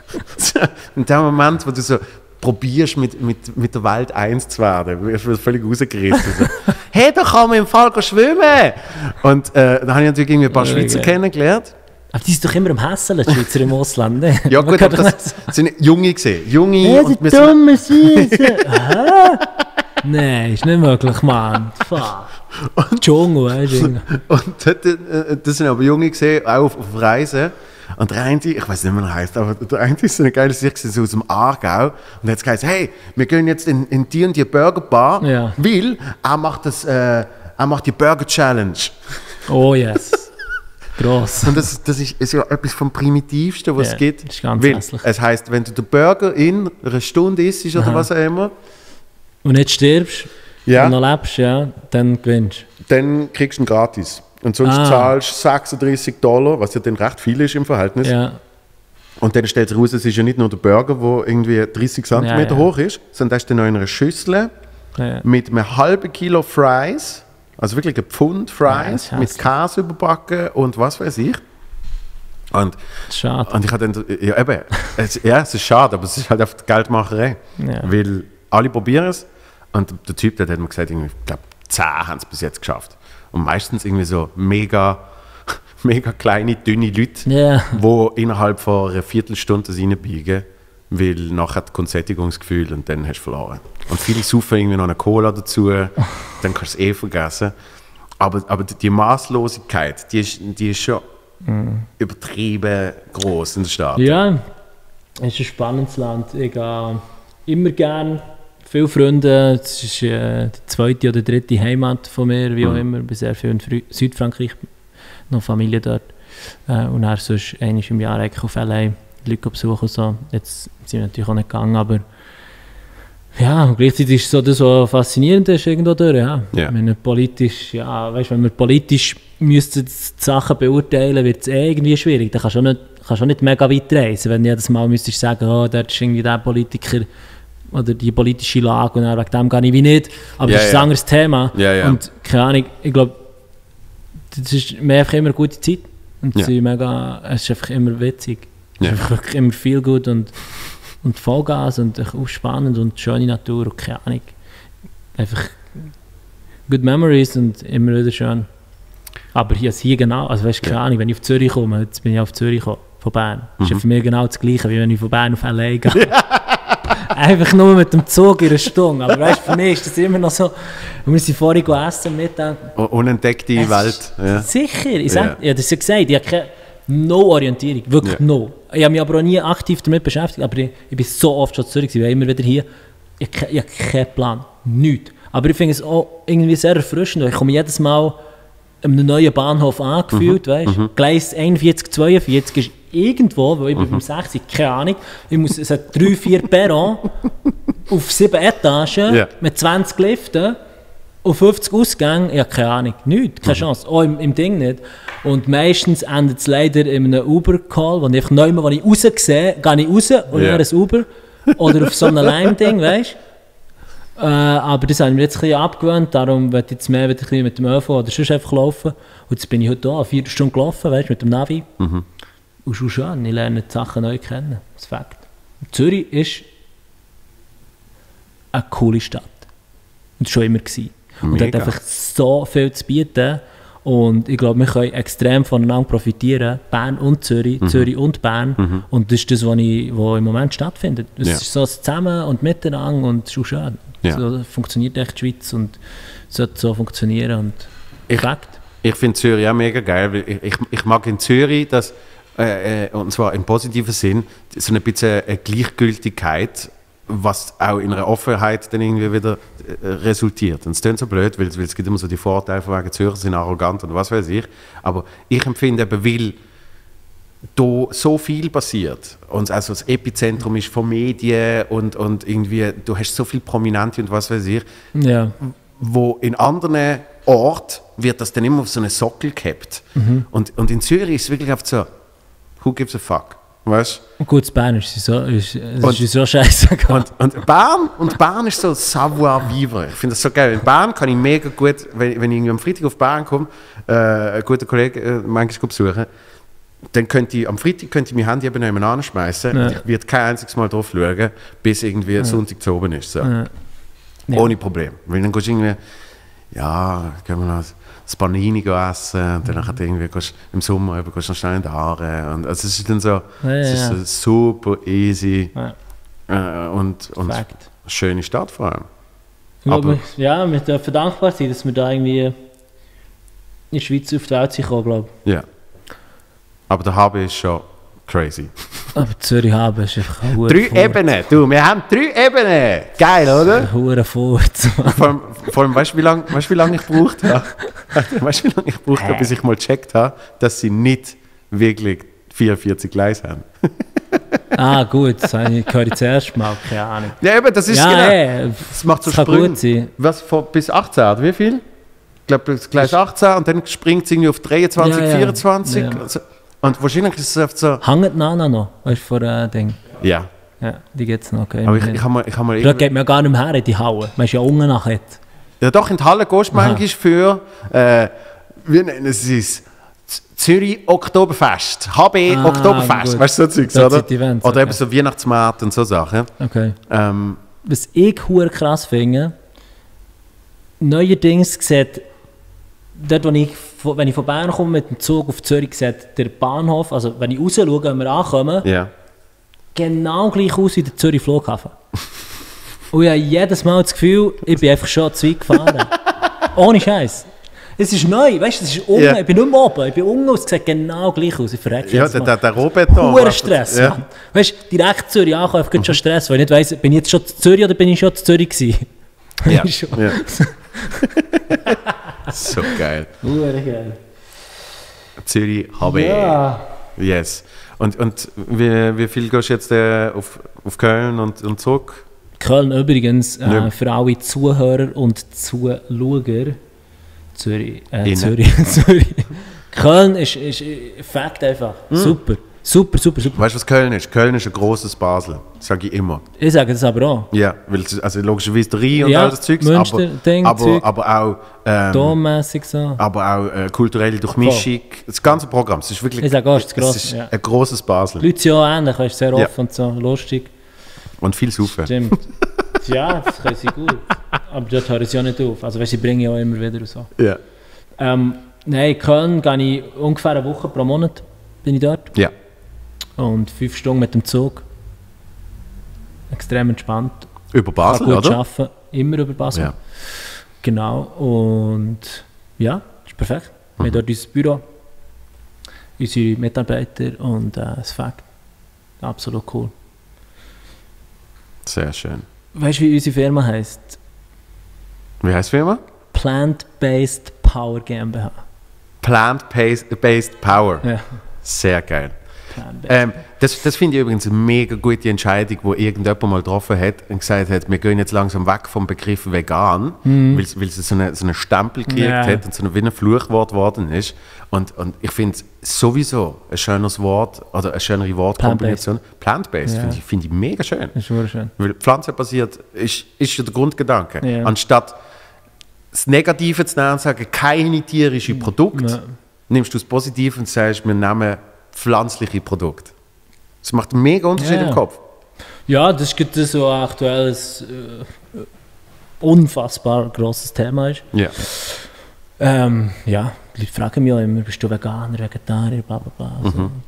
In dem Moment, wo du so probierst, mit, mit, mit der Welt eins zu werden, wirst du völlig rausgerissen. So, «Hey, da kann man im Fall gehen schwimmen!» Und äh, dann habe ich natürlich irgendwie ein paar Ja, Schweizer okay. kennengelernt. Aber die sind doch immer am Hässeln, die Schweizer im Ausland. Ne? Ja Man gut, kann aber doch das nicht- sind Junge gesehen. Junge Ja, und die wir sind, dumme Süße. Aha. Nein, ist nicht möglich, Mann. Fuck. Dschungel, weißt du. und dort, äh, das sind aber Junge gesehen, auch auf, auf Reisen. Und der eine, ich weiß nicht mehr, wie er heißt, aber der eine ist so eine geile Sicht, so aus dem Aargau. Und hat gesagt, hey, wir gehen jetzt in, in die und die Burgerbar, Ja. weil er macht, das, äh, er macht die Burger Challenge. Oh yes. Gross. Und das, das ist, ist ja etwas vom Primitivsten, was Ja, es gibt. das ist ganz weil hässlich. es heisst, wenn du den Burger in einer Stunde isst oder Aha. was auch immer, Und nicht stirbst Ja. und noch lebst, ja, dann gewinnst dann kriegst du ihn gratis. Und sonst Ah. zahlst du sechsunddreißig Dollar, was ja dann recht viel ist im Verhältnis. du. Ja. Und dann stellt sich raus, es ist ja nicht nur der Burger, der irgendwie dreißig Zentimeter Ja, ja. hoch ist, sondern da ist dann noch in einer Schüssel Ja. mit einem halben Kilo Fries, also wirklich ein Pfund Ja, Fries, das ist mit hässlich. Käse überbacken und was weiß ich. Und, Schade. und ich habe dann, ja eben, es, ja, es ist schade, aber es ist halt auf die Geldmacherei. Ja. Weil alle probieren es und der Typ, der hat mir gesagt, irgendwie, ich glaube, zehn haben es bis jetzt geschafft. Und meistens irgendwie so mega, mega kleine, dünne Leute, Ja. die innerhalb von einer Viertelstunde das reinbiegen, weil nachher kommt Sättigungsgefühl und dann hast du verloren. Und viele saufen irgendwie noch eine Cola dazu, dann kannst du es eh vergessen. Aber, aber die Maßlosigkeit, die ist, die ist schon übertrieben groß in der Stadt. Ja, es ist ein spannendes Land. Ich gehe immer gerne. Viele Freunde, es ist äh, die zweite oder dritte Heimat von mir, wie auch Mhm. immer. Ich bin sehr viel in Frü Südfrankreich, noch Familie dort. Äh, und dann sonst einmal im Jahr eigentlich auf L A Leute besuchen und so. Jetzt sind wir natürlich auch nicht gegangen, aber ja, und gleichzeitig ist so das, was faszinierend ist, irgendwo durch. Ja. Ja. Wenn wir politisch, ja, weißt, wenn wir politisch müssten die Sachen beurteilen, wird es eh irgendwie schwierig. Da kannst du auch nicht, kannst du auch nicht mega weit reisen, wenn du jedes Mal müsstest sagen, oh, dort ist irgendwie der Politiker oder die politische Lage und dann wegen dem gehe ich wie nicht. Aber Ja, das ist ja. ein anderes Thema. Ja, ja. Und keine Ahnung, ich glaube, das ist mir einfach immer eine gute Zeit. Und Ja. sie mega, es ist einfach immer witzig. Es Ja. ist einfach wirklich immer viel gut und, und Vollgas und echt auch spannend und schöne Natur und keine Ahnung. Einfach good memories und immer wieder schön. Aber hier, hier genau, also weißt du, keine Ja. Ahnung, wenn ich auf Zürich komme, jetzt bin ich auf Zürich gekommen, von Bern. Das ist ja Mhm. für mich genau das Gleiche, wie wenn ich von Bern auf L A gehe. Einfach nur mit dem Zug in einer Stunde. Aber weißt du, für mich ist das immer noch so. Und wir sind vorhin gegessen am Mittag. U- Unentdeckte Es Welt. ist- Ja. Sicher, ich Ja. sag, ja. das ja gesagt. Ich habe keine no Orientierung, wirklich Ja. no. Ich habe mich aber auch nie aktiv damit beschäftigt, aber ich, ich bin so oft schon zurück, ich war immer wieder hier. Ich, ke- ich habe keinen Plan, nichts. Aber ich finde es auch irgendwie sehr erfrischend, weil ich komme jedes Mal an einem neuen Bahnhof angefühlt, weißt du. Gleis einundvierzig, zweiundvierzig ist irgendwo, weil ich bin beim sechs, keine Ahnung, ich muss, es hat drei, vier Perron auf sieben Etagen Ja. mit zwanzig Liften und fünfzig Ausgänge, ich habe keine Ahnung, nichts, keine Chance, auch im, im Ding nicht. Und meistens endet es leider in einem Uber-Call, wo ich einfach neu, wo ich raus sehe, gehe ich raus und Ja. dann ein Uber oder auf so einem Lime-Ding, weißt du. Äh, aber das habe ich mir jetzt ein bisschen abgewöhnt, darum werde ich jetzt mehr wieder ein bisschen mit dem Ö V oder sonst einfach laufen. Und jetzt bin ich heute da, eine Viertelstunde gelaufen, weißt, mit dem Navi. Mhm. Und schon schön, ich lerne die Sachen neu kennen, das ist Fakt. Zürich ist eine coole Stadt. Und das war schon immer. Gewesen. Und hat Mega. einfach so viel zu bieten. Und ich glaube, wir können extrem voneinander profitieren. Bern und Zürich, Mhm. Zürich und Bern. Und das ist das, was, ich, was im Moment stattfindet. Es Ja. ist so das Zusammen und Miteinander und schon schön. Ja. So funktioniert echt die Schweiz und sollte so funktionieren. Und Ich- Fakt. Ich finde Zürich auch mega geil, weil ich, ich, ich mag in Zürich, dass, äh, äh, und zwar im positiven Sinn, so ein bisschen eine Gleichgültigkeit, was auch in einer Offenheit dann irgendwie wieder äh, resultiert. Und es klingt so blöd, weil, weil es gibt immer so die Vorteile von wegen Zürcher sind arrogant und was weiß ich. Aber ich empfinde eben, weil da so viel passiert und also das Epizentrum ist von Medien und, und irgendwie, du hast so viele Prominente und was weiß ich, Ja. wo in anderen Orten wird das dann immer auf so einen Sockel gehabt. Und, und in Zürich ist es wirklich einfach so, who gives a fuck, weißt Und gut, das Bern ist so, ist, es Und- ist so scheiße. und, und Bern und Bern ist so Savoir-vivre. Ich finde das so geil. In Bern kann ich mega gut, wenn, wenn ich irgendwie am Freitag auf Bern komme, äh, einen guten Kollegen äh, manchmal besuchen, dann könnte ich am Freitag könnte ich mein Handy eben noch anschmeißen Ja. und ich werde kein einziges Mal drauf schauen, bis irgendwie Sonntag zu oben ist. So. Ja. Ja. Ohne Problem. Weil dann gehst du irgendwie, ja, gehen wir noch das Panini essen und dann nachher irgendwie gehst, im Sommer eben, gehst du noch schnell in die Haare. Und, also es ist dann so, Ja, es ist ja. so super easy Ja. äh, und, und eine Fakt. schöne Stadt vor allem. Ich glaube, Aber- ja, wir dürfen dankbar sein, dass wir da irgendwie in der Schweiz auf die Welt sind gekommen, glaube ich. Ja. Aber der H B ist schon crazy. Aber Zürich haben ist einfach ein Huren Drei Furz. Ebenen, du, wir haben drei Ebenen. Geil, oder? Ein Huren Furz. Vor allem, vor allem weißt du, wie lange weißt, du, wie lange ich gebraucht habe? Weißt du, wie lange ich gebraucht habe, bis ich mal gecheckt habe, dass sie nicht wirklich vierundvierzig Gleise haben? Ah, gut, das habe ich gehört das erste Mal, keine Ahnung. Ja, eben, das ist Ja, genau. ey, Das macht so das kann Sprünge. gut sein. Was, von, bis achtzehn, oder wie viel? Ich glaube, das Gleis achtzehn und dann springt es irgendwie auf dreiundzwanzig, Ja, ja. vierundzwanzig. Ja. Also, und wahrscheinlich ist es oft so. Hängt Nana noch, weißt du, vor äh, Ding. Ja, Ja, die gibt es noch, okay. aber ich, ich habe mal, ich hab mal Da irgendwie- geht man ja gar nicht mehr her in die Halle. Man ist ja unten nachher. Ja, doch, in die Halle gehst du Aha. manchmal für, äh, wie nennen sie es? Z- Zürich Oktoberfest, H B Ah, Oktoberfest, gut. weißt du, so Zeugs, Das oder? sind die Events, Oder okay. eben so Weihnachtsmarkt und so Sachen. Okay. Ähm, Was ich hure krass finde, neuerdings sieht, dort, wo ich, von- wenn ich von Bern komme mit dem Zug auf Zürich, sieht der Bahnhof, also wenn ich raus schaue, wenn wir ankommen, ja. genau gleich aus wie der Zürich Flughafen. Und ich habe jedes Mal das Gefühl, ich bin einfach schon zu weit gefahren. Ohne Scheiß. Es ist neu, weißt du, es ist unten, Ja. ich bin nicht mehr oben, ich bin unten und es sieht genau gleich aus. Ich verrecke Ja, jedes der, Mal. der, der Rohbeton. Huere macht- Stress, Ja. Mann. Weißt du, direkt Zürich ankommen, ich schon Stress, weil ich nicht weiss, bin ich jetzt schon zu Zürich oder bin ich schon zu Zürich gewesen? Ja. Schon. Ja. So geil. Huere geil. Zürich H B. Ja. Yes. Und, und wie, wie viel gehst du jetzt äh, auf, auf Köln und, und zurück? Köln übrigens, Ja. äh, für alle Zuhörer und Zuschauer, Zürich, äh, Innen. Zürich, Zürich. Köln ist, ist äh, Fakt einfach. Super, super, super, super. Weißt du, was Köln ist? Köln ist ein grosses Basel, sage ich immer. Ich sage das aber auch. Ja, weil es- also logischerweise der Rhein und Ja, all das Zeugs, Münster, aber, Ding, aber, Zeug. aber auch, ähm, Dommässig so. aber auch äh, kulturelle Durchmischung. Das ganze Programm, es ist wirklich Ich sage auch, es ist gross, ist ja. ein grosses Basel. Die Leute sind auch ähnlich, weißt, sehr Ja. offen und so, lustig. Und viel Saufen. Stimmt. Ja, das können sie gut. Aber dort hören sie ja nicht auf. Also weißt, sie bringen ja auch immer wieder und so. Ja. Ähm, nein, Köln gehe ich ungefähr eine Woche pro Monat bin ich dort. Ja. Und fünf Stunden mit dem Zug. Extrem entspannt. Über Basel, Kann gut oder? arbeiten. Immer über Basel. Ja. Genau. Und ja, ist perfekt. Wir Mhm. haben dort unser Büro. unsere Mitarbeiter und äh, es fängt absolut cool. Sehr schön. Weißt du, wie unsere Firma heisst? Wie heisst die Firma? Plant-Based Power GmbH. Plant-Based Power. Ja. Sehr geil. Plant-based. Ähm, das das finde ich übrigens eine mega gute Entscheidung, wo irgendjemand mal getroffen hat und gesagt hat, wir gehen jetzt langsam weg vom Begriff vegan, Mhm. weil es weil es so einen so eine Stempel gekriegt Ja. hat und so ein, wie ein Fluchwort geworden ist. Und, und ich finde es sowieso ein schönes Wort oder eine schönere Wortkombination. Plant-Based Ja. finde ich, find ich mega schön. Das ist wirklich schön. Weil pflanzenbasiert ist, ist ja der Grundgedanke. Ja. Anstatt das Negative zu nehmen und sagen, keine tierischen Produkte, Ja. nimmst du das Positive und sagst, wir nehmen pflanzliche Produkte. Das macht einen mega Unterschied Ja. im Kopf. Ja, das ist gerade so ein aktuelles, äh, unfassbar grosses Thema ist. Ja. Ähm, ja, die Leute fragen mich auch immer, bist du Veganer, Vegetarier, bla bla bla. Also, Mhm.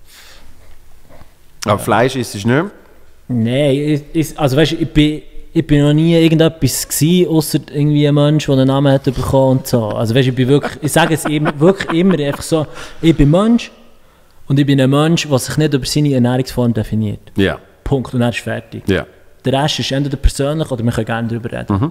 Aber Fleisch isst du nicht mehr? Nein, ich, ich, also weißt, ich bin, ich bin noch nie irgendetwas gewesen, außer irgendwie ein Mensch, der einen Namen hat bekommen und so. Also weißt, ich bin wirklich, ich sage es immer, wirklich immer einfach so, ich bin Mensch und ich bin ein Mensch, der sich nicht über seine Ernährungsform definiert. Ja. Punkt, und dann ist fertig. Ja. Der Rest ist entweder persönlich oder wir können gerne darüber reden. Mhm.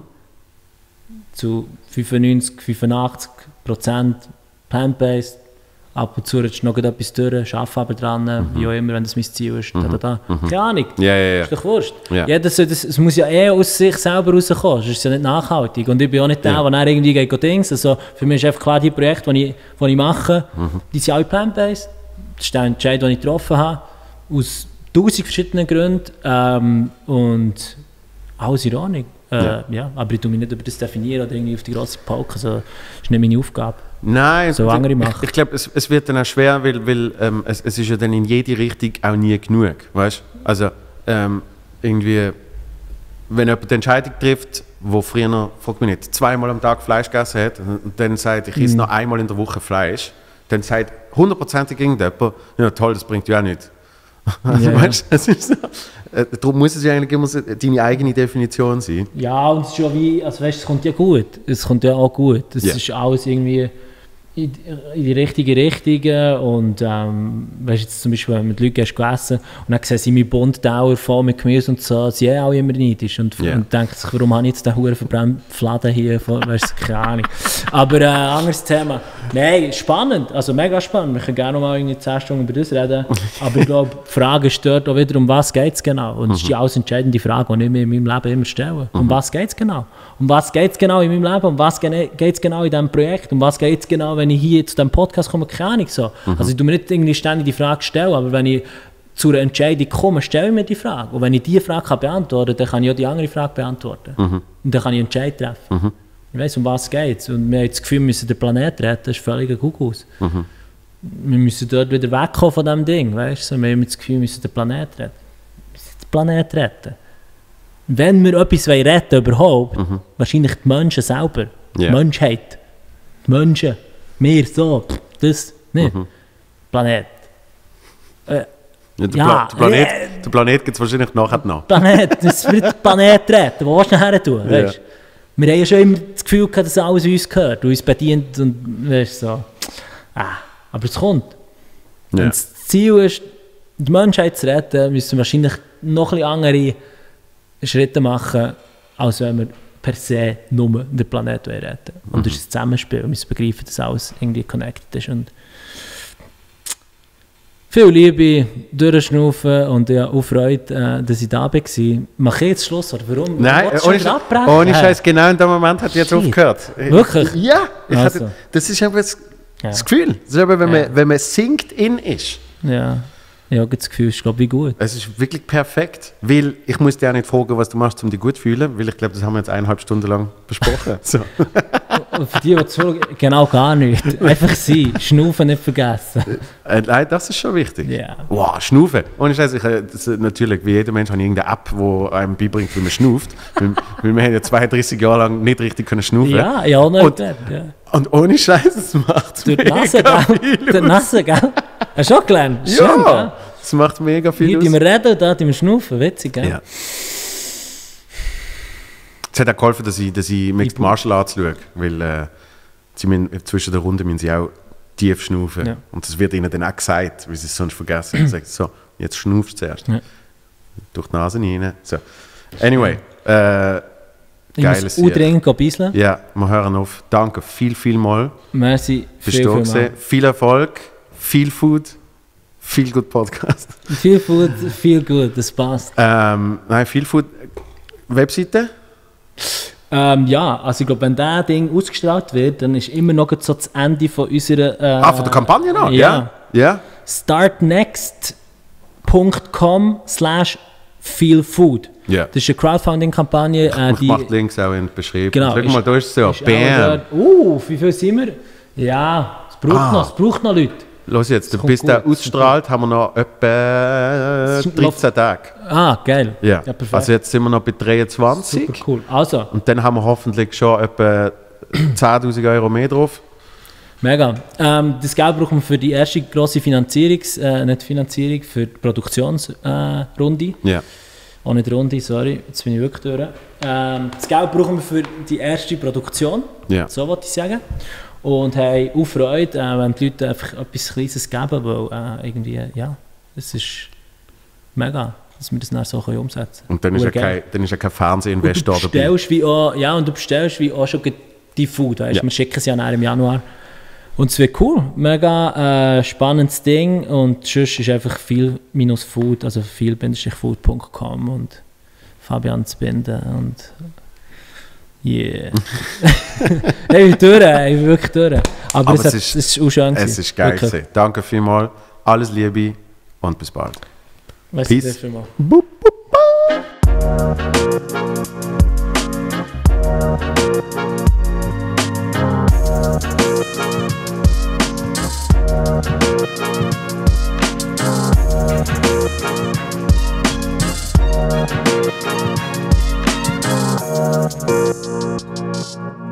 Zu fünfundneunzig, fünfundachtzig Prozent plant-based. Ab und zu rutscht noch etwas durch, arbeite aber dran, wie auch immer, wenn das mein Ziel ist. Da, da, da. Keine Ahnung. Ja, ja, ja. Ist doch wurscht. Ja. Jeder soll das, es muss ja eh aus sich selber rauskommen, sonst ist es ja nicht nachhaltig. Und ich bin auch nicht der, Ja. der dann irgendwie geht Dings. Also für mich ist einfach klar, die Projekte, die ich, die ich mache, die sind alle plant-based. Das ist der Entscheid, den ich getroffen habe, aus tausend verschiedenen Gründen. Ähm, und alles in Ordnung. Äh, Ja. ja. Aber ich tue mich nicht über das definieren oder irgendwie auf die grosse Pauke. Also, das ist nicht meine Aufgabe. Nein, So ich, andere ich, machen. ich glaube, es, es wird dann auch schwer, weil, weil ähm, es, es ist ja dann in jede Richtung auch nie genug, weißt? Also ähm, irgendwie, wenn jemand die Entscheidung trifft, wo früher noch, frag mich nicht, zweimal am Tag Fleisch gegessen hat und dann sagt, ich esse Mhm. noch einmal in der Woche Fleisch, dann sagt hundertprozentig irgendjemand, ja toll, das bringt ja auch nichts. Also, Ja. weißt, es ist so, äh, darum muss es ja eigentlich immer so deine eigene Definition sein. Ja, und es ist schon wie, also weißt, es kommt ja gut. Es kommt ja auch gut. Es Ja. ist alles irgendwie in, in die richtige Richtung. Und ähm, weißt jetzt zum Beispiel, wenn du mit Leuten gehst, gegessen und dann sehen sie meinen Bundtauer voll mit Gemüse und so, sie sind auch immer neidisch und, Ja. und denken sich, warum habe ich jetzt den Huren verbrannten Fladen hier, von, weißt du, keine Ahnung. Aber äh, anderes Thema. Nein, spannend, also mega spannend. Wir können gerne noch mal irgendwie zehn Stunden über das reden. Aber ich glaube, die Frage stört auch wieder, um was geht es genau? Und das ist die alles entscheidende Frage, die ich mir in meinem Leben immer stelle. Um was geht es genau? Um was geht es genau in meinem Leben? Um was geht es genau in diesem Projekt? Um was geht es genau, wenn ich hier zu diesem Podcast komme? Keine Ahnung so. Also ich tue mir nicht irgendwie ständig die Frage stellen, aber wenn ich zu einer Entscheidung komme, stelle ich mir die Frage. Und wenn ich diese Frage kann beantworten kann, dann kann ich auch die andere Frage beantworten. Und dann kann ich einen Entscheid treffen. Ich weiss, um was es geht. Und wir haben das Gefühl, wir müssen den Planeten retten. Das ist völlig ein Kuckuck. Wir müssen dort wieder wegkommen von diesem Ding. Weißt du? Wir haben das Gefühl, wir müssen den Planeten retten. Wir müssen den Planeten retten. Wenn wir etwas retten wollen, überhaupt, wahrscheinlich die Menschen selber. Ja. Die Menschheit. Die Menschen. Wir so. Das nicht. Planet. Äh, Ja, der, Ja, Pla der Planet, äh, der Planet gibt es wahrscheinlich nachher noch. Planet, das wird den Planet retten. Wo willst du nachher tun? Ja. Weißt? Wir haben ja schon immer das Gefühl gehabt, dass alles uns gehört und uns bedient und weißt, so. Ah, aber es kommt. Ja. Wenn das Ziel ist, die Menschheit zu retten, müssen wir wahrscheinlich noch ein bisschen andere Schritte machen, als wenn wir per se nur den Planeten retten wollen. Und das ist ein Zusammenspiel. Wir müssen begreifen, dass alles irgendwie connected ist. Und viel Liebe, durchschnaufen und ja, auch Freude, äh, dass ich da war. Mache ich jetzt Schluss? Oder warum? Nein, Wolltest du ohne, schon Sch- abbrechen? ohne Hey. Scheiß, genau in dem Moment hat jetzt Shit. aufgehört. Wirklich? Ja, ich Also. hatte, das ist einfach das, Ja. das Gefühl. Das ist eben, wenn, Ja. man, wenn man singt in ist. Ja, ich habe das Gefühl, es ist glaube ich gut. Es ist wirklich perfekt, weil ich muss dich auch nicht fragen, was du machst, um dich gut zu fühlen, weil ich glaube, das haben wir jetzt eineinhalb Stunden lang besprochen. So. Und für die, die zuhören, genau gar nicht. Einfach sein, Schnaufen nicht vergessen. Äh, nein, das ist schon wichtig. Ja. Wow, Schnaufen. Ohne Scheiß, ich, äh, das, äh, natürlich, wie jeder Mensch hat irgendeine App, die einem beibringt, wie man schnauft. weil, weil wir haben ja zweiunddreißig Jahre lang nicht richtig können schnaufen. Ja, ja, auch nicht. Und- ja. Und ohne Scheiß, es macht Durch die mega Nase, gell? viel Durch die aus. Nase, gell? Hast du auch gelernt? Schön, Ja, es macht mega gell? viel Hier, aus. die wir reden, da die wir schnaufen. Witzig, gell? Ja. Es hat auch geholfen, dass ich, dass ich Mixed Martial Arts schaue, weil äh, sie müssen, zwischen der Runde müssen sie auch tief schnaufen. Ja. Und das wird ihnen dann auch gesagt, weil sie es sonst vergessen. Und sagt so, jetzt schnaufst du zuerst. Ja. Durch die Nase rein. So. Anyway, äh, Ich geiles muss Sieg. dringend bisseln. Ja, wir hören auf. Danke viel, viel mal. Merci, Bist viel, du viel, gewesen. mal. Viel Erfolg, viel Food, viel gut Podcast. Viel Food, viel gut, das passt. Ähm, nein, viel Food. Webseite? Ähm, ja, also ich glaube, wenn dieses Ding ausgestrahlt wird, dann ist immer noch so das Ende von unserer... Äh, ah, von der Kampagne noch? Ja. Ja. ja. startnext punkt com slash feelfood. Ja. Das ist eine Crowdfunding-Kampagne. Äh, Ich mache Links auch in die Beschreibung. Genau, Schau mal, ist- da ist es so. ist auch Bam. dort. Uh, wie viel sind wir? Ja, es braucht, Ah. noch, es braucht noch Leute. Los jetzt, kommt bis der gut, das ausstrahlt, haben wir noch etwa Es ist dreizehn Tage. Ah, geil. Ja. Ja, perfekt. Also jetzt sind wir noch bei dreiundzwanzig. Super cool. Also, Und dann haben wir hoffentlich schon etwa zehntausend Euro mehr drauf. mega. Ähm, das Geld brauchen wir für die erste grosse Finanzierungs... Äh, nicht Finanzierung, für die Produktionsrunde. Äh, Runde. Ja. Auch nicht Runde, sorry, jetzt bin ich wirklich durch. Ähm, das Geld brauchen wir für die erste Produktion, Ja. so wollte ich sagen. Und haben auch Freude, äh, wenn die Leute einfach etwas Kleines geben, weil äh, irgendwie, ja, es ist mega, dass wir das dann so können umsetzen können. Und dann ist, ja kein, dann ist ja kein Fernsehinvestor Und du dabei. bestellst wie auch, ja, und du bestellst wie auch schon die Food, weißt? Ja. Wir schicken es ja nachher im Januar. Und es wird cool, mega äh, spannendes Ding und sonst ist einfach viel minus Food, also viel food punkt com und Fabian Zbinden und yeah. Hey, ich bin durch, ich bin wirklich durch. Aber, Aber es, es hat, ist- es ist auch schön Es gewesen. ist geil Wirklich. gewesen. Danke vielmals. Alles Liebe und bis bald. Merci Peace. sehr vielmals. Boop, boop. Thank you.